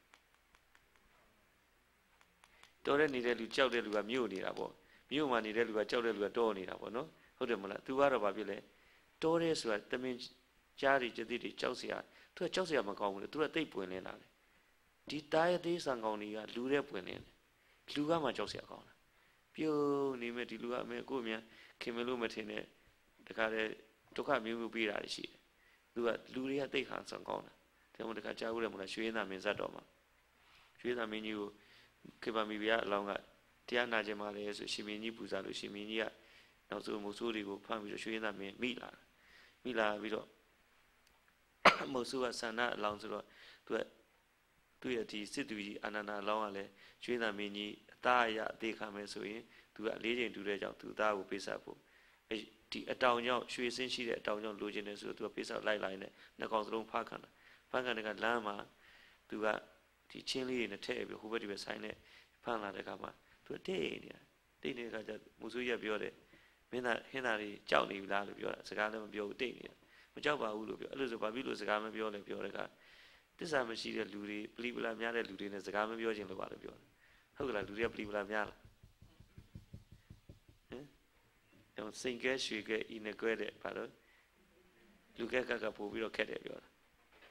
တောထဲနေတဲ့လူကြောက်တဲ့လူကမြို့နေတာပေါ့မြို့မှာနေတဲ့လူကကြောက်တဲ့လူကတောနေတာပေါ့နော်ဟုတ်တယ်မလားသူကတော့ဘာဖြစ်လဲတောထဲဆိုတာတမင်ကြားရီကျက်သေးတွေကြောက်စရာသူကကြောက်စရာမကောင်းဘူးလေသူကတိတ်ပွင့်နေတာလေဒီတားရသေးဆံကောင်တွေကလူတဲ့ပွင့်နေတယ်လူကမှကြောက်စရာကောင်းတာပြုံးနေမဲ့ဒီလူကအမေကိုအမြန်ခင်မလို့မထင်တဲ့တခါတည်းဒုက္ခမျိုးမျိုးပေးတာရှိတယ်သူကလူတွေကတိတ်ခါဆံကောင်းတာဒါမှမဟုတ်တခါကြားဘူးတယ်မလားရွှေသားမင်းဇတ်တော်မှာရွှေသားမင်းကြီးကိုခေပါမီဗျာအလောင်းကတရားနာခြင်းမလဲဆိုရှင်မင်းကြီးပူဇော်လို့ရှင်မင်းကြီးကနောက်ဆုံးမုတ်ဆိုးတွေကိုဖမ်းပြီးတော့ရွှေသားမင်းမိလာမိလာပြီးတော့မုတ်ဆိုးကဆန္ဒအလောင်းဆိုတော့သူကသူ့ရဲ့ဒီစစ်သူကြီးအာနန္ဒာအလောင်းကလည်းရွှေသားမင်းကြီးအသားအရအသေးခံမယ်ဆိုရင်သူကလေးချိန်တူတဲ့ကြောင့်သူ့သားကိုပေးဆက်ဖို့ဒီအတောင်ကြောင့်ရွှေစင်းရှိတဲ့အတောင်ကြောင့်လိုချင်တယ်ဆိုတော့သူကပေးဆက်လိုက်လိုက်နဲ့နှကောင်စလုံးဖားခံတာဖားခံတဲ့ကလမ်းမှာသူကဒီချင်းလေးတွေနဲ့ထည့်ပြီးဟိုဘက်ဒီဘက်ဆိုင်နဲ့ဖမ်းလာတဲ့ကမှသူကတိတ်နေတာတိတ်နေတဲ့ကကျမူဆိုးရပြောတယ်မင်းသားဟင်းသားတွေကြောက်နေပြီလားလို့ပြောတာစကားလည်းမပြောဘူးတိတ်နေတာမကြောက်ပါဘူးလို့ပြောအဲ့လိုဆိုဘာဖြစ်လို့စကားမပြောလဲပြောတဲ့ကတစ္ဆာမရှိတဲ့လူတွေပလီပလာများတဲ့လူတွေနဲ့စကားမပြောခြင်းလို့ပါလို့ပြောတယ်ဟုတ်ကလားလူတွေကပလီပလာများလားဟမ်တော့စိန်ကဲရွှေကဲဤနဲ့ကွဲတဲ့ဘာလို့လူကဲကကပို့ပြီးတော့ခက်တယ်ပြောတာ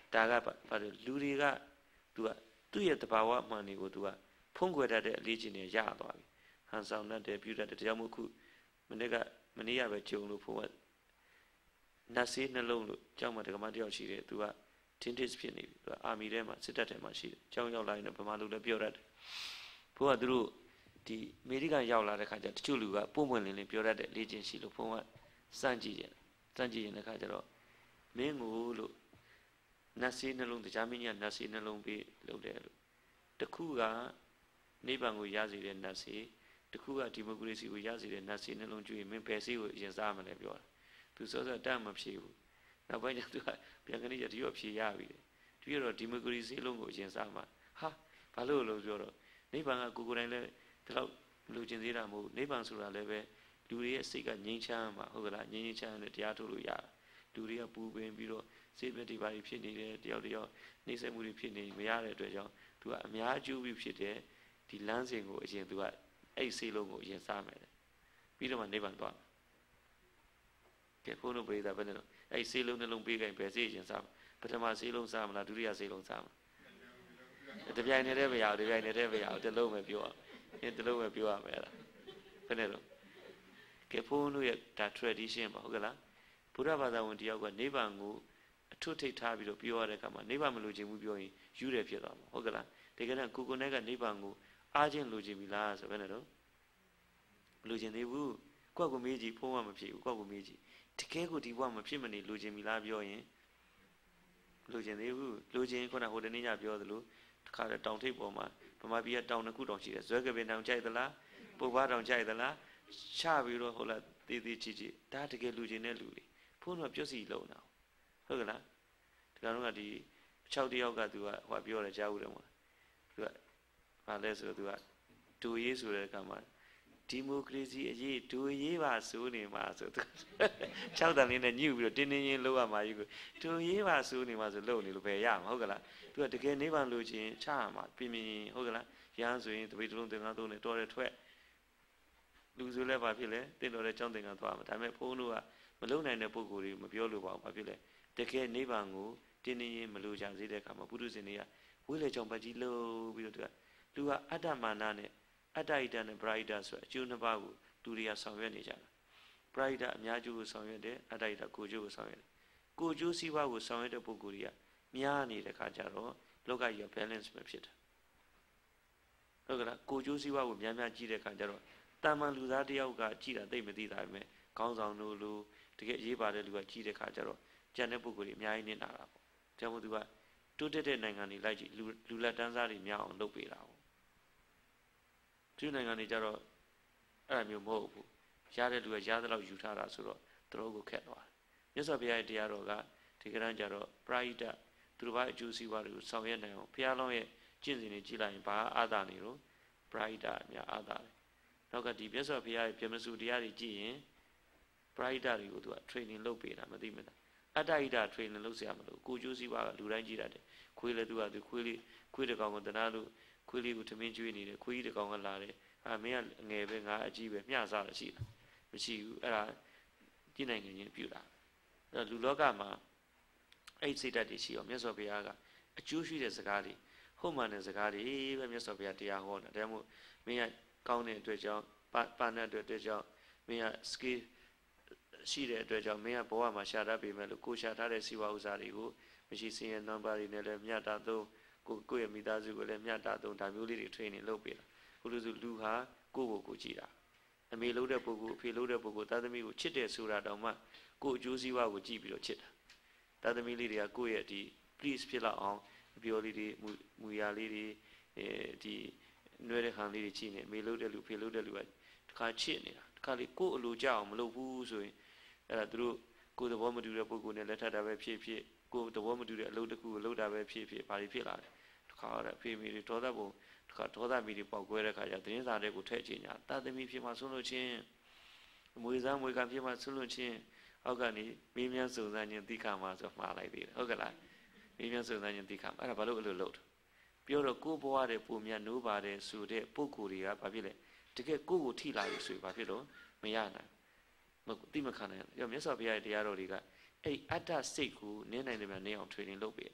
ဒါကဘာလို့လူတွေက तू ကသူ့ရဲ့တဘာဝမှန်တွေကို तू ကဖုံးကွယ်တတ်တဲ့အလေးချင်းတွေရသွားပြီဟန်ဆောင်တတ်တယ်ပြုတတ်တယ်ဒါကြောင့်မို့ခုမနေ့ကမနေ့ကပဲဂျုံလို့ဖုံးကနတ်ဆေးနှလုံးလို့ကြောက်မှတက္ကမတယောက်ရှိတယ် तू က tintis ဖြစ်နေပြီ तू အာမီထဲမှာစစ်တပ်ထဲမှာရှိတယ်ကြောင်းရောက်လာရင်ဗမာလူလည်းပြောတတ်တယ်ဘိုးကသူတို့ဒီအမေရိကန်ရောက်လာတဲ့ခါကျတချို့လူကပုံပွင့်လင်းလင်းပြောတတ်တဲ့လေ့ကျင့်ရှိလို့ဖုံးကစမ်းကြည့်တယ်စမ်းကြည့်ရင်လည်းခါကျတော့မင်းကိုလို့နတ်ဆေးနှလုံးတရားမင်းကြီးကနတ်ဆေးနှလုံးပေးလုပ်တယ်လို့တခုကနိဗ္ဗာန်ကိုရစေတဲ့နတ်ဆေးတခုကဒီမိုကရေစီကိုရစေတဲ့နတ်ဆေးနှလုံးကျွေးမင်းဘယ်ဆေးကိုအရင်စားမလဲပြောတာသူစောစောတတ်မဖြေဘူးနောက်ပိုင်းကျသူကပြန်ကနေဒီရောဖြေရပြီသူရောဒီမိုကရေစီလုံးကိုအရင်စားမှာဟာဘာလို့လို့ပြောတော့နိဗ္ဗာန်ကကိုကိုယ်တိုင်လည်းဒီလောက်လူကျင်သေးတာမဟုတ်နိဗ္ဗာန်ဆိုတာလည်းပဲလူတွေရဲ့စိတ်ကငြိမ်းချမ်းမှာဟုတ်ကလားငြိမ်းချမ်းတဲ့တရားထုတ်လို့ရလူတွေကပူပင်ပြီးတော့စိတ်ပြတိပါတွေဖြစ်နေတယ်တယောက်တယောက်နှိမ့်ဆက်မှုတွေဖြစ်နေမရတဲ့အတွက်ကြောင့်သူကအများအကျိုးပြုဖြစ်တဲ့ဒီလမ်းစဉ်ကိုအရင်သူကအဲ့စိတ်လုံးကိုအရင်စားမယ်ပြီးတော့မှနိဗ္ဗာန်သွားကဲဘုန်းတော်ပြေးတာဘယ်နဲ့တော့အဲ့စိတ်လုံးနှလုံးပေးခိုင်းပဲစိတ်အရင်စားပထမစိတ်လုံးစားမလားဒုတိယစိတ်လုံးစားမလားတပြိုင်တည်းတည်းမရဘူးတပြိုင်တည်းတည်းမရဘူးတစ်လုံးပဲပြောရမယ်တစ်လုံးပဲပြောရမယ်အဲ့ဒါဘယ်နဲ့တော့ကဲဘုန်းတို့ရဲ့ဒါ tradition ပါဟုတ်ကလားဘုရားဘာသာဝင်တယောက်ကနိဗ္ဗာန်ကိုအထွတ်ထိပ်ထားပြီးတော့ပြောရတဲ့အခါမှာနိဗ္ဗာန်မလိုချင်ဘူးပြောရင်ယူတယ်ဖြစ်သွားမှာဟုတ်ကလားတကယ်တော့ကိုကိုနဲ့ကနိဗ္ဗာန်ကိုအားချင်းလိုချင်ပြီလားဆိုဘယ်နဲ့တော့မလိုချင်သေးဘူးကိုယ့်ကိုမေးကြည့်ဖုံးမှမဖြစ်ဘူးကိုယ့်ကိုမေးကြည့်တကယ်ကိုဒီဘဝမဖြစ်မနေလိုချင်ပြီလားပြောရင်လိုချင်သေးဘူးလိုချင်ခုနဟိုတနေ့ညပြောသလိုတခါတောင်ထိပ်ပေါ်မှာဗမာပြည်ကတောင်တစ်ခုတောင်ရှိတယ်ဇွဲကပင်တောင်ကြိုက်သလားပုပ်ဘာတောင်ကြိုက်သလားချပြီးတော့ဟိုလားသေးသေးချီချီဒါတကယ်လိုချင်တဲ့လူတွေဖုံးတော့ပြုတ်စီလုံးတာဟုတ်ကလားဒီကောင်ကဒီအချောက်တယောက်ကသူကဟိုပြောတယ်ကြားဦးတယ်မို့သူကဘာလဲဆိုတော့သူကဒူရေးဆိုတဲ့အခါမှာဒီမိုကရေစီအရေးဒူရေးပါဆိုနေမှာဆိုသူခြောက်တန်လေးနဲ့ညှို့ပြီးတော့တင်းတင်းချင်းလှုပ်ရမှာကြီးကိုဒူရေးပါဆိုနေမှာဆိုလှုပ်နေလို့ပဲရမှာဟုတ်ကလားသူကတကယ်နိဗ္ဗာန်လိုချင်ချရမှာပြင်းပြင်းဟုတ်ကလားရဟန်းဆိုရင်တပိတ်လုံးသင်္ကန်းသုံးနဲ့တော်တယ်ထွက်လူဆိုလဲဘာဖြစ်လဲတင့်တော်တဲ့ကြောင်းသင်္ကန်းသွားမှာဒါပေမဲ့ဘုန်းတို့ကမလုံနိုင်တဲ့ပုံကိုယ်တွေမပြောလို့ပါဘူးဘာဖြစ်လဲတကယ်နိဗ္ဗာန်ကိုတင်းတင်းရင်မလိုချင်သေးတဲ့အခါမှာပုထုဇဉ်တွေကဝိလေကြောင့်ပတ်ကြီးလှုပ်ပြီးတော့သူကလူကအတ္တမာနနဲ့အတ္တဣတနဲ့ပရိဒဆိုအကျိုးနှစ်ပါးကိုလူတွေကဆောင်ရွက်နေကြတာပရိဒအများကျိုးကိုဆောင်ရွက်တယ်အတ္တဣတကိုကျိုးကိုဆောင်ရွက်တယ်ကိုကျိုးစီးပွားကိုဆောင်ရွက်တဲ့ပုဂ္ဂိုလ်တွေကများနေတဲ့ခါကျတော့လောကကြီးက balance မဖြစ်တာဟုတ်ကလားကိုကျိုးစီးပွားကိုများများကြည့်တဲ့ခါကျတော့တာမန်လူသားတယောက်ကကြည့်တာသိမသိတာပဲမဲ့ခေါင်းဆောင်တို့လူတကယ်ရေးပါတဲ့လူကကြည့်တဲ့ခါကျတော့ကျန်တဲ့ပုဂ္ဂိုလ်တွေအများကြီးနေတာပေါ့။ကြောင့်မို့သူကတိုးတက်တဲ့နိုင်ငံတွေလိုက်ကြည့်လူလူလက်တန်းစားတွေများအောင်လုပ်ပေးတာပေါ့။ဒီနိုင်ငံတွေကျတော့အဲ့လိုမျိုးမဟုတ်ဘူး။ရတဲ့လူကရတဲ့လောက်ယူထားတာဆိုတော့သူတို့ကိုခက်သွားတယ်။မြတ်စွာဘုရားရဲ့တရားတော်ကဒီကရန်ကျတော့ပရိဒတ်သူတို့ဘာအကျိုးစီးပွားတွေကိုဆောင်ရွက်နိုင်အောင်ဘုရားလောင်းရဲ့ကျင့်စဉ်တွေကြည့်လိုက်ရင်ဘာအာသာနေတော့ပရိဒတ်အများအာသာတယ်။နောက်ကဒီမြတ်စွာဘုရားရဲ့ဗြဟ္မစုတရားတွေကြည့်ရင်ပရိဒတ်တွေကိုသူက training လုပ်ပေးတာမသိမလားအတ္တဣဒ training လုပ်เสียမလို့ကိုကျိုးစည်းပါကလူတိုင်းကြည့်ရတယ်ခွေးလည်းသူကသူခွေးလေးခွေးတကောင်ကတနာလို့ခွေးလေးကိုထမင်းကျွေးနေတယ်ခွေးကြီးတကောင်ကလာတယ်အာမင်းကငယ်ပဲငါအကြီးပဲမျှစားတယ်ရှိလားမရှိဘူးအဲ့ဒါကြည့်နိုင်ငံချင်းပြုတာအဲ့လူလောကမှာအဲ့စိတ်ဓာတ်တွေရှိအောင်မြတ်စွာဘုရားကအကျိုးရှိတဲ့စကားတွေဟုတ်မှန်တဲ့စကားတွေပဲမြတ်စွာဘုရားတရားဟောတာဒါမှမဟုတ်မင်းကကောင်းတဲ့အတွက်ကြောင့်ပါဏတ်အတွက်ကြောင့်မင်းက skillရှိတဲ့အတွက်ကြောင့်မင်းကဘဝမှာရှာတတ်ပေမဲ့လို့ကိုရှာထားတဲ့စီဝါဥစ္စာတွေကိုမရှိစင်းရဲ့နံပါတ်တွေနဲ့လည်းမြတ်တာသုံးကိုကိုယ့်ရဲ့မိသားစုကိုလည်းမြတ်တာသုံးဒါမျိုးလေးတွေ training လုပ်ပေးတာဘုလိုစုလူဟာကိုယ့်ကိုယ်ကိုကြည့်တာအမေလို့တဲ့ပုဂ္ဂိုလ်အဖေလို့တဲ့ပုဂ္ဂိုလ်သားသမီးကိုချစ်တယ်ဆိုတာတောင်မှကိုယ့်အကျိုးစီးပွားကိုကြည့်ပြီးတော့ချစ်တာသားသမီးလေးတွေကကိုယ့်ရဲ့ဒီ please ဖြစ်လောက်အောင်အပြောလေးတွေမူရလေးတွေအဲဒီနှွဲတဲ့ခံလေးတွေကြည့်နေအမေလို့တဲ့လူဖေလို့တဲ့လူကတခါချစ်နေတာတခါလေကိုယ့်အလိုကြအောင်မလုပ်ဘူးဆိုရင်အဲ့ဒါသူတို့ကိုယ်သဘောမတူတဲ့ပုဂ္ဂိုလ်နဲ့လက်ထပ်တာပဲဖြစ်ဖြစ်ကိုယ်သဘောမတူတဲ့အလုပ်တစ်ခုကိုလုပ်တာပဲဖြစ်ဖြစ်ဘာတွေဖြစ်လာလဲတခါတော့အဖေမိတွေဒေါသပုံတခါဒေါသမီတွေပေါက်ကွဲတဲ့ခါကျသတင်းစာတွေကိုထည့်ချင်ညာတာသမီဖြစ်မှဆုံးလို့ချင်းအမွေစားမွေကဖြစ်မှဆုံးလို့ချင်းအောက်ကနေမင်းများစုံစမ်းခြင်းတိခါမှာဆိုမှားလိုက်သေးတယ်ဟုတ်ကလားမင်းများစုံစမ်းခြင်းတိခါအဲ့ဒါဘာလို့အဲ့လိုလုပ်တော့ပြောတော့ကိုယ်ဘဝတဲ့ပုံများနိုးပါတယ်ဆိုတဲ့ပုဂ္ဂိုလ်တွေကဘာဖြစ်လဲတကယ်ကိုယ့်ကိုထိလာပြီဆိုရင်ဘာဖြစ်တော့မရနိုင်မတိမခံနိုင်ရောမြတ်စွာဘုရားရဲ့တရားတော်တွေကအဲ့အတ္တစိတ်ကိုနင်းနိုင်တယ်များနင်းအောင် training လုပ်ပေးတာ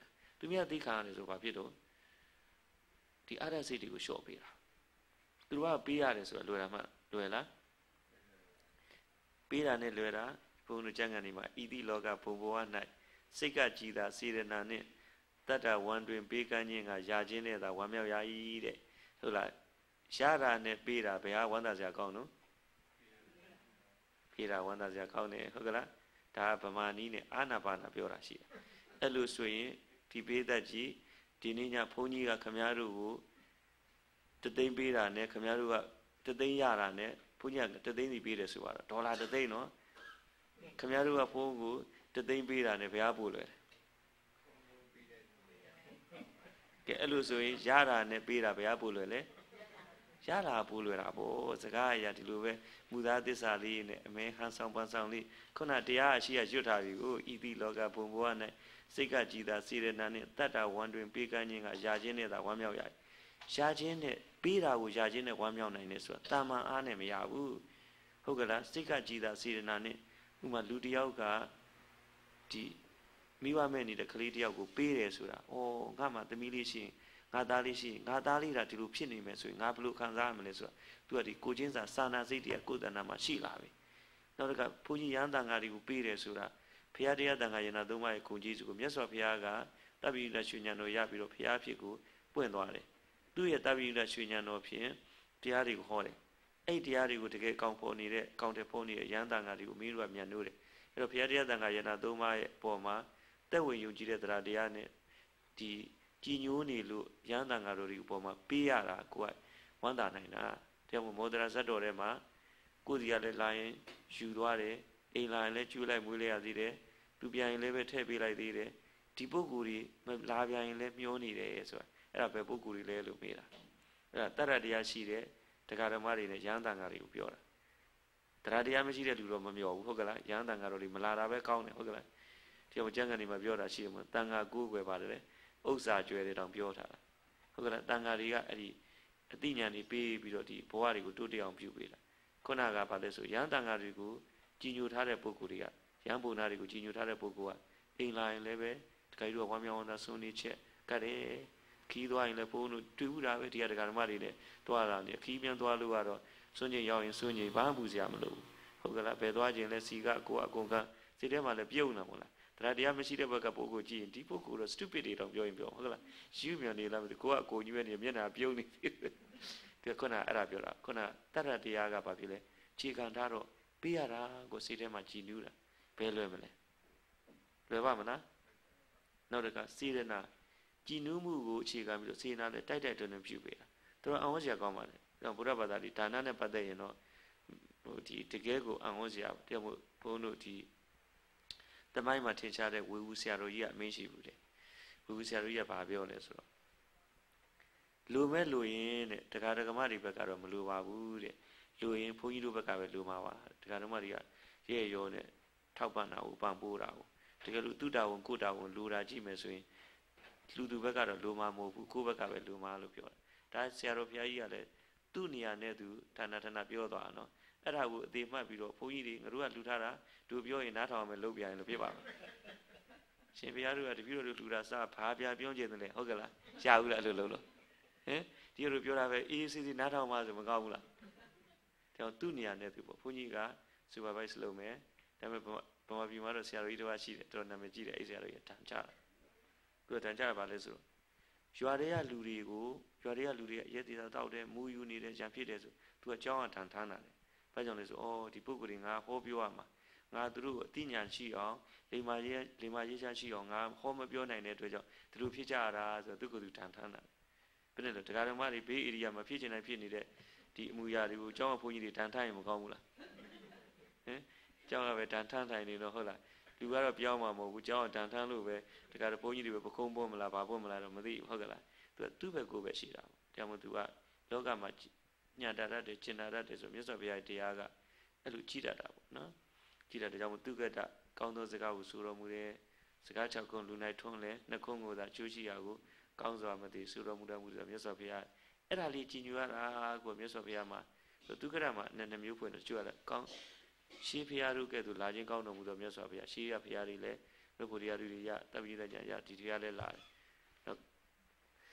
သူများသိခံရတယ်ဆိုဘာဖြစ်တော့ဒီအရစိတ်တွေကိုလျှော့ပေးတာသူတို့ကပေးရတယ်ဆိုတာလွယ်တာမှလွယ်လားပေးတာနဲ့လွယ်တာဘုန်းကြီးကျမ်းဂန်တွေမှာဤသည့်လောကဘုံဘဝ၌စိတ်ကကြည်သာစေရနာနှင့်တတ္တဝံတွင်ပေးကမ်းခြင်းကယာခြင်းနဲ့သာဝမ်းမြောက်ရ၏တဲ့ဟုတ်လားရတာနဲ့ပေးတာဘယ်ဟာဝမ်းသာစရာကောင်းနော်ပေးတာဝမ်းသာစရာကောင်းတယ်ဟုတ်ကလားဒါဗမာနီးနဲ့အာနာပါနာပြောတာရှိတယ်အဲ့လိုဆိုရင်ဒီပေးသက်ကြီးဒီနေ့ညဘုန်းကြီးကခမည်းတော်ကိုတသိန်းပေးတာနဲ့ခမည်းတော်ကတသိန်းရတာနဲ့ဘုန်းကြီးကတသိန်းစီပေးတယ်ဆိုတော့ဒေါ်လာတသိန်းနော်ခမည်းတော်ကဘုန်းကိုတသိန်းပေးတာနဲ့ဘယ်ဟာပို့လွယ်ကဲအဲ့လိုဆိုရင်ရတာနဲ့ပေးတာဘယ်ဟာပို့လွယ်လဲရတာပို့လွယ်တာပေါ့စကားအရာဒီလိုပဲမူသားသစ္စာလေးနဲ့အမဲဟန်ဆောင်ပန်းဆောင်လေးခုနတရားအရှိရရွတ်ထားပြီကိုဤတိလောကဘုံဘဝ၌စိတ်ကကြည်သာစေရနာနဲ့တတ္တဝံတွင်ပေးကမ်းခြင်းကယာခြင်းနဲ့သာဝမ်းမြောက်ရည်ယာခြင်းနဲ့ပေးတာကိုယာခြင်းနဲ့ဝမ်းမြောက်နိုင်တယ်ဆိုတာတာမန်အားနဲ့မရဘူးဟုတ်ကလားစိတ်ကကြည်သာစေရနာနဲ့ဥမာလူတယောက်ကဒီမိဘမဲ့နေတဲ့ကလေးတယောက်ကိုပေးတယ်ဆိုတာဩငါမှသမီးလေးရှိရင်ငါသားလေးရှိရင်ငါသားလေးဒါဒီလိုဖြစ်နေမယ်ဆိုရင်ငါဘယ်လိုခံစားရမလဲဆိုတာသူကဒီကိုချင်းစာစာနာစိတ်တွေကကိုယ်တဏ္ဍာမှာရှိလာပြီနောက်တစ်ခါဘုန်းကြီးရဟန်းတန်ဃာတွေကိုပေးတယ်ဆိုတာဘုရားတရားတန်ဃာယနာသုံးပါးရဲ့ဂုဏ်ကြီးစုကိုမြတ်စွာဘုရားကတပ္ပိလက်ရွှေဉာဏ်တော်ရပြီးတော့ဘုရားဖြစ်ကိုပွင့်သွားတယ်သူ့ရဲ့တပ္ပိလက်ရွှေဉာဏ်တော်ဖြင့်တရားတွေကိုဟောတယ်အဲ့ဒီတရားတွေကိုတကယ်ကောင်းဖော်နေတဲ့ကောင်းတဲ့ဖော်နေတဲ့ရဟန်းတန်ဃာတွေကိုမင်းတို့ကမြန်လို့တယ်အဲ့တော့ဘုရားတရားတန်ဃာယနာသုံးပါးရဲ့ပေါ်မှာတက်ဝင်ယုံကြည်တဲ့တရားတရားနဲ့ဒီကြည်ညိုနေလို့ရဟန်းတန်ဃာတော်ဒီအပေါ်မှာပေးရတာကိုယ်ကဝမ်းသာနိုင်တာတရားမောဒရာဇတ်တော်ထဲမှာကိုယ်စီကလည်းလာရင်ယူသွားတယ်အိမ်လာရင်လည်းကျွေးလိုက်မွေးလိုက်ရသေးတယ်သူပြန်ရင်လည်းပဲထည့်ပေးလိုက်သေးတယ်ဒီပုဂ္ဂိုလ်ကြီးလာပြန်ရင်လည်းမျောနေတယ်ဆိုတာအဲ့ဒါပဲပုဂ္ဂိုလ်ကြီးလဲလို့မေးတာအဲ့ဒါတရတရားရှိတဲ့တရားဓမ္မတွေနဲ့ရဟန်းတန်ဃာတွေကိုပြောတာတရားတရားမရှိတဲ့လူတော့မမျောဘူးဟုတ်ကလားရဟန်းတန်ဃာတော်တွေမလာတာပဲကောင်းတယ်ဟုတ်ကလားဒီမှာကျမ်းဂန်တွေမှာပြောတာရှိတယ်မှာတန်ဃာကိုးကွယ်ပါတယ်လေဥစ္စာကျွဲတွေတောင်ပြောထားတာဟုတ်ကလားတန်ဃာတွေကအဲ့ဒီအသိဉာဏ်တွေပေးပြီးတော့ဒီဘဝတွေကိုတိုးတက်အောင်ပြုပေးတာခုနကဘာလဲဆိုရဟန်းတန်ဃာတွေကိုကြီးညိုထားတဲ့ပုဂ္ဂိုလ်တွေကရဟန်းဘုံနာတွေကိုကြီးညိုထားတဲ့ပုဂ္ဂိုလ်ကအိမ်လာရင်လည်းပဲတခါကြီးတို့ကဝမ်းမြောက်ဝမ်းသာဆွနေချက်ကတ်တယ်ခီးသွားရင်လည်းဘုန်းတို့တွေ့ဘူးတာပဲတရားဓမ္မတွေနဲ့တွားလာနေခီးပြန်သွားလို့ကတော့ဆွညင်ရောက်ရင်ဆွညင်ဘာမှပူစရာမလိုဘူးဟုတ်ကလားဘယ်သွားခြင်းလဲစီကကိုအကုန်ကစိတ်ထဲမှာလည်းပြုံးနေမို့လားတရားတရားမရှိတဲ့ဘက်ကပုဂ္ဂိုလ်ကြည့်ရင်ဒီပုဂ္ဂိုလ်တော့ stupid တွေတောင်ပြောရင်ပြောဟုတ်ကလားယူမြန်နေလားမသိကိုကအကိုကြီးပဲနေမျက်နှာပြုံးနေတယ်ခုနအဲ့ဒါပြောတာခုနတတ္တတရားကဘာဖြစ်လဲခြေခံထားတော့ပေးရတာကိုစိတ်ထဲမှာကြည်နူးတာဘယ်လွယ်မလဲလွယ်ပါမလားနောက်တစ်ခါစေရနာကြည်နူးမှုကိုအခြေခံပြီးတော့စေရနာနဲ့တိုက်တိုက်တွန်းတွန်းပြုပေးတာတော်အောင်စရာကောင်းပါလေဘုရားဘာသာဒီဒါနနဲ့ပတ်သက်ရင်တော့ဟိုဒီတကယ်ကိုအောင်စရာတရားမို့ဘုန်းတို့ဒီတမိုင်းမှာထင်ရှားတဲ့ဝေဝူဆရာတော်ကြီးကအမင်းရှိဘူးတဲ့ဝေဝူဆရာတော်ကြီးကဘာပြောလဲဆိုတော့လူမဲ့လူရင်တဲ့တရားဓမ္မတွေဘက်ကတော့မလိုပါဘူးတဲ့လူရင်ဘုန်းကြီးတို့ဘက်ကပဲလိုမှာပါတရားဓမ္မတွေကရဲရောနဲ့ထောက်ပံ့တာကိုပံ့ပိုးတာကိုတကယ်လို့သူတာဝန်ကိုတာဝန်လိုတာကြည့်မယ်ဆိုရင်လူသူဘက်ကတော့လိုမှာမဟုတ်ဘူးကိုယ့်ဘက်ကပဲလိုမှာလို့ပြောတာဒါဆရာတော်ဘုရားကြီးကလည်းသူ့နေရာနဲ့သူဌာနဌာနပြောသွားတာနော်အဲ့ဒါကိုအသေးမှတ်ပြီးတော့ဘုန်းကြီးတွေငါတို့ကလူထားတာသူပြောရင်နားထောင်မယ်လုပ်ပြရင်လို့ဖြစ်ပါမယ်ရှင်ဘုရားတို့ကတပည့်တော်တို့လူတာစားဘာပြပြောင်းကျင်တယ်လေဟုတ်ကလားရဘူးလားလို့လို့လို့ဟင်ဒီလိုပြောတာပဲအေးအေးဆေးဆေးနားထောင်မှဆိုမကောင်းဘူးလားဒါသူ့နေရာနဲ့သူပေါ့ဘုန်းကြီးက supervise လုပ်မယ်ဒါပေမဲ့ဘုံပြည်မှာတော့ဆရာတော်ကြီးတစ်ပါးရှိတယ်တော်တော်နာမည်ကြီးတယ်အဲ့ဆရာတော်ကြီးတန်ကြတာသူကတန်ကြတာပါလဲဆိုတော့ရွာတွေကလူတွေကိုရွာတွေကလူတွေရဲသေးတာတောက်တယ်မူယူနေတယ်ကြံဖြစ်တယ်ဆိုသူကကြောင်းအောင်ထန်ထမ်းတာတယ်ဘာကြောင့်လဲဆိုအော်ဒီပုဂ္ဂိုလ်တွေငါဟောပြောရမှာငါတို့ကိုအသိဉာဏ်ရှိအောင်လိမ္မာရေးလိမ္မာရေးချရှိအောင်ငါဟောမပြောနိုင်တဲ့အတွက်ကြောင့်သူတို့ဖြစ်ကြရတာဆိုတော့သူကသူထန်ထမ်းတာဘယ်နဲ့လဲတရားဓမ္မတွေဘေးဧရိယာမှာဖြစ်ချင်တိုင်းဖြစ်နေတဲ့ဒီအမှုရာတွေကိုကျောင်းဘုန်းကြီးတွေတန်ထမ်းရင်မကောင်းဘူးလားဟင်ကျောင်းကပဲတန်ထမ်းထိုင်နေတော့ဟုတ်လားလူကတော့ပြောင်းမှာမဟုတ်ဘူးကျောင်းကတန်ထမ်းလို့ပဲတရားဘုန်းကြီးတွေပဲပကုံးပွန်းမလားဘာပွန်းမလားတော့မသိဘူးဟုတ်ကလားသူကသူ့ဘက်ကိုပဲရှိတာပေါ့ဒါမှမဟုတ်သူကလောကမှာညတာတတ်တယ်ကျင်တာတတ်တယ်ဆိုမြတ်စွာဘုရားတရားကအဲ့လိုကြည်တတ်တာပေါ့နော်ကြည်တတ်တဲ့ကြောင့်သူကတကောင်းသောစကားကိုဆိုတော်မူတဲ့စကား၆ခုလူနိုင်ထွန်းလဲနှစ်ခုကိုသာကျိုးရှိရာကိုကောင်းစွာမသိဆိုတော်မူတော်မူတဲ့မြတ်စွာဘုရားအဲ့ဒါလေးကြည်ညိုရတာကိုမြတ်စွာဘုရားမှာသူကရမှာနှစ်နှမျိုးဖွင့်လို့ကျွတ်ရတာကောင်းရှေးဘုရားတို့ကဲ့သို့လာခြင်းကောင်းတော်မူသောမြတ်စွာဘုရားရှေးရဘုရားတွေလည်းဘုရားတရားတွေရတပည့်တဲ့ညာရဒီတရားလည်းလာတယ်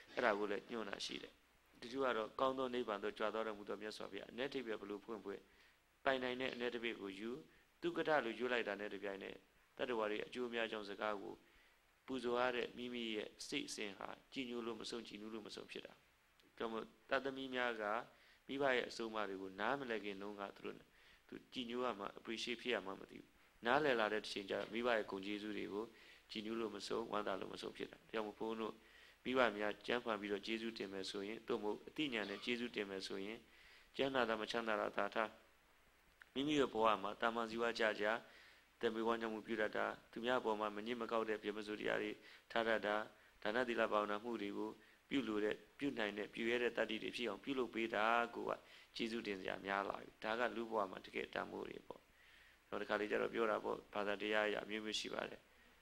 အဲ့ဒါကိုလည်းညွှန်တာရှိတယ်ဒီလိုကတော့ကောင်းသောနိဗ္ဗာန်သို့ကြွတော်တော်မူသောမြတ်စွာဘုရားအ내တိပဲဘလို့ဖွင့်ဖွင့်ပိုင်နိုင်တဲ့အ내တပိကိုယူသူကတလို့ယူလိုက်တာနဲ့တပြိုင်နက်တတ္တဝါတွေအကျိုးများကြောင်းစကားကိုပူဇော်ရတဲ့မိမိရဲ့စိတ်အစဉ်ဟာကြည်ညိုလို့မဆုံးကြည်နူးလို့မဆုံးဖြစ်တာကြောင့်မို့တသမီးများကမိဘရဲ့အဆုံးအမတွေကိုနားမလည်ခင်နှုန်းကသူတို့သူကြည်ညိုရမှာ appreciate ဖြစ်ရမှာမသိဘူးနားလည်လာတဲ့တစ်ချိန်ကျမိဘရဲ့ဂုဏ်ကျေးဇူးတွေကိုကြည်ညိုလို့မဆုံးဝမ်းသာလို့မဆုံးဖြစ်တာကြောင့်မို့ဘုန်းတို့မိဘများကျမ်းဖန်ပြီးတော့ကျေးဇူးတင်မယ်ဆိုရင်တို့မို့အတိညာနဲ့ကျေးဇူးတင်မယ်ဆိုရင်ကျမ်းနာတာမချမ်းသာတာသာထားမိမိရဲ့ဘဝမှာတာမန်ဇီဝကြကြတမေဝါညမှုပြုတတ်တာသူများအပေါ်မှာမငြင်းမကောက်တဲ့ပြမစိုးတရားတွေထားတတ်တာဒါနသီလဘာဝနာမှုတွေကိုပြုလို့တဲ့ပြုနိုင်တဲ့ပြုရတဲ့တတ္တိတွေဖြစ်အောင်ပြုလုပ်ပေးတာကိုကကျေးဇူးတင်စရာများလာပြီဒါကလူဘဝမှာတကယ်တန်ဖိုးတွေပေါ့တော့ဒီခါလေးကျတော့ပြောတာပေါ့ဘာသာတရားအမျိုးမျိုးရှိပါတယ်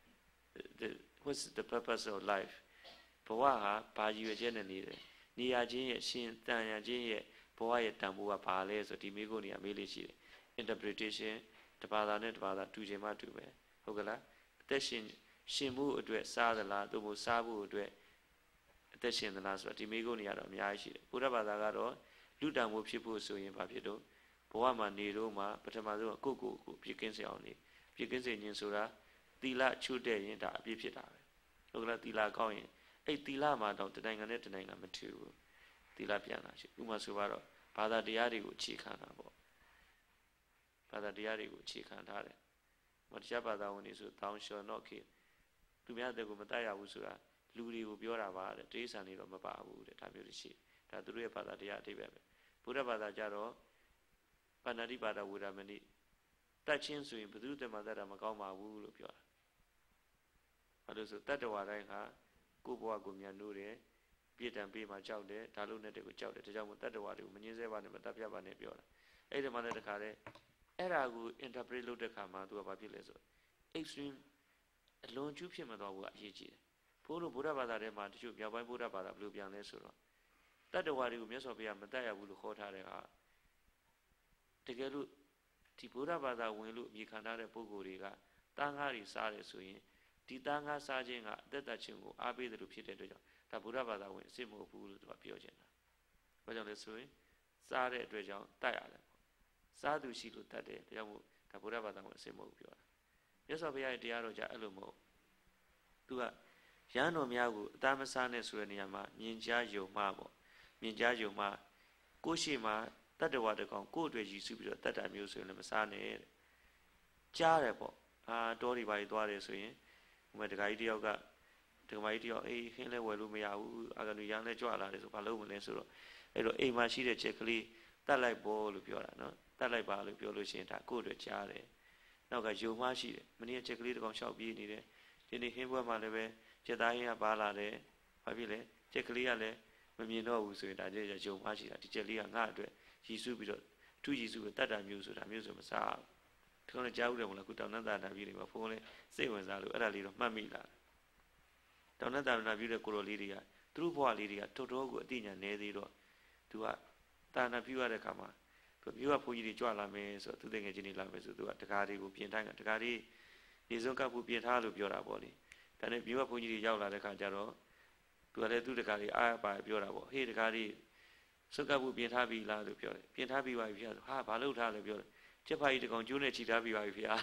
What's the purpose of life ဘဝဟာဘာရည်ရွယ်ချက်နဲ့နေတယ်နေရခြင်းရဲ့ရှင်တန်ရခြင်းရဲ့ဘဝရဲ့တန်ဖိုးကဘာလဲဆိုဒီမိကုန်းကြီးအမေးလေးရှိတယ် interpretation တဘာသာနဲ့တဘာသာတူချင်မှတူပဲဟုတ်ကလားအသက်ရှင်ရှင်မှုအတွက်စားသလားသို့မဟုတ်စားဖို့အတွက်အသက်ရှင်သလားဆိုတော့ဒီမိကုန်းကြီးကတော့အများကြီးရှိတယ်ဘုရားဘာသာကတော့လူတန်မှုဖြစ်ဖို့ဆိုရင်ဘာဖြစ်တော့ဘဝမှာနေတော့မှပထမဆုံးကိုယ့်ကိုယ်ကိုပြည့်ကင်းစေအောင်နေပြည့်ကင်းစေခြင်းဆိုတာသီလချွတ်တဲ့ရင်ဒါအပြည့်ဖြစ်တာပဲဟုတ်ကလားသီလကောင်းရင်အဲ့သီလမှာတော့တနိုင်ငံနဲ့တနိုင်ငံမထူဘူးသီလပြန်လာရှိဥပမာဆိုတော့ဘာသာတရားတွေကိုအခြေခံတာပေါ့ဘာသာတရားတွေကိုအခြေခံထားတယ်မတရားဘာသာဝင်တွေဆိုတောင်းလျှော်တော့ခေသူများတဲ့ကိုမတတ်ရဘူးဆိုတာလူတွေကိုပြောတာပါတဲ့တိရစ္ဆာန်တွေတော့မပါဘူးတဲ့ဒါမျိုးတွေရှိဒါသူတို့ရဲ့ဘာသာတရားအတိတ်ပဲဘုရားဘာသာကြတော့ပါဏာတိပါဒဝေရမဏိတတ်ချင်းဆိုရင်ဘုသူတမတတ်တာမကောင်းပါဘူးလို့ပြောတာဘာလို့ဆိုတတ္တဝါတိုင်းဟာကိုယ့်ဘဝကိုမြန်လို့တယ်ပြည့်တံပေးမှကြောက်တယ်ဒါလို့နဲ့တည်းကိုကြောက်တယ်ဒါကြောင့်မို့တတ္တဝါတွေကိုမငြင်းဆဲပါနဲ့မတပ်ပြပါနဲ့ပြောတာအဲ့ဒီမှာလည်းတခါတည်းအဲ့ဒါကို interpret လုပ်တဲ့ခါမှာသူကဘာဖြစ်လဲဆို extreme အလွန်ကျူးဖြစ်မသွားဘူးကအရေးကြီးတယ်ဘိုးတို့ဗုဒ္ဓဘာသာထဲမှာတချို့မြောက်ပိုင်းဗုဒ္ဓဘာသာဘယ်လိုပြန်လဲဆိုတော့တတ္တဝါတွေကိုမြတ်စွာဘုရားမတတ်ရဘူးလို့ခေါ်ထားတဲ့ဟာတကယ်လို့ဒီဗုဒ္ဓဘာသာဝင်လို့အမြင်ခံထားတဲ့ပုဂ္ဂိုလ်တွေကတန်ခါးတွေစားတယ်ဆိုရင်ဒီတန်ခါးစားခြင်းကအသက်သက်ခြင်းကိုအားပေးတယ်လို့ဖြစ်တဲ့အတွက်ကြောင့်ဒါဗုဒ္ဓဘာသာဝင်အစ်မဟုတ်ဘူးလို့သူကပြောချင်တာ။ဘာကြောင့်လဲဆိုရင်စားတဲ့အတွက်ကြောင့်တတ်ရတယ်ပေါ့။စားသူရှိလို့တတ်တယ်ဒါကြောင့်မို့ဒါဗုဒ္ဓဘာသာဝင်အစ်မဟုတ်ဘူးပြောတာ။မြတ်စွာဘုရားရဲ့တရားတော်ကြအဲ့လိုမဟုတ်သူကရဟန်းတော်များကိုအသားမစားနဲ့ဆိုတဲ့နေရာမှာမြင်ကြားယုံမှပေါ့မြင်ကြားယုံမှကိုယ်ရှိမှတတ္တဝါတကောင်ကိုယ့်အတွက်ရည်စူးပြီးတော့တတ်တာမျိုးဆိုရင်လည်းမစားနဲ့တဲ့ကြားတယ်ပေါ့အာတောတွေပါကြီးသွားတယ်ဆိုရင်ဟိုမှာတခါကြီးတယောက်ကတခါကြီးတယောက်အေးခင်းလဲဝယ်လို့မရဘူးအာကနူရန်လဲကြွလာတယ်ဆိုဘာလို့မလဲဆိုတော့အဲ့တော့အိမ်မှာရှိတဲ့ချက်ကလေးတတ်လိုက်ပေါ်လို့ပြောတာနော်တတ်လိုက်ပါလို့ပြောလို့ရှိရင်ဒါကိုယ့်အတွက်ကြားတယ်နောက်ကယုံမှရှိတယ်မနေ့ချက်ကလေးတကောင်လျှောက်ပြေးနေတယ်ဒီနေ့ခင်းဘွက်မှာလည်းပဲချက်သားရင်းကပါလာတယ်ဘာဖြစ်လဲချက်ကလေးကလည်းမမြင်တော့ဘူးဆိုရင်ဒါကျယုံမှရှိတာဒီချက်လေးကငါ့အတွက်ရည်စူးပြီးတော့အထူးရည်စူးပြီးတတ်တာမျိုးဆိုတာမျိုးဆိုမစားဘူးဒီကောင်လည်းကြားဦးတယ်မလားခုတောင်နတ်တာနာပြီးနေမှာဖုန်းလေးစိတ်ဝင်စားလို့အဲ့ဒါလေးတော့မှတ်မိလာတောင်နတ်တာနာပြီးတဲ့ကိုရိုလေးတွေကသူတို့ဘဝလေးတွေကတော်တော်ကိုအတိညာနေသေးတော့သူကတာနာပြုရတဲ့ခါမှာသူမျိုးကဘုန်းကြီးတွေကြွလာမယ်ဆိုတော့သူတကယ်ချင်းနေလာမယ်ဆိုသူကတကားတွေကိုပြင်ထိုင်းကတကားတွေနေစုံကပ်ဖို့ပြင်ထားလို့ပြောတာပေါ့လေဒါနဲ့မျိုးကဘုန်းကြီးတွေရောက်လာတဲ့ခါကျတော့သူကလည်းသူ့တကားတွေအားပါပြောတာပေါ့ဟေးတကားတွေစုကပ်ဖို့ပြင်ထားပြီလားလို့ပြောတယ်ပြင်ထားပြီပါပြီဟာဘာလို့ထားလဲပြောတယ်ချက်ဖာကြီးတကောင်ကျိုးနဲ့ချီထားပြီပါပြီဖေ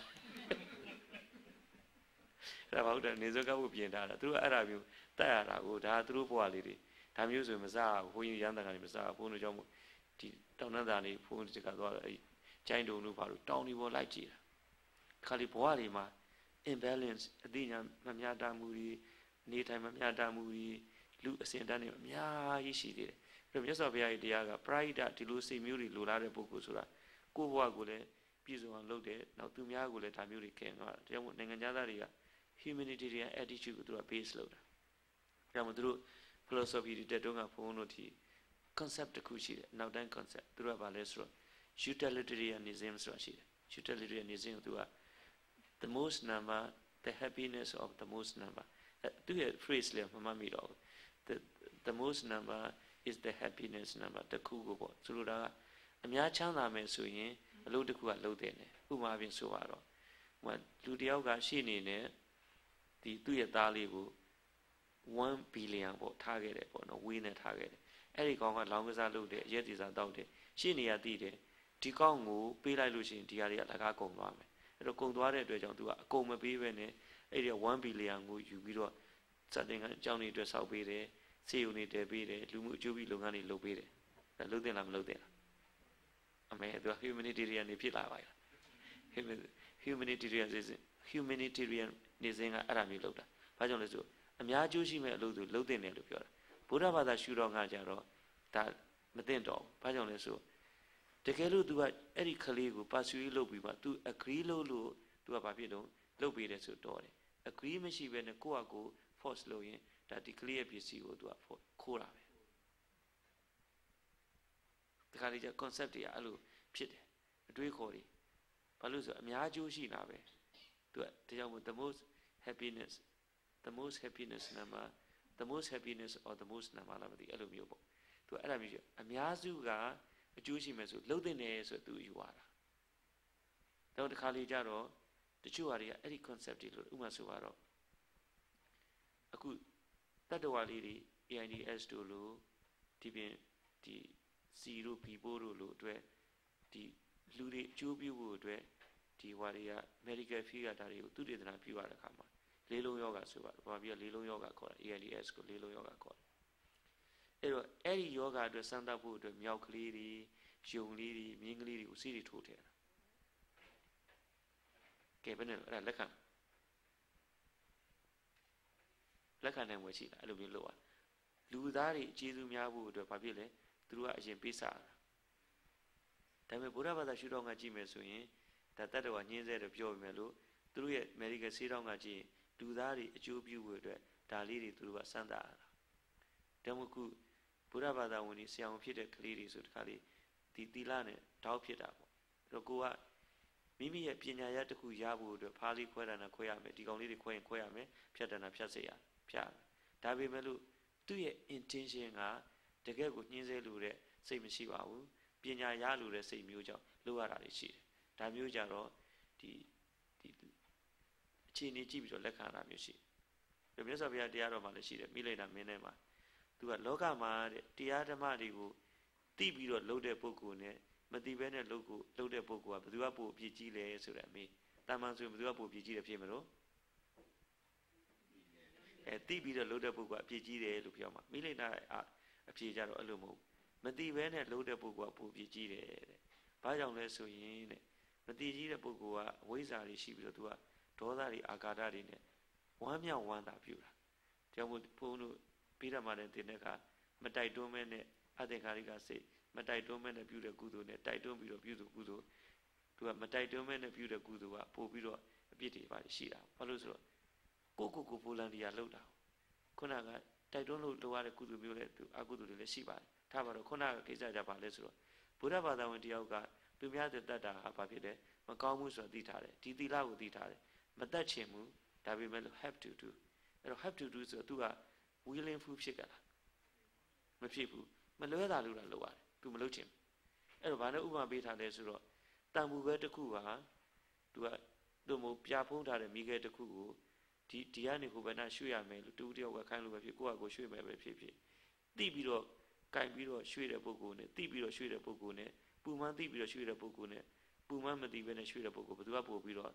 အဲ့ဒါဘာလို့လဲနေစုံကပ်ဖို့ပြင်ထားတာသူကအဲ့ဒါမျိုးတတ်ရတာကိုဒါသူတို့ဘဝလေးတွေဒါမျိုးဆိုမစားဘူးဘုန်းကြီးရန်တန်ကနေမစားဘူးဘုန်းတို့ကြောင့်ဒီတောင်နန်းသားနေဘုန်းကြီးတကသွားတော့အဲ့ကျိုင်းတုံတို့ဘာလို့တောင်းနေပေါ်လိုက်ကြည့်တာခါလီဘဝတွေမှာ imbalance အသိဉာဏ်မမျှတမှုတွေနေထိုင်မမျှတမှုတွေလူအစဉ်တန်းတွေအများကြီးရှိသေးတယ်အဲ့တော့မြတ်စွာဘုရားရဲ့တရားကပရိဒဒီလိုစိတ်မျိုးတွေလိုလားတဲ့ပုဂ္ဂိုလ်ဆိုတာကိုယ့်ဘဝကိုလည်းပြည့်စုံအောင်လုပ်တယ်နောက်သူများကိုလည်းဒါမျိုးတွေခင်သွားတယ်တရားမို့နိုင်ငံသားတွေက humanitarian attitude ကိုသူက base လုပ်တာဒါမှမဟုတ်သူတို့ philosophy တွေတက်တုန်းကဘုန်းတို့ဒီ concept တစ်ခုရှိတယ်နောက်တိုင်း concept သူတို့ကဘာလဲဆိုတော့ utilitarianism ဆိုတာရှိတယ် utilitarianism ကိုသူက the most number the happiness of the most number သူရဲ့ phrase လေးမမှတ်မိတော့ဘူး the the most number is the happiness number တခုကိုပေါ့ဆိုလိုတာကအများချမ်းသာမယ်ဆိုရင်အလုပ်တစ်ခုကလုပ်တယ်နဲ့ဥပမာပြင်ဆိုပါတော့ဟိုလူတယောက်ကရှေ့နေနဲ့ဒီသူ့ရဲ့သားလေးကို one billion ပေါ့ထားခဲ့တယ်ပေါ့နော်ဝေးနဲ့ထားခဲ့တယ်အဲ့ဒီကောင်ကလောင်းကစားလုပ်တယ်ရဲတီစာတောက်တယ်ရှင်းနေရတည်တယ်ဒီကောင်ကိုပေးလိုက်လို့ရှိရင်ဒီဟာတွေကလကားကုန်သွားမယ်အဲ့တော့ကုန်သွားတဲ့အတွက်ကြောင့်သူကအကုန်မပေးပဲနဲ့အဲ့ဒီone billion ကိုယူပြီးတော့စတင်ကအကြောင်းတွေအတွက်ဆောက်ပေးတယ်စေုံတွေတည်ပေးတယ်လူမှုအကျိုးပြုလုပ်ငန်းတွေလုပ်ပေးတယ်ဒါလုပ်တင်လားမလုပ်တင်လားအမေသူက humanitarian နေဖြစ်လာပါလား humanitarian humanitarian နေစဉ်ကအဲ့ဒါမျိုးလုပ်တာဘာကြောင့်လဲဆိုအများကျိုးရှိမဲ့အလုပ်သူလုပ်တင်တယ်လို့ပြောတာဗုဒ္ဓဘာသာရှုတော့ငါကြတော့ဒါမသိတော့ဘာကြောင့်လဲဆိုတကယ်လို့ तू ကအဲ့ဒီကလေးကို pursue လုပ်ပြီးမှ तू agree လုပ်လို့ तू ကဘာဖြစ်တော့လုပ်ပေးတယ်ဆိုတော့တယ် agree မရှိဘဲနဲ့ကိုယ့်အကို force လုပ်ရင်ဒါဒီကလေးရဲ့ပစ္စည်းကို तू ကခိုးတာပဲဒီခါလေးကျ concept တွေကအဲ့လိုဖြစ်တယ်အတွေးခေါ်တွေဘာလို့ဆိုအများကျိုးရှိတာပဲ तू ကဒါကြောင့်မို့ the most happiness the most happiness number the most happiness or the most number လာမသိအဲ့လိုမျိုးပေါ့ तू အဲ့ဒါမျိုးအများစုကအကျိုးရှိမယ်ဆိုလှုပ်တဲ့နေဆို तू ယူရတာတော့ဒီခါလေးကျတော့တချို့ဟာတွေကအဲ့ဒီ concept တွေလို့ဥပမာဆိုတော့အခုတတ္တဝါလေးတွေ A I D S တို့လို့ဒီပြင်ဒီ C တို့ B တို့လို့အတွက်ဒီလူတွေအကျိုးပြုဖို့အတွက်ဒီဟွာတွေက medical field ကဒါတွေကိုသူတည်တနာပြုရတဲ့အခါမှာလေးလုံးယောဂဆိုပါဘာပြီးတော့လေးလုံးယောဂခေါ်တာ A I D S ကိုလေးလုံးယောဂခေါ်တယ်အဲ့တော့အဲ့ဒီယောဂအတွက်စမ်းသပ်ဖို့အတွက်မြောက်ကလေးတွေယုံလေးတွေမြင်းကလေးတွေကိုစီးတွေထိုးထည့်တာကဲဘယ်နဲ့အဲ့ဒါလက်ခံလက်ခံနိုင်ဝယ်ရှိတာအဲ့လိုမျိုးလုပ်ရလူသားတွေအခြေစုများဖို့အတွက်ဘာဖြစ်လဲသူတို့ကအရင်ပေးစားတာဒါပေမဲ့ဗုဒ္ဓဘာသာရှုထောင့်ကကြည့်မယ်ဆိုရင်ဒါတတ္တဝါညင်းစေတယ်ပြောပြမယ်လို့သူတို့ရဲ့ medical ဆေးထောင့်ကကြည့်ရင်လူသားတွေအကျိုးပြုဖို့အတွက်ဒါလေးတွေသူတို့ကစမ်းသပ်ရတာဒါမှမဟုတ်ဗုဒ္ဓဘာသာဝင်ကြီးဆရာဝန်ဖြစ်တဲ့ကလေးတွေဆိုတခါလေးဒီသီလနဲ့တောက်ဖြစ်တာပေါ့အဲ့တော့ကိုကမိမိရဲ့ပညာရတစ်ခုရဖို့အတွက်ဖားလေးခွဲတာနဲ့ခွဲရမယ်ဒီကောင်လေးတွေခွဲရင်ခွဲရမယ်ဖြတ်တယ်နဲ့ဖြတ်စေရဖြတ်ဒါပေမဲ့လို့သူ့ရဲ့ intention ကတကယ်ကိုညှင်းဆဲလို့တဲ့စိတ်မရှိပါဘူးပညာရလို့တဲ့စိတ်မျိုးကြောင့်လုပ်ရတာတွေရှိတယ်ဒါမျိုးကြတော့ဒီဒီအခြေအနေကြည့်ပြီးတော့လက်ခံတာမျိုးရှိတယ်မြတ်စွာဘုရားတရားတော်မှာလည်းရှိတယ်မိလိုက်တာမင်းထဲမှာသူကလောကမှာတဲ့တရားဓမ္မတွေကိုသိပြီးတော့လုပ်တဲ့ပုဂ္ဂိုလ်နဲ့မသိဘဲနဲ့လုပ်ကိုလုပ်တဲ့ပုဂ္ဂိုလ်ကဘယ်သူကပိုအပြည့်ကြီးလဲဆိုတဲ့အမေတာမန်ဆိုရင်ဘယ်သူကပိုအပြည့်ကြီးတယ်ဖြစ်မလို့အဲသိပြီးတော့လုပ်တဲ့ပုဂ္ဂိုလ်ကအပြည့်ကြီးတယ်လို့ပြောမှာမိလိုက်တာအပြည့်ကြတော့အဲ့လိုမဟုတ်မသိဘဲနဲ့လုပ်တဲ့ပုဂ္ဂိုလ်ကပိုအပြည့်ကြီးတယ်တဲ့ဘာကြောင့်လဲဆိုရင်တဲ့မသိကြီးတဲ့ပုဂ္ဂိုလ်ကအဝိဇ္ဇာတွေရှိပြီးတော့သူကဒေါသတွေအာဃာတတွေနဲ့ဝမ်းမြောက်ဝမ်းသာပြုတာကြောင့်မို့ဘုန်းတို့ပြီးတော့မှလည်းတင်တဲ့အခါမတိုက်တွန်းမဲနဲ့အသင်္ခါရိကစိတ်မတိုက်တွန်းမဲနဲ့ပြုတဲ့ကုသိုလ်နဲ့တိုက်တွန်းပြီးတော့ပြုစုကုသိုလ်သူကမတိုက်တွန်းမဲနဲ့ပြုတဲ့ကုသိုလ်ကပို့ပြီးတော့အပြစ်တွေပါရှိတာဘာလို့ဆိုတော့ကိုကိုကိုပိုလန်ဒီယာလောက်တာခုနကတိုက်တွန်းလို့လိုရတဲ့ကုသိုလ်မျိုးလည်းသူအကုသိုလ်တွေလည်းရှိပါတယ်ထားပါတော့ခုနကကိစ္စကြပါလဲဆိုတော့ဘုရားဘာသာဝင်တယောက်ကသူများတဲ့တတ်တာဟာဘာဖြစ်လဲမကောင်းဘူးဆိုတာသိထားတယ်ဒီသီလကိုသိထားတယ်မတတ်ချင်ဘူးဒါပေမဲ့လို့ have to do အဲ့တော့ have to do ဆိုတော့သူက willing ဖြစ်ကြတာမဖြစ်ဘူးမလွဲတာလို့လားလုပ်ရတယ်သူမလုပ်ချင်အဲ့တော့ဘာနဲ့ဥပမာပေးထားလဲဆိုတော့တန်မှုပဲတစ်ခုဟာသူကသူ့မို့ပြဖုံးထားတဲ့မိခဲတစ်ခုကိုဒီဒီကနေဟိုဘက်နာရွှေ့ရမယ်လို့တူတယောက်ကခိုင်းလို့ပဲဖြစ်ကိုယ့်အကိုရွှေ့မယ်ပဲဖြစ်ဖြစ်တိပြီးတော့ကင်ပြီးတော့ရွှေ့တဲ့ပုဂ္ဂိုလ်နဲ့တိပြီးတော့ရွှေ့တဲ့ပုဂ္ဂိုလ်နဲ့ပူမှန်းတိပြီးတော့ရွှေ့တဲ့ပုဂ္ဂိုလ်နဲ့ပူမှန်းမတိပဲနဲ့ရွှေ့တဲ့ပုဂ္ဂိုလ်ဘယ်သူကပို့ပြီးတော့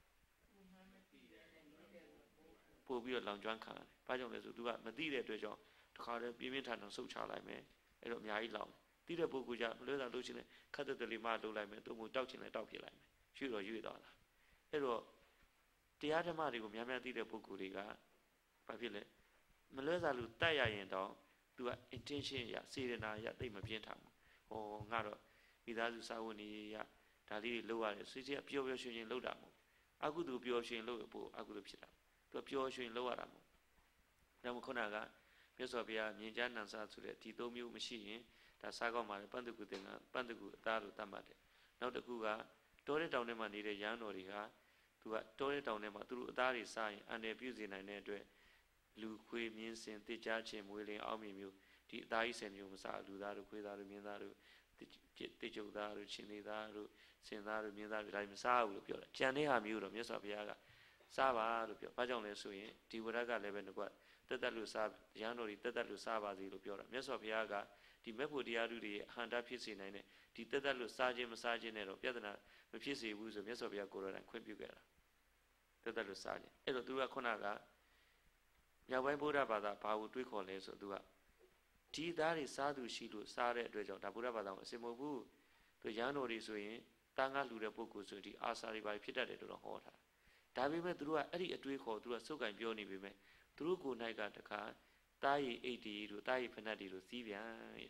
ပို့ပြီးတော့လောင်ကျွမ်းခံရတယ်။ဘာကြောင့်လဲဆိုသူကမသိတဲ့အတွက်ကြောင့်တခါတည်းပြင်းပြင်းထန်ထန်ဆုတ်ချလိုက်မယ်။အဲ့တော့အများကြီးလောင်။သိတဲ့ပုဂ္ဂိုလ်ကမလွဲတာလုပ်ချင်တယ်ခတ်တဲ့တလီမှလုပ်လိုက်မယ်။သူ့မို့တောက်ချင်တယ်တောက်ဖြစ်လိုက်မယ်။ရွှေ့တော့ရွှေ့သွားတာ။အဲ့တော့တရားဓမ္မတွေကိုများများသိတဲ့ပုဂ္ဂိုလ်တွေကဘာဖြစ်လဲမလွဲတာလူတတ်ရရင်တော့သူက intention ရစေတနာရသိမပြင်းထန်ဘူး။ဟောငါတော့မိသားစုစာဝန်ကြီးရဒါလေးတွေလုပ်ရတယ်ဆွေးချက်ပျော်ပျော်ရွှင်ရွှင်လုပ်တာမဟုတ်အကုသိုလ်ပျော်ရွှင်လုပ်ဖို့အကုသိုလ်ဖြစ်တာသူပျော်ရွှင်လုပ်ရတာမဟုတ်ဒါမှခုနကမြတ်စွာဘုရားမြင်ကြားနံစာဆိုတဲ့ဒီသုံးမျိုးမရှိရင်ဒါစားကောင်းပါလေပန္တကုတင်ကပန္တကုအသားလို့တတ်မှတ်တယ်နောက်တစ်ခုကတောတဲ့တောင်ထဲမှာနေတဲ့ရဟန်းတော်တွေကသူကတောတဲ့တောင်ထဲမှာသူတို့အသားတွေစားရင်အန္တရာယ်ပြုစေနိုင်တဲ့အတွက်လူခွေမြင်းစင်တစ်ကြားချင်းမွေးလင်းအောင်မြင်မျိုးဒီအသားကြီးဆယ်မျိုးမစားလူသားတို့ခွေးသားတို့မြင်းသားတို့တိကျုပ်သားတို့ချင်းလေးသားတို့စင်သားတို့မြင်းသားတို့ဒါမစားဘူးလို့ပြောတယ်ကြံတဲ့ဟာမျိုးတော့မြတ်စွာဘုရားကစားပါလို့ပြောဘာကြောင့်လဲဆိုရင်ဒီဝရကလည်းပဲငါကတက်တက်လို့စားရဟန်းတော်တွေတက်တက်လို့စားပါစေလို့ပြောတာမြတ်စွာဘုရားကဒီမဲ့ဖို့တရားသူတွေအဟန္တာဖြစ်စေနိုင်တဲ့ဒီတက်တက်လို့စားခြင်းမစားခြင်းနဲ့တော့ပြဿနာမဖြစ်စေဘူးဆိုမြတ်စွာဘုရားကိုယ်တော်တိုင်ခွင့်ပြုခဲ့တာတက်တက်လို့စားခြင်းအဲ့တော့သူကခုနကမြောက်ပိုင်းဗုဒ္ဓဘာသာဘာကိုတွေးခေါ်လဲဆိုသူကဒီသားတွေစားသူရှိလို့စားတဲ့အတွက်ကြောင့်ဒါဗုဒ္ဓဘာသာကိုအစင်မဟုတ်ဘူးသူရဟန်းတော်တွေဆိုရင်တန်ခါလူတဲ့ပုဂ္ဂိုလ်ဆိုဒီအာစာတွေပါဖြစ်တတ်တယ်လို့တော့ဟောထားဒါပေမဲ့သူတို့ကအဲ့ဒီအတွေးခေါ်သူကစုပ်ကင်ပြောနေပေမဲ့သူတို့ကိုယ်၌ကတခါတားရီအိတ်တီတို့တားရီဖနက်တီတို့စီးပြန်ရ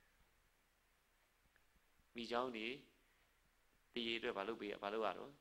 မိเจ้าနေတရေအတွက်ဘာလုပ်ပေးရဘာလုပ်ရတော့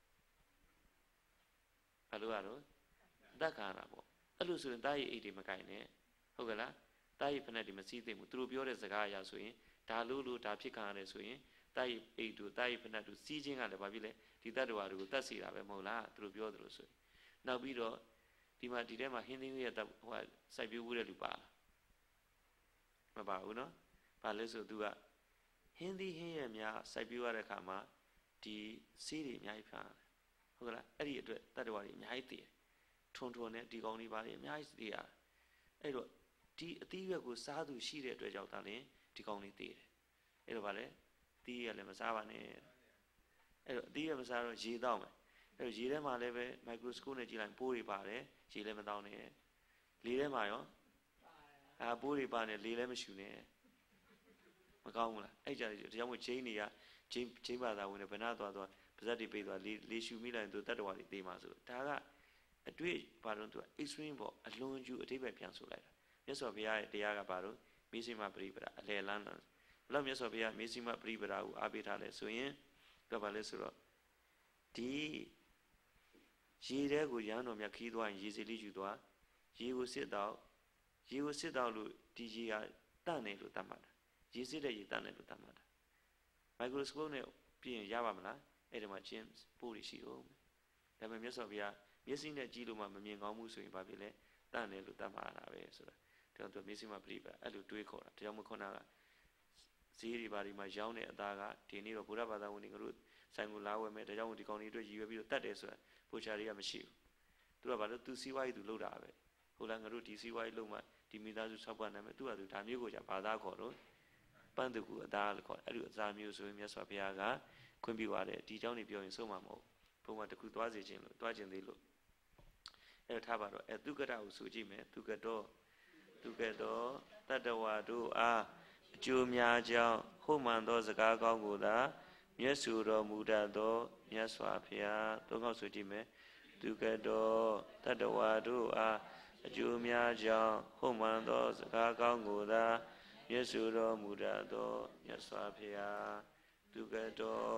ဘာလုပ်ရတော့တက်ခါတာပေါ့အဲ့လိုဆိုရင်တားရီအိတ်တီမကင်နဲ့ဟုတ်ကဲ့လားတားရီဖနက်တီမစီးသိဘူးသူတို့ပြောတဲ့စကားအရဆိုရင်ဒါလို့လို့ဒါဖြစ်ခံရတယ်ဆိုရင်တားရီအိတ်တို့တားရီဖနက်တို့စီးခြင်းကလည်းဘာဖြစ်လဲဒီတတ္တဝါတွေကိုတတ်စီတာပဲမဟုတ်လားသူတို့ပြောသလိုဆိုရင်နောက်ပြီးတော့ဒီမှာဒီထဲမှာဟင်းသီးရဲ့ဟိုစိုက်ပျိုးမှုတဲ့လူပါမပါဘူးနော်ဘာလဲဆိုသူကဟင်းသီးဟင်းရဲ့များစိုက်ပျိုးရတဲ့အခါမှာဒီဆေးတွေအများကြီးဖျားဟုတ်ကလားအဲ့ဒီအတွက်တတ္တဝါတွေအများကြီးတည်ထွန်းထွန်းနဲ့ဒီကောင်းလေးပါတွေအများကြီးတည်ရအဲ့တော့ဒီအသီးရွက်ကိုစားသူရှိတဲ့အတွက်ကြောင့်ဒါလည်းဒီကောင်းလေးတည်တယ်အဲ့တော့ဗာလဲအသီးရလည်းမစားပါနဲ့အဲ့တော့အသီးရမစားတော့ရေတောက်မယ်အဲ့တော့ရေထဲမှာလည်းပဲ microscope နဲ့ကြည့်လိုက်ပိုးတွေပါတယ်ရေလည်းမတောင်းနဲ့လေထဲမှာရောအာပိုးတွေပါနေလေလည်းမရှူနဲ့မကောင်းဘူးလားအဲ့ကြတယ်တရားမချင်းတွေကချင်းချင်းဘာသာဝင်တွေဘဏ္ဍသွားသွားပါဇက်တွေပိတ်သွားလေလေရှူမိလိုက်ရင်သူတတ္တဝါတွေသေးမှာဆိုဒါကအတွေ့ဘာလို့သူက extreme ပေါ့အလွန်ကျူအတိတ်ပဲပြန်ဆိုလိုက်တာမြတ်စွာဘုရားရဲ့တရားကဘာလို့မေစီမပရိပဒအလယ်လန်းလားဘလို့မြတ်စွာဘုရားမေစီမပရိပဒကိုအားပေးထားလဲဆိုရင်တော့ဘာလဲဆိုတော့ဒီရေထဲကိုရဟန်းတော်မြတ်ခီးသွားရင်ရေစီလေးယူသွားရေကိုစစ်တော့ရေကိုစစ်တော့လို့ဒီရေကတန့်နေလို့တတ်မှတ်တာရေစစ်တဲ့ရေတန့်နေလို့တတ်မှတ်တာမိုက်ခရိုစကိုပနဲ့ပြင်ရပါမလားအဲ့ဒီမှာချင်းပိုးတွေရှိအောင်ဒါပေမဲ့မြတ်စွာဘုရားမျက်စိနဲ့ကြည့်လို့မှမမြင်ကောင်းဘူးဆိုရင်ဘာဖြစ်လဲတန့်နေလို့တတ်မှတ်တာပဲဆိုတာဒါတော့မျက်စိမှပြိပါအဲ့လိုတွေးခေါ်တာဒါကြောင့်မခုနကဈေးတွေဘာတွေမှာရောင်းတဲ့အသားကဒီနေ့တော့ဘုရားဘာသာဝင်တွေတို့ဆိုင်ကိုလာဝယ်မယ်ဒါကြောင့်ဒီကောင်တွေအတွက်ရည်ရွယ်ပြီးတော့တတ်တယ်ဆိုတာပူချာတွေကမရှိဘူးသူကဘာလို့သူစီးပွားရေးသူလုပ်တာပဲဟုတ်လားငါတို့ဒီစီးပွားရေးလုပ်မှဒီမိသားစုဆောက်ပွားနိုင်မယ်သူကသူဒါမျိုးကိုじゃဘာသာခေါ်တော့ပန်းသူကအသားလို့ခေါ်အဲ့ဒီအသားမျိုးဆိုရင်မြတ်စွာဘုရားကခွင့်ပြုပါတယ်ဒီเจ้าနေပြောရင်ဆုံးမှာမဟုတ်ဘုံမှာတခုသွားစေခြင်းလို့သွားခြင်းသေးလို့အဲ့တော့ထားပါတော့အဲသူကရကိုဆိုကြည့်မယ်သူကတော့သူကတော့တတ္တဝါတို့အားအကျိုးများကြောင်းဟုတ်မှန်သောစကားကောင်းကိုသာမျက်စုတော်မူတတ်သောမြတ်စွာဘုရားသုံးခေါက်ဆိုကြည့်မယ်သူကတော့တတ္တဝါတို့အားအကျိုးများကြောင်းဟုတ်မှန်သောစကားကောင်းကိုသာမျက်စုတော်မူတတ်သောမြတ်စွာဘုရားသူကတော့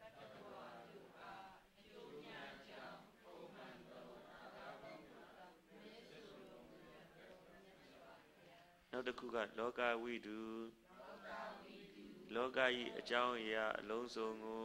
နောက်တစ်ခုကလောကဝိတုလောကဤအကြောင်းအရာအလုံးစုံကို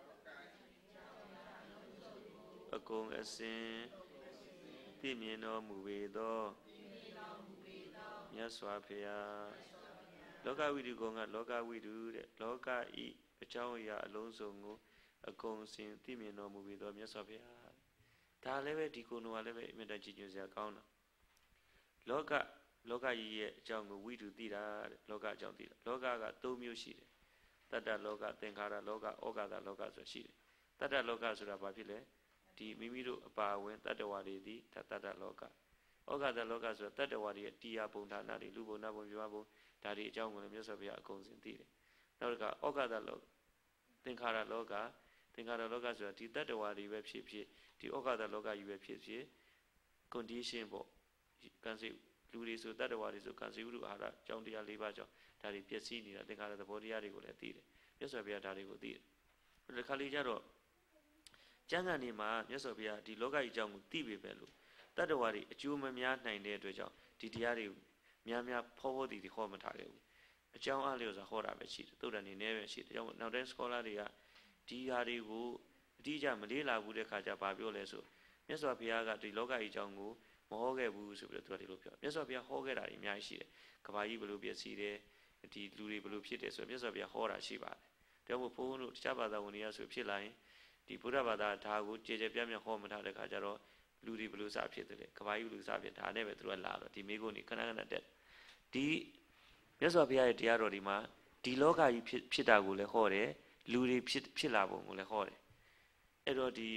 အကုန်အစင်သိမြင်တော်မူပေသောမြတ်စွာဘုရားလောကဝိတုကောင်ကလောကဝိတုတဲ့လောကဤအကြောင်းအရာအလုံးစုံကိုအကုန်စင်သိမြင်တော်မူပေသောမြတ်စွာဘုရားဒါလည်းပဲဒီကုဏကလည်းပဲအမြဲတမ်းကြည်ညိုစရာကောင်းတာလောကလောကကြီးရဲ့အကြောင်းကိုဝိတုသိတာလောကအကြောင်းသိတာလောကကသုံးမျိုးရှိတယ်တတ္တလောကသင်္ခါရလောကဩဃာတလောကဆိုရှိတယ်တတ္တလောကဆိုတာဘာဖြစ်လဲဒီမိမိတို့အပါဝင်တတ္တဝါတွေဒီတတ္တလောကဩဃာတလောကဆိုတာတတ္တဝါတွေရဲ့တရားပုံဌာနတွေလူပုံနာပုံပြမပုံဒါတွေအကြောင်းကိုလည်းမြတ်စွာဘုရားအကုန်စင်သိတယ်နောက်တစ်ခါဩဃာတလောကသင်္ခါရလောကသင်္ခါရလောကဆိုတာဒီတတ္တဝါတွေပဲဖြစ်ဖြစ်ဒီဩဃာတလောကကြီးပဲဖြစ်ဖြစ် condition ပေါ့ကံစိလူတွေဆိုတတ္တဝါတွေဆိုကံစီဝုဒ္ဓအာဟာရအကြောင်းတရား၄ပါးကြောင့်ဒါတွေပျက်စီးနေတာသင်္ခါရသဘောတရားတွေကိုလည်းသိတယ်မြတ်စွာဘုရားဒါတွေကိုသိတယ်ဒီခါလေးကျတော့ကျမ်းဂန်ဒီမှာမြတ်စွာဘုရားဒီလောကကြီးအကြောင်းကိုသိပေပဲလို့တတ္တဝါတွေအကျိုးမများနိုင်တဲ့အတွက်ကြောင့်ဒီတရားတွေများများဖောဖောတည်တည်ဟောမထားခဲ့ဘူးအကြောင်းအလျော်စွာဟောတာပဲရှိတယ်သုတ္တန်နေနေပဲရှိတယ်ကြောင့်နောက်တဲ့ scholar တွေကဒီဟာတွေကိုအတိအကျမလေးလာဘူးတဲ့ခါကျဘာပြောလဲဆိုမြတ်စွာဘုရားကဒီလောကကြီးအကြောင်းကိုမဟောခဲ့ဘူးဆိုပြီးတော့သူကဒီလိုပြောမြတ်စွာဘုရားဟောခဲ့တာတွေအများကြီးရှိတယ်ကဘာကြီးဘလို့ပြည့်စည်တယ်ဒီလူတွေဘလို့ဖြစ်တယ်ဆိုမြတ်စွာဘုရားဟောတာရှိပါတယ်ဒါမှမဟုတ်ဘုန်းတို့တခြားဘာသာဝင်တွေကဆိုဖြစ်လာရင်ဒီဗုဒ္ဓဘာသာဒါကိုကြည်ကြဲပြန့်ပြန့်ဟောမထားတဲ့ခါကျတော့လူတွေဘယ်လိုစဖြစ်တယ်လဲကဘာကြီးဘယ်လိုစဖြစ်ဒါနဲ့ပဲသူကလာတော့ဒီမိကုန်းนี่ခဏခဏတက်ဒီမြတ်စွာဘုရားရဲ့တရားတော်ဒီမှာဒီလောကကြီးဖြစ်ဖြစ်တာကိုလည်းဟောတယ်လူတွေဖြစ်ဖြစ်လာပုံကိုလည်းဟောတယ်အဲ့တော့ဒီ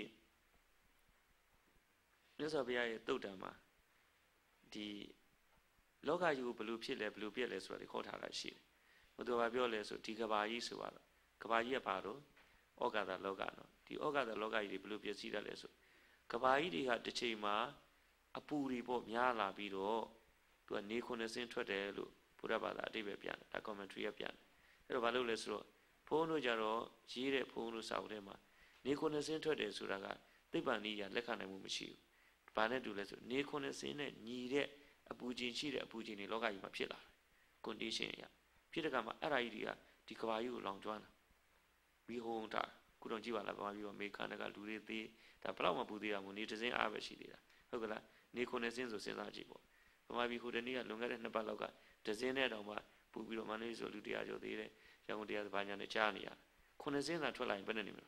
မြတ်စွာဘုရားရဲ့တုတ်တံမှာဒီလောကကြီးကိုဘယ်လိုဖြစ်လဲဘယ်လိုပြက်လဲဆိုတာဒီခေါ်ထားတာရှိတယ်ဘုသူကပြောလဲဆိုဒီကဘာကြီးဆိုတော့ကဘာကြီးကဘာတော့ဩဃာတလောကနော်ဒီဩဃာတလောကကြီးတွေဘယ်လိုပြည့်စည်တတ်လဲဆိုကဘာကြီးတွေကတစ်ချိန်မှာအပူတွေပေါ့များလာပြီးတော့သူကနေခုနှစ်စင်းထွက်တယ်လို့ဘုရားဘာသာအတိတ်ပဲပြန်တယ်ဒါ commentary ကပြန်တယ်အဲ့တော့ဘာလို့လဲဆိုတော့ဘုန်းတို့ကြတော့ရေးတဲ့ဘုန်းတို့စာအုပ်ထဲမှာနေခုနှစ်စင်းထွက်တယ်ဆိုတာကသိပ္ပံနည်းရလက်ခံနိုင်မှုမရှိဘူးဘာနဲ့တူလဲဆိုနေခုနှစ်စင်းနဲ့ညီတဲ့အပူချင်းရှိတဲ့အပူချင်းတွေလောကကြီးမှာဖြစ်လာတယ် condition ရဖြစ်တဲ့ကမှာအဲ့ဒါကြီးတွေကဒီကဘာကြီးကိုလောင်ကျွမ်းတာပြီးဟုံးတာခုတော့ကြည့်ပါလားဗမာပြည်မှာအမေရိကန်ကလူတွေသေးဒါဘလောက်မှပူသေးတာမဟုတ်နေတစ်စင်းအားပဲရှိသေးတာဟုတ်ကလားနေခုနှစ်စင်းဆိုစဉ်းစားကြည့်ပေါ့ဗမာပြည်ဟိုတနေ့ကလွန်ခဲ့တဲ့နှစ်ပတ်လောက်ကတစ်စင်းနဲ့တောင်မှပူပြီးတော့မန္တလေးဆိုလူတရားကျော်သေးတယ်ရန်ကုန်တရားဘာညာနဲ့ကြားနေရခုနှစ်စင်းသာထွက်လာရင်ဘယ်နဲ့နေမလဲ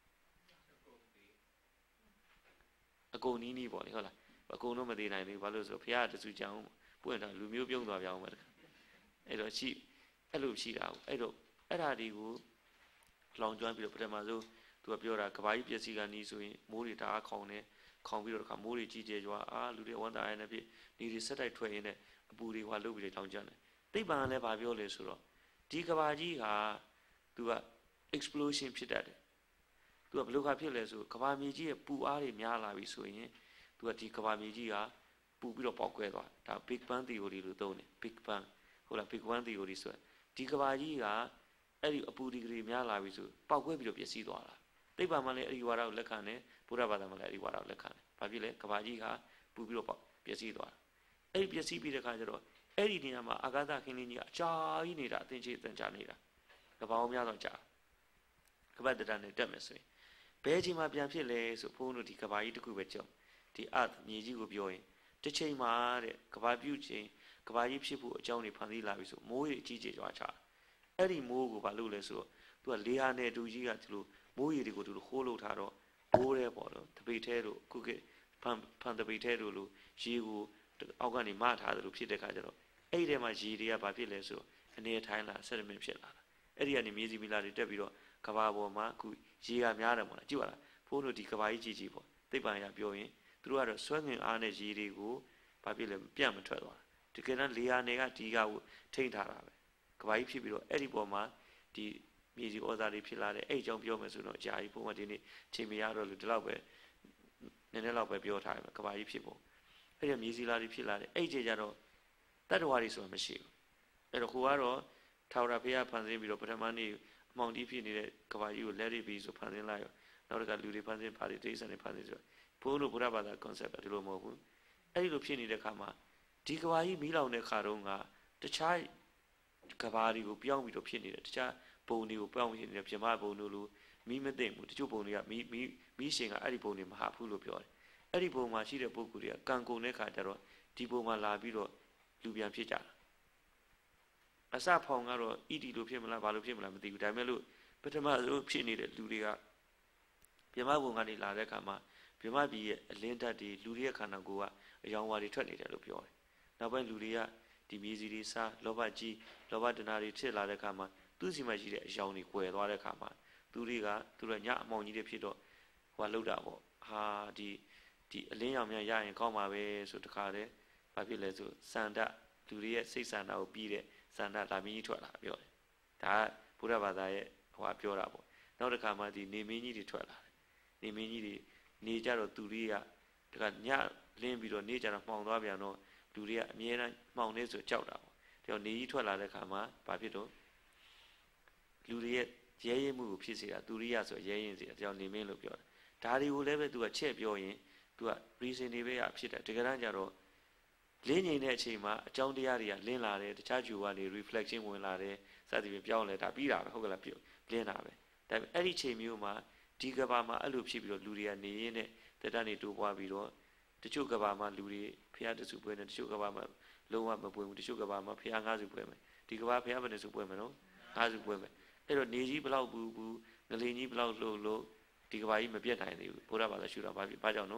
အကုန်နီးနီးပေါ့လေဟုတ်လားအကုန်တော့မသေးနိုင်သေးဘူးဘာလို့ဆိုဖះတဆူကြောင်ပွင့်တာလူမျိုးပြုံးသွားပြောင်းမယ်အဲ့တော့ရှိအဲ့လိုရှိတာအဲ့တော့အဲ့ဓာဒီကိုလောင်ကျွမ်းပြီးတော့ပထမဆုံးသူကပြောတာကဘာကြီးပျက်စီးကနီးဆိုရင်မိုးတွေတအားခေါင်နေခေါင်ပြီးတော့တခါမိုးတွေကြီးကျယ်ကြွားအာလူတွေဝမ်းသာရနေဖြစ်နေတွေဆက်တိုက်ထွက်ရင်းနဲ့အပူတွေဟွာလုတ်ပြီးလောင်ကျွမ်းတယ်သိပ္ပံလည်းဘာပြောလဲဆိုတော့ဒီကဘာကြီးဟာသူက explosion ဖြစ်တတ်တယ်သူကဘယ်လိုခါဖြစ်လဲဆိုကဘာမြေကြီးရဲ့ပူအားတွေများလာပြီဆိုရင်သူကဒီကဘာမြေကြီးကပူပြီးတော့ပေါက်ကွဲသွားဒါ Big Bang theory လို့သုံးတယ် Big Bang ဟုတ်လား Big Bang theory ဆိုဒီကဘာကြီးကအဲ့ဒီအပူဒီဂရီများလာပြီဆိုပေါက်ကွဲပြီးတော့ပျက်စီးသွားတာသိပ္ပံမှာလည်းအဲ့ဒီဝါဒကိုလက်ခံတယ်ဘုရားဘာသာမှာလည်းအဲ့ဒီဝါဒကိုလက်ခံတယ်ဘာဖြစ်လဲကဘာကြီးကပူပြီးတော့ပေါက်ပျက်စီးသွားတာအဲ့ဒီပျက်စီးပြီးတဲ့ခါကျတော့အဲ့ဒီနေရာမှာအာဂါသခင်းလင်းကြီးအကြာကြီးနေတာအသင်္ချေအသင်္ချာနေတာကဘာအောင်များတော့ကြာကပတ်တရနဲ့တက်မယ်ဆိုရင်ဘယ်ချိန်မှပြန်ဖြစ်လဲဆိုဘုန်းတို့ဒီကဘာကြီးတစ်ခုပဲကြောက်ဒီအတ်မြေကြီးကိုပြောရင်တစ်ချိန်မှာတဲ့ကဘာပြုတ်ချိန်ကဘာကြီးဖြစ်ဖို့အကြောင်းတွေဖန်တီးလာပြီဆိုမိုးရေအကြီးကြီးကြွားချအဲ့ဒီမိုးကိုဘာလို့လဲဆိုတော့သူကလေဟာနဲ့အတူကြီးကဒီလိုမိုးရေတွေကိုဒီလိုခိုးလို့ထားတော့မိုးရဲပေါ့နော်တပိထဲတို့ခုကဖန်ဖန်တပိထဲတို့လိုရေကိုအောက်ကနေမထားတယ်လို့ဖြစ်တဲ့ခါကျတော့အဲ့ဒီထဲမှာရေတွေကဘာဖြစ်လဲဆိုတော့အနေထိုင်းလာဆက်ရမင်းဖြစ်လာတာအဲ့ဒီကနေမြေစီမီလာတွေတက်ပြီးတော့ကဘာပေါ်မှာအခုရေကများတယ်ပေါ့လားကြည့်ပါလားဘုန်းတို့ဒီကဘာကြီးကြီးကြီးပေါ့သိပ္ပံရပြောရင်သူတို့ကတော့ဆွဲငင်အားနဲ့ရေတွေကိုဘာဖြစ်လဲပြန့်မထွက်သွားတကယ်တမ်းလေယာနယ်ကဒီကကိုထိန်းထားတာပဲကဘာကြီးဖြစ်ပြီးတော့အဲ့ဒီပေါ်မှာဒီမြေကြီးဩဇာတွေဖြစ်လာတဲ့အဲ့အကြောင်းပြောမယ်ဆိုတော့အကြာကြီးပုံမှန်ဒီနေ့ချိန်မရတော့လို့ဒီလောက်ပဲနည်းနည်းလောက်ပဲပြောထားတယ်ကဘာကြီးဖြစ်ပုံအဲ့ဒီမြေစီလာတွေဖြစ်လာတဲ့အဲ့ဒီကြတော့တတ္တဝါတွေဆိုတာမရှိဘူးအဲ့တော့ကိုကတော့ထာဝရဘုရားဖန်ဆင်းပြီးတော့ပထမနေ့အမောင်တီးဖြစ်နေတဲ့ကဘာကြီးကိုလက်ရပြီးဆိုဖန်ဆင်းလိုက်ရောနောက်တစ်ခါလူတွေဖန်ဆင်းပါတွေတိရစ္ဆာန်တွေဖန်ဆင်းဆိုဘုန်းတို့ဘုရားဘာသာ concept ဒီလိုမဟုတ်ဘူးအဲ့ဒီလိုဖြစ်နေတဲ့ခါမှာဒီကဘာကြီးမီးလောင်တဲ့ခါတုန်းကတခြားကဘာတွေကိုပြောင်းပြီးတော့ဖြစ်နေတယ်တခြားဘုံတွေကိုပြောင်းဖြစ်နေတယ်ပြမဘုံတို့လိုမီးမသိမ့်ဘူးတချို့ဘုံတွေကမီးမီးမီးရှင်ကအဲ့ဒီဘုံတွေမဟာဘူးလို့ပြောတယ်အဲ့ဒီဘုံမှာရှိတဲ့ပုဂ္ဂိုလ်တွေကကံကုန်တဲ့ခါကျတော့ဒီဘုံမှာလာပြီးတော့လူပြန်ဖြစ်ကြတာအစဖောင်ကတော့ဣတိလို့ဖြစ်မလားဘာလို့ဖြစ်မလားမသိဘူးဒါပေမဲ့လို့ပထမဆုံးဖြစ်နေတဲ့လူတွေကပြမဘုံကနေလာတဲ့ခါမှာပြမပြည်ရဲ့အလင်းဓာတ်တွေလူတွေရဲ့ခန္ဓာကိုယ်ကအယောင်ဝါတွေထွက်နေတယ်လို့ပြောတယ်နောက်ပိုင်းလူတွေကဒီမြေစီတွေစားလောဘကြီးလောဘတဏှာတွေဖြစ်လာတဲ့ခါမှာသူ့စီမှာရှိတဲ့အယောင်တွေကွယ်သွားတဲ့ခါမှာသူတွေကသူတို့ညအမောင်ကြီးတွေဖြစ်တော့ဟိုကလောက်တာပေါ့ဟာဒီဒီအလင်းရောင်များရရင်ကောင်းပါပဲဆိုတခါတည်းဘာဖြစ်လဲဆိုစန္ဒလူတွေရဲ့စိတ်ဆန္ဒကိုပြီးတဲ့စန္ဒလာမင်းကြီးထွက်လာပြောတယ်ဒါကဘုရားဘာသာရဲ့ဟိုကပြောတာပေါ့နောက်တစ်ခါမှဒီနေမင်းကြီးတွေထွက်လာတယ်နေမင်းကြီးတွေနေကြတော့သူတွေကတခါညလင်းပြီးတော့နေကြတော့မှောင်သွားပြန်တော့လူတွေကအမြဲတမ်းမှောင်နေဆိုကြောက်တာပေါ့ဒါကြောင့်နေကြီးထွက်လာတဲ့ခါမှာဘာဖြစ်တော့လူတွေရဲ့ရဲရင်မှုကိုဖြစ်စေတာသူရိယဆိုရဲရင်စေတာဒါကြောင့်နေမင်းလို့ပြောတာဒါတွေကိုလည်းပဲသူကချက်ပြောရင်သူက reason တွေပဲဖြစ်တယ်တကယ်တမ်းကျတော့လင်းငိမ့်တဲ့အချိန်မှာအကြောင်းတရားတွေကလင်းလာတယ်တခြားဂျူကနေ reflection ဝင်လာတယ်စသဖြင့်ပြောင်းလဲဒါပြီးတာပဲဟုတ်ကလားပြုတ်လင်းတာပဲဒါပေမဲ့အဲ့ဒီချိန်မျိုးမှာဒီကဘာမှာအဲ့လိုဖြစ်ပြီးတော့လူတွေကနေရင်းနဲ့တက်တန်းနေတိုးပွားပြီးတော့တချို့ကဘာမှာလူတွေဖျားတစုပွဲနေတချို့ကဘာမှာလုံးဝမပွဲဘူးတချို့ကဘာမှာဖျားငါးစုပွဲမယ်ဒီကဘာဖျားဘယ်နှစုပွဲမလို့ငါးစုပွဲမယ်အဲ့တော့နေကြီးဘလောက်ဘူးဘူးငလင်ကြီးဘလောက်လို့လို့ဒီကဘာကြီးမပြတ်နိုင်သေးဘူးဘုရားဘာသာရှုတာဘာဖြစ်ဘာကြောင့်နော်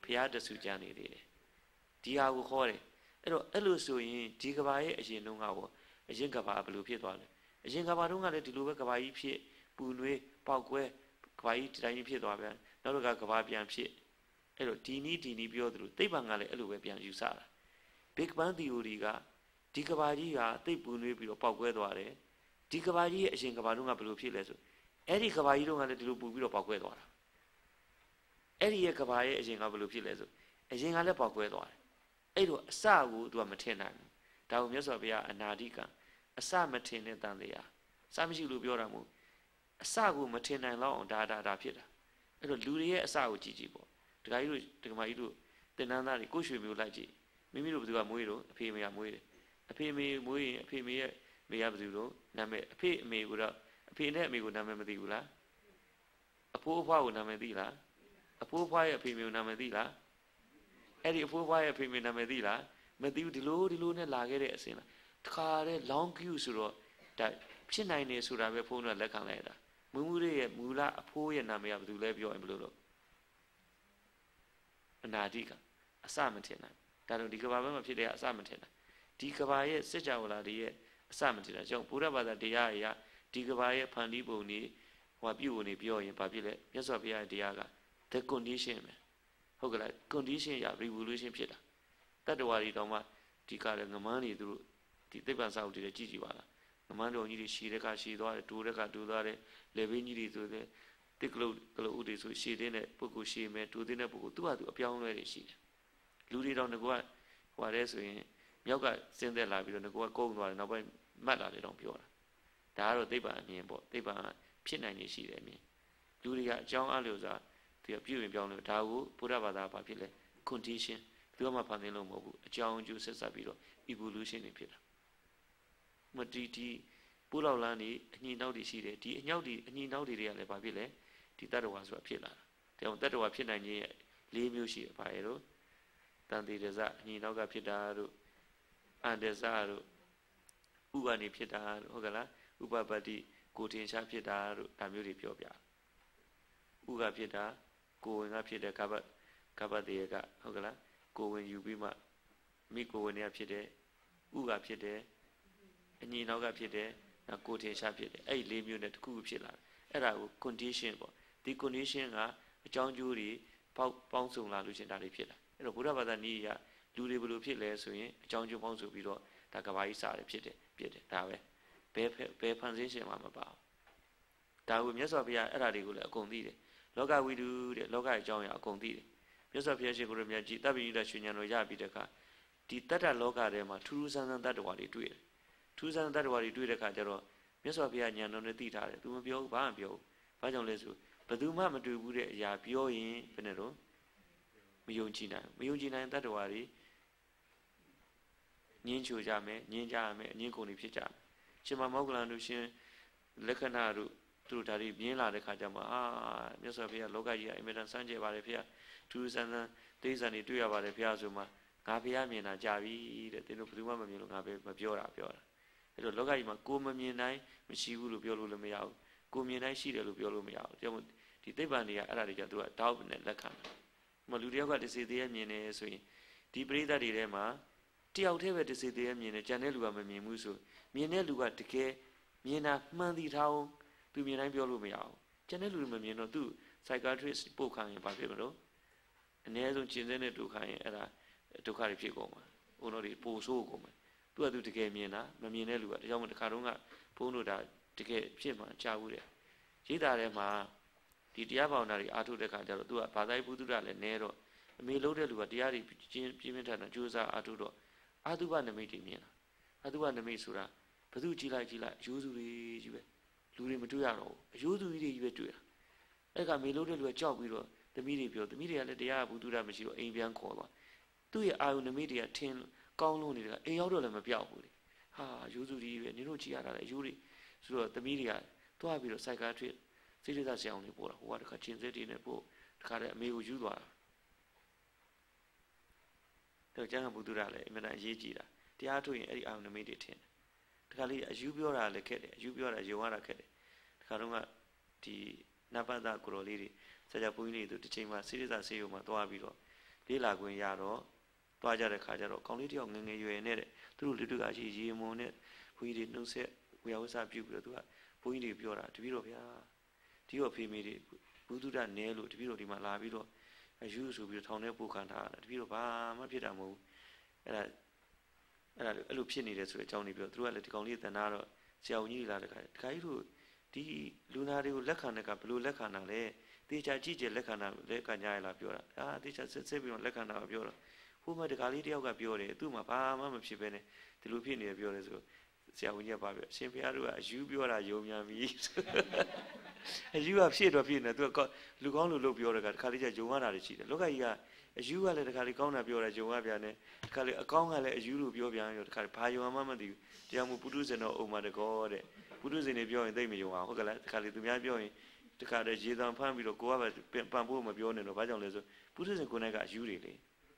ဖျားတဆူကြနေသေးတယ်ဒီဟာကိုခေါ်တယ်အဲ့တော့အဲ့လိုဆိုရင်ဒီကဘာရဲ့အရင်တုန်းကပေါ့အရင်ကဘာဘယ်လိုဖြစ်သွားလဲအရင်ကဘာတုန်းကလည်းဒီလိုပဲကဘာကြီးဖြစ်ပူနွေးပေါက်ကွဲကဘာကြီးဒီတိုင်းဖြစ်သွားပြန်နောက်တော့ကဘာပြန်ဖြစ်အဲ့တော့ဒီနည်းဒီနည်းပြောသလိုသိပ္ပံကလည်းအဲ့လိုပဲပြန်ယူဆတာ Big Bang Theory ကဒီကဘာကြီးကသိပ်ပူနွေးပြီးတော့ပေါက်ကွဲသွားတယ်ဒီကဘာကြီးရဲ့အရင်ကဘာတုန်းကဘယ်လိုဖြစ်လဲဆိုအဲ့ဒီကဘာကြီးတုန်းကလည်းဒီလိုပူပြီးတော့ပေါက်ကွဲသွားတာအဲ့ဒီရဲ့ကဘာရဲ့အရင်ကဘယ်လိုဖြစ်လဲဆိုအရင်ကလည်းပေါက်ကွဲသွားတယ်အဲ့တော့အစကိုသူကမထင်နိုင်ဘူးဒါကိုမြတ်စွာဘုရားအနာတိကံအစမထင်တဲ့တန်တရားစမရှိလို့ပြောတာမဟုတ်အစကိုမထင်နိုင်လောက်အောင်ဒါဒါဒါဖြစ်တာအဲ့တော့လူတွေရဲ့အစကိုကြည့်ကြည့်ပေါ့ဒကာကြီးတို့ဒကာမကြီးတို့တင်နန်းသားတွေကိုရွှေမျိုးလိုက်ကြည့်မိမိတို့ဘယ်သူကမွေးတော့အဖေအမေကမွေးတယ်အဖေအမေမွေးရင်အဖေအမေရဲ့မေကဘယ်သူတော့နာမည်အဖေအမေကိုတော့အဖေနဲ့အမေကိုနာမည်မသိဘူးလားအဖိုးအဖွားကိုနာမည်သိလားအဖိုးအဖွားရဲ့အဖေအမေကိုနာမည်သိလားအဲ့ဒီအဖိုးအဖွားရဲ့အဖေအမေနာမည်သိလားမသိဘူးဒီလိုဒီလိုနဲ့လာခဲ့တဲ့အစဉ်လားတခါတည်း long queue ဆိုတော့ဒါဖြစ်နိုင်နေဆိုတာပဲဖုန်းကလက်ခံလိုက်တာမူမှုတွေရဲ့မူလအဖိုးရဲ့နာမည်ကဘယ်သူလဲပြောရင်ဘယ်လိုလုပ်အနာတိကအစမထင်နိုင်ဒါတော့ဒီကဘာဘက်မှာဖြစ်တဲ့အစမထင်နိုင်ဒီကဘာရဲ့စစ်ကြောလာတွေရဲ့အစမထင်တာကြောင့်ဘုရားဘာသာတရားအရာဒီကဘာရဲ့ဖန်တီးပုံတွေဟောပြုပုံတွေပြောရင်ဘာဖြစ်လဲမြတ်စွာဘုရားရဲ့တရားက the condition ပဲဟုတ်ကလား condition ရ revolution ဖြစ်တာတတ္တဝါတွေတောင်မှဒီကလည်းငမန်းတွေသူတို့ဒီသိပ္ပံစာအုပ်တွေကြည့်ကြည့်ပါလားငမန်းတော်ကြီးတွေရှည်တဲ့ကရှည်သွားတယ်ဒိုးတဲ့ကဒိုးသွားတယ်လေဘင်းကြီးတွေဆိုတဲ့တိကလုတ်ကလုတ်ဥတွေဆိုရှည်တဲ့ပုဂ္ဂိုလ်ရှည်မယ်ဒိုးတဲ့ပုဂ္ဂိုလ်သူ့ဟာသူအပြောင်းလဲတွေရှိတယ်လူတွေတော့ငကောဟိုရဲဆိုရင်မြောက်ကစင်းသက်လာပြီးတော့ငကောကုန်းသွားတယ်နောက်ပိုင်းမတ်လာတယ်တော့ပြောတာဒါကတော့သိပ္ပံအမြင်ပေါ့သိပ္ပံဖြစ်နိုင်နေရှိတယ်အမြင်လူတွေကအကြောင်းအလျော်စွာသူကပြုရင်ပြောင်းလို့ဒါကိုဘုရားဘာသာဘာဖြစ်လဲ condition သူကမှဖန်ဆင်းလို့မဟုတ်ဘူးအကြောင်းအကျိုးဆက်ဆက်ပြီးတော့ evolution တွေဖြစ်တာမတီတီပိုးလောက်လန်းနေအညီနောက်တွေရှိတယ်ဒီအညောက်တွေအညီနောက်တွေကလည်းဘာဖြစ်လဲဒီတတ္တဝါဆိုတာဖြစ်လာတာဒါကြောင့်တတ္တဝါဖြစ်နိုင်ခြင်းရဲ့၄မျိုးရှိတယ်ဘာရဲ့တော့တန်တိရဇအညီနောက်ကဖြစ်တာတို့အန္တဇတို့ဥပကနေဖြစ်တာတို့ဟုတ်ကလားဥပပတ္တိကိုတင်ရှားဖြစ်တာတို့ဒါမျိုးတွေပြောပြဥကဖြစ်တာကိုဝင်ကဖြစ်တဲ့ကပ္ပကပ္ပတေကဟုတ်ကလားကိုဝင်ယူပြီးမှမိကိုဝင်ရဖြစ်တဲ့ဥကဖြစ်တဲ့အညီနောက်ကဖြစ်တဲ့ကိုတင်ရှားဖြစ်တဲ့အဲ့ဒီ၄မျိုးနဲ့တစ်ခုခုဖြစ်လာတယ်အဲ့ဒါကို condition ပေါ့ဒီ condition ကအကြောင်းကျိုးတွေပေါက်ပေါင်းစုံလာလို့ရှင်ဒါတွေဖြစ်လာအဲ့တော့ဘုရားဘာသာနည်းရလူတွေဘယ်လိုဖြစ်လဲဆိုရင်အကြောင်းကျိုးပေါင်းစုပြီးတော့ဒါကဘာကြီးစားတယ်ဖြစ်တယ်ဖြစ်တယ်ဒါပဲဘယ်ဘယ်ဖန်ဆင်းရှင်မှမပါဘူးဒါကိုမြတ်စွာဘုရားအဲ့ဒါတွေကိုလည်းအကုန်သိတယ်လောကဝိတုတဲ့လောကအကြောင်းအရာအကုန်သိတယ်မြတ်စွာဘုရားရှင်ကိုရမြတ်ကြီးတပ်ပိဋကရွှေဉာဏ်တော်ရပြီးတဲ့အခါဒီတတ္တလောကထဲမှာထူးထူးဆန်းဆန်းတတ္တဝါတွေတွေ့တယ်ထူးဆန်းဆန်းတတ္တဝါတွေတွေ့တဲ့အခါကျတော့မြတ်စွာဘုရားဉာဏ်တော်နဲ့သိထားတယ်သူမပြောဘူးဘာမှပြောဘူးဘာကြောင့်လဲဆိုဘယ်သူမှမတွေ့ဘူးတဲ့အရာပြောရင်ဘယ်နဲ့တော့မယုံကြည်နိုင်မယုံကြည်နိုင်တတ္တဝါတွေညင်းချိုကြမယ်ညင်းကြရမယ်အငင်းကုန်တွေဖြစ်ကြမယ်ရှင်မမောဂလန်တို့ရှင်လက္ခဏာတို့သူတို့ဒါတွေမြင်လာတဲ့ခါကျမှအာမြတ်စွာဘုရားလောကကြီးကအင်မတန်စမ်းကြယ်ပါတယ်ဖေ။ထူးဆန်းဆန်းတိဋ္ဌာန်တွေတွေ့ရပါတယ်ဖေဆိုမှငါဖေမြင်တာကြာပြီတဲ့သင်တို့ဘယ်သူမှမမြင်လို့ငါပဲမပြောတာပြောတာ။အဲ့တော့လောကကြီးမှာကိုမမြင်နိုင်မရှိဘူးလို့ပြောလို့လည်းမရဘူး။ကိုမြင်နိုင်ရှိတယ်လို့ပြောလို့မရဘူး။ဒါကြောင့်ဒီသိပ္ပံတွေကအဲ့ဒါတွေကသူကတောက်နဲ့လက်ခံတယ်။မလူတယောက်ကတစေသေးရမြင်နေဆိုရင်ဒီပရိသတ်တွေထဲမှာတယောက်တည်းပဲတစေသေးရမြင်နေကြံတဲ့လူကမမြင်ဘူးဆိုမြင်တဲ့လူကတကယ်မြင်တာမှန်သိထားအောင်သူမြင်တိုင်းပြောလို့မရအောင်ကျန်တဲ့လူတွေမမြင်တော့သူ psychiatrist ပို့ခံရင်ဘာဖြစ်မလို့အနည်းဆုံးကျင်စဲနဲ့ဒုက္ခရင်အဲ့ဒါဒုက္ခတွေဖြစ်ကုန်မှာဘုန်းတော်တွေပို့ဆိုးကုန်မှာသူကသူတကယ်မြင်တာမမြင်တဲ့လူကဒါကြောင့်မို့တစ်ခါတော့ကဘုန်းတော်ဒါတကယ်ဖြစ်မှကြားဘူးတယ်ရိတ်တာထဲမှာဒီတရားဘာဝနာတွေအားထုတ်တဲ့ခါကျတော့သူကဘာသာရေးဘုဒ္ဓလည်းနဲတော့အမေလုံးတဲ့လူကတရားတွေပြင်းပြင်းထန်ထန်ကြိုးစားအားထုတ်တော့အာတုဘနမိတ်တွေမြင်တာအာတုဘနမိတ်ဆိုတာဘသူကြည့်လိုက်ကြည့်လိုက်အယိုးစုတွေကြီးပဲလူတွေမတွေ့ရတော့ဘူးအယိုးစုကြီးတွေကြီးပဲတွေ့တာအဲ့ကမေလို့တဲ့လူကကြောက်ပြီးတော့သမီးတွေပြောသမီးတွေကလည်းတရားဘုဒ္ဓရမရှိတော့အိမ်ပြန်ခေါ်သွားသူ့ရဲ့အာယုန်နမိတ်တွေကထင်းကောင်းလို့နေတာအိမ်ရောက်တော့လည်းမပြောက်ဘူးလေဟာအယိုးစုကြီးပဲနင်တို့ကြည့်ရတာလေအယိုးတွေဆိုတော့သမီးတွေကတွားပြီးတော့ psychiatrist စိတ်ရသဆရာအောင်တွေပို့တာဟိုကတခါချင်းစဲတီးနဲ့ပို့တခါတည်းအမေကိုယူသွားတာတော့ကျန်ကဘုဒ္ဓရလည်းအမှန်တန်အရေးကြီးတာတရားထုတ်ရင်အဲ့ဒီအာယုန်နမိတ်တွေထင်းတခါလေးအယူပြောတာလည်းခက်တယ်အယူပြောတာယုံရတာခက်တယ်တခါတော့ကဒီနပတ္တကိုရောလေးတွေဆရာဘုန်းကြီးတွေတို့တစ်ချိန်မှာစိရိသဆေးရုံမှာသွားပြီးတော့လေးလာခွင့်ရတော့သွားကြတဲ့ခါကျတော့ကောင်းလေးတယောက်ငငယ်ရွယ်နေတဲ့သူတို့လူတွေကရှိရေမုံနဲ့ဘုန်းကြီးတွေနှုတ်ဆက်ဝေယဝဆပြုပြီးတော့သူကဘုန်းကြီးတွေပြောတာတပည့်တော်ဗျာဒီတော့ဖေမေတွေဘုသူဒ္ဓနဲလို့တပည့်တော်ဒီမှာလာပြီးတော့အယူဆိုပြီးတော့ထောင်ထဲပို့ခံထားတာတပည့်တော်ဘာမှဖြစ်တာမဟုတ်ဘူးအဲ့ဒါအဲ့ဒါအဲ့လိုဖြစ်နေတယ်ဆိုတဲ့အကြောင်းတွေပြောသူတို့ကလည်းဒီကောင်လေးတန်တာတော့ဆရာဝန်ကြီးလာတဲ့ခါတခါကြီးတို့ဒီလူနာတွေကိုလက်ခံတဲ့ကဘယ်လိုလက်ခံတာလဲတေချာကြည့်ကြလက်ခံတာလက်ခံကြရလားပြောတာအာတေချာစစ်စစ်ပြီးတော့လက်ခံတာပြောတော့ဟိုမှာတခါလေးတယောက်ကပြောတယ်သူ့မှာဘာမှမဖြစ်ပဲနဲ့ဒီလိုဖြစ်နေတယ်ပြောတယ်ဆိုဆရာဝန်ကြီးကပါပြောအရှင်ဘုရားတို့ကအယူပြောတာယုံမြန်ပြီအယူကဖြစ်တော့ဖြစ်နေသူကလူကောင်းလူလို့ပြောတယ်ကတခါလေးကျယုံရတာတွေရှိတယ်လောကကြီးကအယူကလည်းတခါလေးကောင်းတာပြောတယ်ယုံရပြန်တယ်တခါလေးအကောင်းကလည်းအယူလို့ပြောပြန်ရောတခါလေးဘာယုံမှမသိဘူးတရားမှုပုထုဇဉ်တော်အုံမှာတကောတဲ့ပုထုဇဉ်တွေပြောရင်သိမယုံအောင်ဟုတ်ကဲ့လားတခါလေးသူများပြောရင်တခါတည်းရေတံဖမ်းပြီးတော့ကိုကပဲပန်ဖို့မပြောနဲ့တော့ဘာကြောင့်လဲဆိုပုထုဇဉ်ကိုယ်နဲ့ကအယူတွေလေ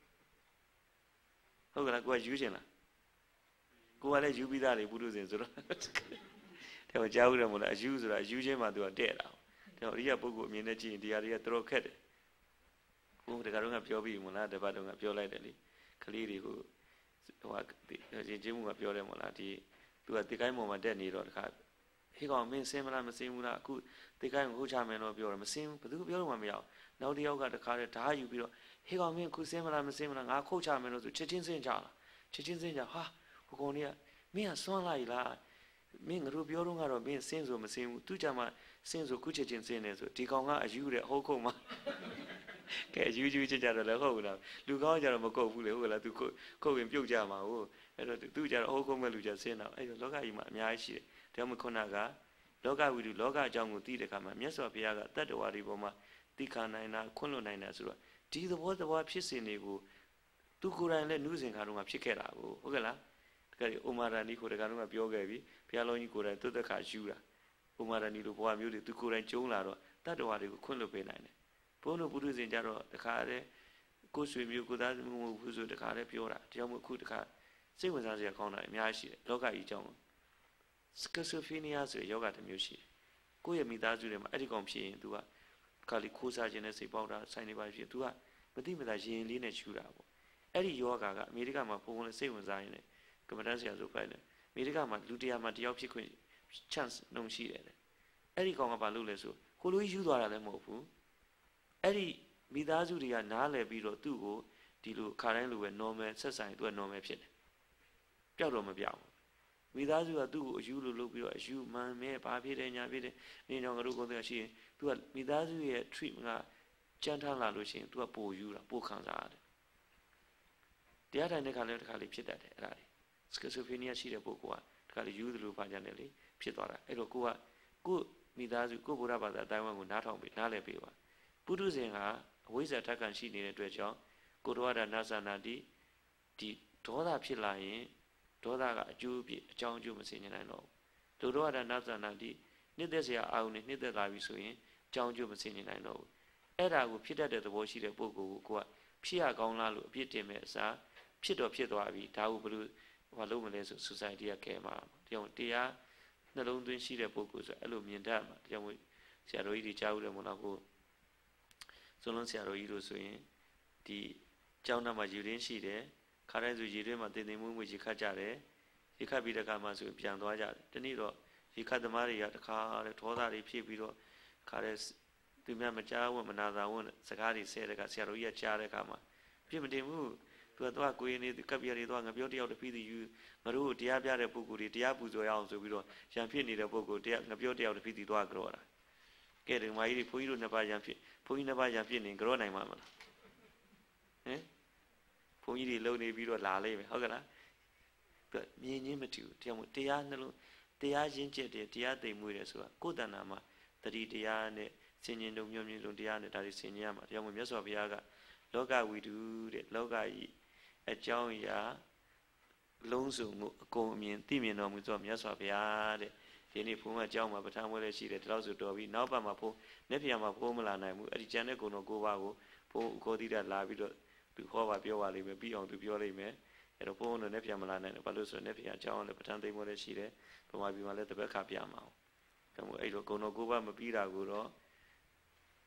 ဟုတ်ကဲ့လားကိုကယူချင်လားကိုကလည်းယူပြီးသားလေပုထုဇဉ်ဆိုတော့တဲ့ကြားဦးတယ်မို့လားအယူဆိုတာအယူချင်းမှသူကတဲ့တာတဲ့အရိယပုဂ္ဂိုလ်အမြင်နဲ့ကြည့်ရင်တရားတွေကတော်တော်ခက်တယ်ဘုရားတခါတော့ကပြောပြီးမို့လားတပတ်တော့ကပြောလိုက်တယ်လေကလေးတွေကိုဟိုကရင်ချင်းမှုကပြောတယ်မို့လားဒီသူကတိကိုင်းပေါ်မှာတက်နေတော့တခါဟေးကောင်မင်းစင်းမလားမစင်းဘူးလားအခုတိကိုင်းကိုဟုတ်ချမယ်တော့ပြောတယ်မစင်းဘူးဘယ်သူပြောလို့မှမရအောင်နောက်တစ်ယောက်ကတခါတည်းဓာတ်ယူပြီးတော့ဟေးကောင်မင်းအခုစင်းမလားမစင်းမလားငါခုတ်ချမယ်လို့ဆိုချက်ချင်းစင်းကြလားချက်ချင်းစင်းကြဟာဟိုကောင်ကြီးကမင်းကစွန့်လိုက်လားမင်းငါတို့ပြောတော့ကတော့မင်းစင်းဆိုမစင်းဘူးသူကြမှာစင်းဆိုခုချက်ချင်းစင်းနေဆိုဒီကောင်ကအယူတဲ့ဟုတ်ခုတ်မှာကဲအယူယူချက်ကြတော့လည်းဟုတ်ဘူးလားလူကောင်းကြတော့မကုတ်ဘူးလေဟုတ်ကလားသူခုတ်ခုတ်ရင်ပြုတ်ကြမှာဟုတ်အဲ့တော့သူကြတော့ဟုတ်ခုတ်မဲ့လူကြစင်းတော့အဲ့တော့လောကကြီးမှာအများကြီးရှိတယ်ဒါမှမဟုတ်ခုနကလောကဝိတုလောကအကြောင်းကိုသိတဲ့အခါမှာမြတ်စွာဘုရားကတတ္တဝါတွေပေါ်မှာသိခါနိုင်တာခွင့်လွှတ်နိုင်တာဆိုတော့ဒီသဘောသဘောဖြစ်စဉ်တွေကိုသူကိုယ်တိုင်လည်းနှုစဉ်ခါတော့ဖြစ်ခဲ့တာကိုဟုတ်ကဲ့လားတကယ်ဥမာရဏီကိုတကယ်တော့ပြောခဲ့ပြီဘုရားလုံးကြီးကိုယ်တိုင်သုတ္တခါယူတာဥမာရဏီလိုဘဝမျိုးတွေသူကိုယ်တိုင်ကျုံးလာတော့တတ္တဝါတွေကိုခွင့်လွှတ်ပေးနိုင်တယ်ဘုန်းတော်ပုထုဇဉ်ကြတော့တခါတည်းကိုယ်ဆွေမျိုးကိုသားမှုမဟုတ်ဘူးဆိုတခါတည်းပြောတာတရားမို့အခုတခါစိတ်ဝင်စားစရာကောင်းတာအများကြီးရှိတယ်လောကကြီးအကြောင်းစကဆိုဖီနီယာဆိုတဲ့ယောဂတစ်မျိုးရှိတယ်ကိုယ့်ရဲ့မိသားစုထဲမှာအဲ့ဒီကောင်ဖြစ်ရင် तू ကခါလီခိုးစားခြင်းနဲ့စိတ်ပေါက်တာဆိုင်နေပါဖြစ် तू ကမသိမသာရင်လေးနဲ့ရှူတာပေါ့အဲ့ဒီယောဂကအမေရိကမှာဘုံဘုံနဲ့စိတ်ဝင်စားရင်လည်းကမ္ဘာတန်းဆရာဆိုဖိုင်တယ်အမေရိကမှာလူတရားမှာတယောက်ဖြစ်ခွင့် chance နှုံရှိတယ်အဲ့ဒီကောင်ကဘာလုပ်လဲဆိုကိုလိုကြီးယူသွားတာလည်းမဟုတ်ဘူးအဲ့ဒီမိသားစုတွေကနားလည်ပြီးတော့သူ့ကိုဒီလိုခါတိုင်းလိုပဲ normal ဆက်ဆံရင် तू က normal ဖြစ်တယ်ပျောက်တော့မပြောက်ဘူးမိသားစုကသူ့ကိုအယူလိုလုပ်ပြီးတော့အယူမှန်မဲဘာဖြစ်တယ်ညာဖြစ်တယ်နေတော့ငါတို့ကိုယ်တည်းရှိရင် तू ကမိသားစုရဲ့ treatment ကကြမ်းထမ်းလာလို့ရှိရင် तू ကပိုယူတာပိုခံစားရတယ်တရားထိုင်တဲ့ခါလည်းတစ်ခါလေးဖြစ်တတ်တယ်အဲ့ဒါလေး schizophrenia ရှိတဲ့ပုဂ္ဂိုလ်ကတစ်ခါလေးယူသလိုပါကြတယ်လေဖြစ်သွားတာအဲ့တော့ကိုကကိုမိသားစုကိုဗုဒ္ဓဘာသာအတိုင်းအဝန်ကိုနားထောင်ပြီးနားလည်ပေးပါပုထုဇဉ်ကအဝိဇ္ဇာထက်ခံရှိနေတဲ့အတွက်ကြောင့်ကိုတော်ရနာသနာတိဒီဒေါသဖြစ်လာရင်ဒေါသကအကျိုးပြအကြောင်းအကျိုးမစင်နိုင်တော့ဘူးဒုတော်ရနာသနာတိနှစ်သက်စရာအာရုံနဲ့နှစ်သက်လာပြီဆိုရင်အကြောင်းအကျိုးမစင်နိုင်တော့ဘူးအဲ့ဒါကိုဖြစ်တတ်တဲ့သဘောရှိတဲ့ပုဂ္ဂိုလ်ကိုကိုကဖြစ်ရကောင်းလားလို့အပြစ်တင်မဲ့အစားဖြစ်တော့ဖြစ်သွားပြီဒါကိုဘယ်လိုဘာလို့မလဲဆို society ကကဲမှာတရားတရားနှလုံးသွင်းရှိတဲ့ပုဂ္ဂိုလ်ဆိုအဲ့လိုမြင်တတ်မှာတရားဝင်ဆရာတော်ကြီးတွေကြားဦးတယ်မဟုတ်လားကိုစွန်လုံးဆရာတော်ကြီးတို့ဆိုရင်ဒီကျောင်းသားမှာယူရင်းရှိတယ်ခါတိုင်းဆိုရေတွင်းမှာတင်တင်မွေးမွေးရေခတ်ကြတယ်ရေခတ်ပြီးတဲ့အခါမှာဆိုပြန်သွားကြတယ်တနေ့တော့ရေခတ်သမားတွေကတခါတဲ့ဒေါသတွေဖြစ်ပြီးတော့ခါတဲ့သူများမကြားဝတ်မနာသာဝတ်စကားတွေဆဲတဲ့ကဆရာတော်ကြီးကကြားတဲ့အခါမှာပြစ်မတင်ဘူးသူကတော့ကိုရင်နေကပ်ပြရီတော့ငါပြောတယောက်တစ်ပြီးသူယူငါတို့တရားပြတဲ့ပုဂ္ဂိုလ်တွေတရားပူဇော်ရအောင်ဆိုပြီးတော့ရံဖြစ်နေတဲ့ပုဂ္ဂိုလ်တရားငါပြောတယောက်တစ်ပြီးသူတော့ကြောတာကဲဒီမကြီးတွေဘုန်းကြီးတို့နှစ်ပါးရံဖြစ်ဘုန်းကြီးနှစ်ပါးရံဖြစ်နေကြောနိုင်မှာမလားဟင်ဘုန်းကြီးတွေလုံနေပြီးတော့လာလိမ့်မယ်ဟုတ်ကဲ့လားသူမြင်ချင်းမတူဘူးတရားမို့တရားနှလုံးတရားရင်းကျက်တယ်တရားသိမ်မွေးတယ်ဆိုတာကိုယ်တဏ္ဍာမှာတတိတရားနဲ့ဆင်ញင်တုံမျိုးမျိုးလုံးတရားနဲ့ဒါတွေဆင်ញင်ရမှာတရားမို့မြတ်စွာဘုရားကလောကဝိတုတဲ့လောကကြီးအကြောင်းအရာလုံးစုံကိုအကုန်အမြင်သိမြင်တော်မူသောမြတ်စွာဘုရားတဲ့ဒီနေ့ဘုန်းကအကြောင်းမှာပဋ္ဌာန်းပွဲလည်းရှိတယ်ဒီလောက်ဆိုတော်ပြီနောက်ပတ်မှာဘုန်းနေ့ပြန်မှာဘုန်းမလာနိုင်ဘူးအဲ့ဒီကျန်တဲ့ကုံတော်၉ပါးကိုဘုန်းဥကောတိတလာပြီးတော့သူဟောပါပြောပါလိမ့်မယ်ပြီးအောင်သူပြောလိမ့်မယ်အဲ့တော့ဘုန်းတို့နေ့ပြန်မလာနိုင်ဘူးဘာလို့ဆိုတော့နေ့ပြန်အကြောင်းလည်းပဋ္ဌာန်းသိမ်းပွဲလည်းရှိတယ်ဗမာပြည်မှာလည်းတပတ်ခါပြမှာအောင်ဒါမို့အဲ့လိုကုံတော်၉ပါးမပြီးတာကိုတော့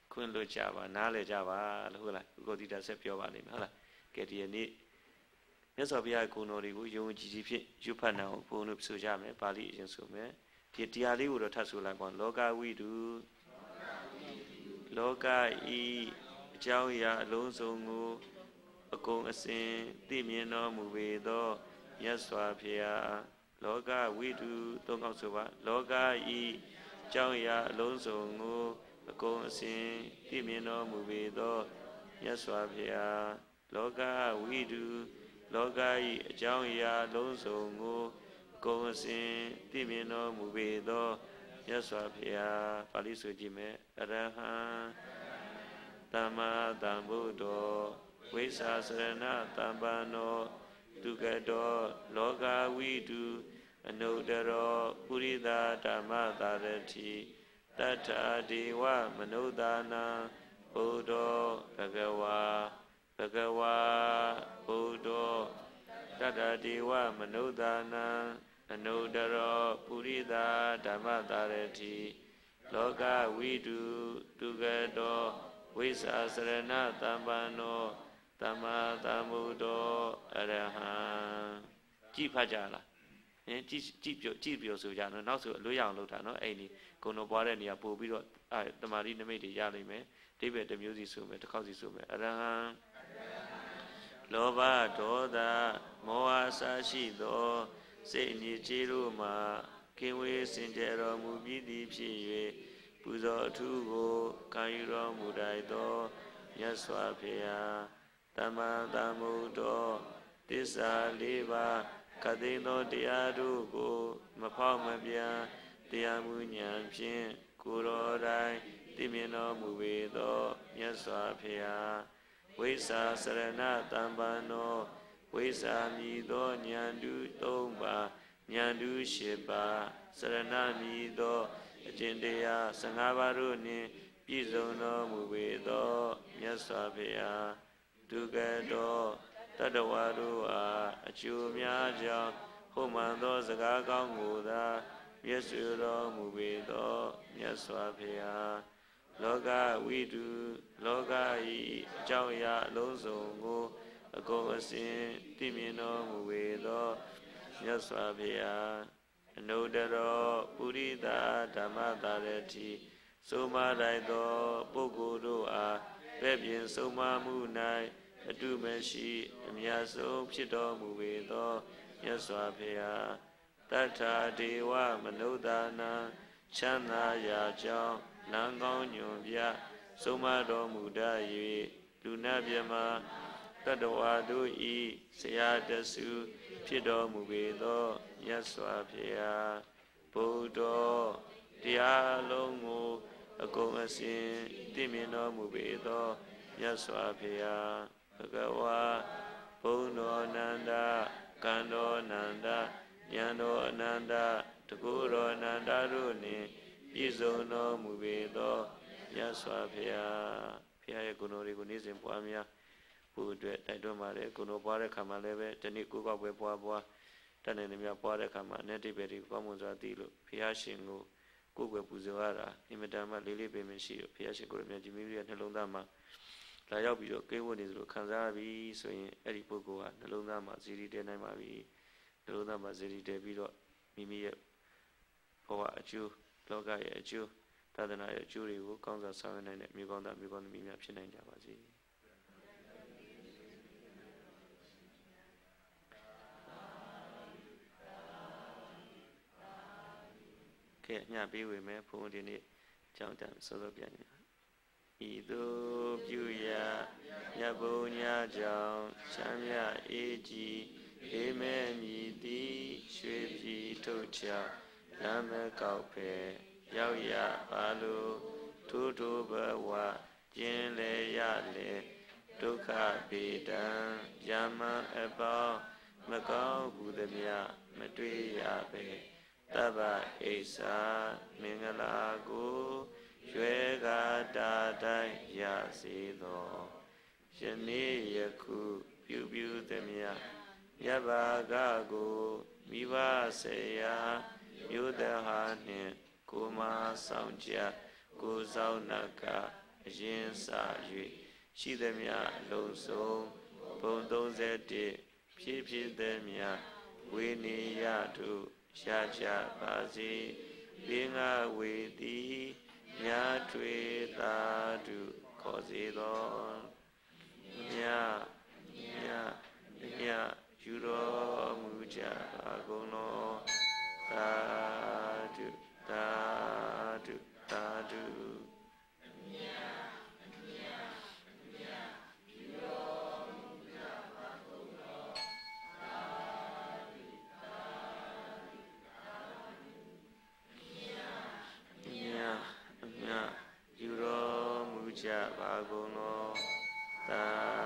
ခွင့်လွှတ်ကြပါနားလည်ကြပါလို့ဟုတ်လားကိုတိတာဆက်ပြောပါလိမ့်မယ်ဟုတ်လားကဲဒီနေ့မြတ်စွာဘုရားကိုယ်တော်တွေကိုယုံကြည်ကြည်ဖြင့်ရွတ်ဖတ်နိုင်အောင်ဘုန်းတို့ဆိုကြမယ်ပါဠိအရင်ဆိုမယ်ဒီတရားလေးကိုတော့ထပ်ဆိုလိုက်ပါလောကဝိတုလောကဤအကြောင်းအရာအလုံးစုံကိုအကုန်အစင်သိမြင်တော်မူပေသောမြတ်စွာဘုရားလောကဝိတုသုံးခေါက်ဆိုပါလောကဤအကြောင်းအရာအလုံးစုံကိုအကုန်အစင်သိမြင်တော်မူပေသောမြတ်စွာဘုရားလောကဝိတုလောကဤအကြောင်းအရာအလုံးစုံကိုအကုန်အစင်သိမြင်တော်မူပေသောမြတ်စွာဘုရားပါဠိဆိုကြည့်မယ်အရဟံသမ္မာသမ္ဗုဒ္ဓောဝိသစရဏသမ္ပန္နောဒုက္ခတောလောကဝိတုအနုတ္တရောပုရိသဓမ္မသာရတိတတ္ထာဒေဝမနုဿာနံဘုဒ္ဓောဘဂဝါဘဂဝါဘုဒ္ဓောတတ္ထာဒေဝမနုဿာနံအနုတ္တရောပုရိသဓမ္မသာရတိလောကဝိတုဒုက္ခတောဝိသစရဏသမ္ပန္နောသမ္မာသမ္ဗုဒ္ဓောအရဟံကြည့်ဖတ်ကြလားဟင်ကြည့်ကြည့်ပြောကြည့်ပြောဆိုကြနော်နောက်ဆိုအလွတ်ရအောင်လုပ်တာနော်အဲ့ဒီကုံတော်ပွားတဲ့နေရာပို့ပြီးတော့အဲတမာတိနမိတ်တွေရနိုင်မယ်ဒိဗ္ဗေတစ်မျိုးစီဆိုမယ်တစ်ခေါက်စီဆိုမယ်အရဟံလောဘဒေါသမောဟအစရှိသောစိတ်အငြိကြေးတို့မှာကင်းဝေးစင်ကြယ်တော်မူပြီးသည်ဖြစ်၍ပူဇော်အထူးကိုခံယူတော်မူတတ်သောမြတ်စွာဘုရားသမ္မာသမ္ဗုဒ္ဓောသစ္စာလေးပါးခတ်သိမ်းသောတရားတို့ကိုမဖောက်မပြန်တရားမှုဉာဏ်ဖြင့်ကိုယ်တော်တိုင်သိမြင်တော်မူပေသောမြတ်စွာဘုရားဝိသစရဏသမ္ပန္နောဝိသမည်သောဉာဏ်တူသုံးပါးဉာဏ်တူရှစ်ပါးစရဏမည်သောအကျင့်တရားဆယ်ငါးပါးတို့နှင့်ပြည့်စုံတော်မူပေသောမြတ်စွာဘုရားဒုက္ခတောတတဝါတို့အားအကျိုးများကြောင့်ဟုတ်မှန်သောစကားကောင်းကိုသာမျက်စွတော်မူပေသောမြတ်စွာဘုရားလောကဝိတုလောကဤအကြောင်းအရာအလုံးစုံကိုအကုန်အစင်သိမြင်တော်မူပေသောမြတ်စွာဘုရားအနုတ္တရောပုရိသဓမ္မသာရတိဆုံးမလိုက်သောပုဂ္ဂိုလ်တို့အားပဲ့ပြင်ဆုံးမမှု၌အတုမရှိအမြတ်ဆုံးဖြစ်တော်မူပေသောမြတ်စွာဘုရားတတ္ထာဒေဝမနုဿာနံချမ်းသာရာကြောင့်လမ်းကောင်းညွန်ပြဆုံးမတော်မူတတ်၍လူနာမြမတတဝါတို့ဤဆရာတဆုဖြစ်တော်မူပေသောမြတ်စွာဘုရားဘုဒ္ဓောတရားလုံးကိုအကုန်အစင်သိမြင်တော်မူပေသောမြတ်စွာဘုရားဘဂဝါဘုံတော်နန္ဒကံတော်နန္ဒဉာဏ်တော်အနန္တတကုတော်နန္ဒတို့နှင့်ပြည့်စုံတော်မူပေသောမြတ်စွာဘုရားဘုရားရဲ့ဂုဏ်တော်တွေကိုနေ့စဉ်ပွားများဖို့အတွက်တိုက်တွန်းပါတယ်ဂုဏ်တော်ပွားတဲ့ခါမှာလည်းပဲဒီနေ့ကိုယ်ကောက်ပဲပွားပွားတတ်နိုင်သမျှပွားတဲ့ခါမှာအ내တိပဲဒီကောင်းမွန်စွာသိလို့ဘုရားရှင်ကိုကိုယ်ွယ်ပူဇော်ရတာအင်မတန်မှလေးလေးပင်ပင်ရှိလို့ဘုရားရှင်ကိုယ်တော်မြတ်ကြီးမိမိရဲ့နှလုံးသားမှာလာရောက်ပြီးတော့ကိန်းဝတ်နေသလိုခံစားရပြီဆိုရင်အဲ့ဒီပုဂ္ဂိုလ်ဟာနှလုံးသားမှာဇီရီတဲနိုင်ပါပြီနှလုံးသားမှာဇီရီတဲပြီးတော့မိမိရဲ့ဘဝအကျိုးလောကရဲ့အကျိုးသာသနာရဲ့အကျိုးတွေကိုကောင်းစွာဆောင်ရွက်နိုင်တဲ့မြေကောင်းသားမြေကောင်းသမီးများဖြစ်နိုင်ကြပါစေကဲညပေးဝေမယ်ဘုန်းဒီနေ့ကြောင်းတန်စောစောပြန်ဤသို့ပြုရာမြတ်ဘုံညာကြောင့်ချမ်းမြအေးကြီးအေးမဲမြည်သည်ရွှေပြည်ထုတ်ချလမ်းမကောက်ဖဲရောက်ရပါလို့ထိုးထိုးဘဝကျင်လေရလေဒုက္ခပေတံယမအပေါင်းမကောင်းဘူးသည်မြမတွေ့ရပဲတဗ္ဗအိဆာမင်္ဂလာကိုရွယ်ကားတာတိုင်းရစေသောယနေ့ယခုပြုပြုသည်မြမြတ်ဘာကကိုမိဘဆေယမြို့တဟာနှင့်ကိုမဆောင်ကြကိုဆောင်နကအအရင်စ၍ရှိသည်မြလုံးစုံဘုံသုံးဆယ်တဖြည့်ဖြည့်သည်မြဝေနေရထုရကြပါစေဘေငါဝေသည်မြာထွေသာတုခေါ်စေသောမြမြမြယူတော်မူကြပါကုန်လောသာတုသာတုသာတုကြပါကုန်လောသာ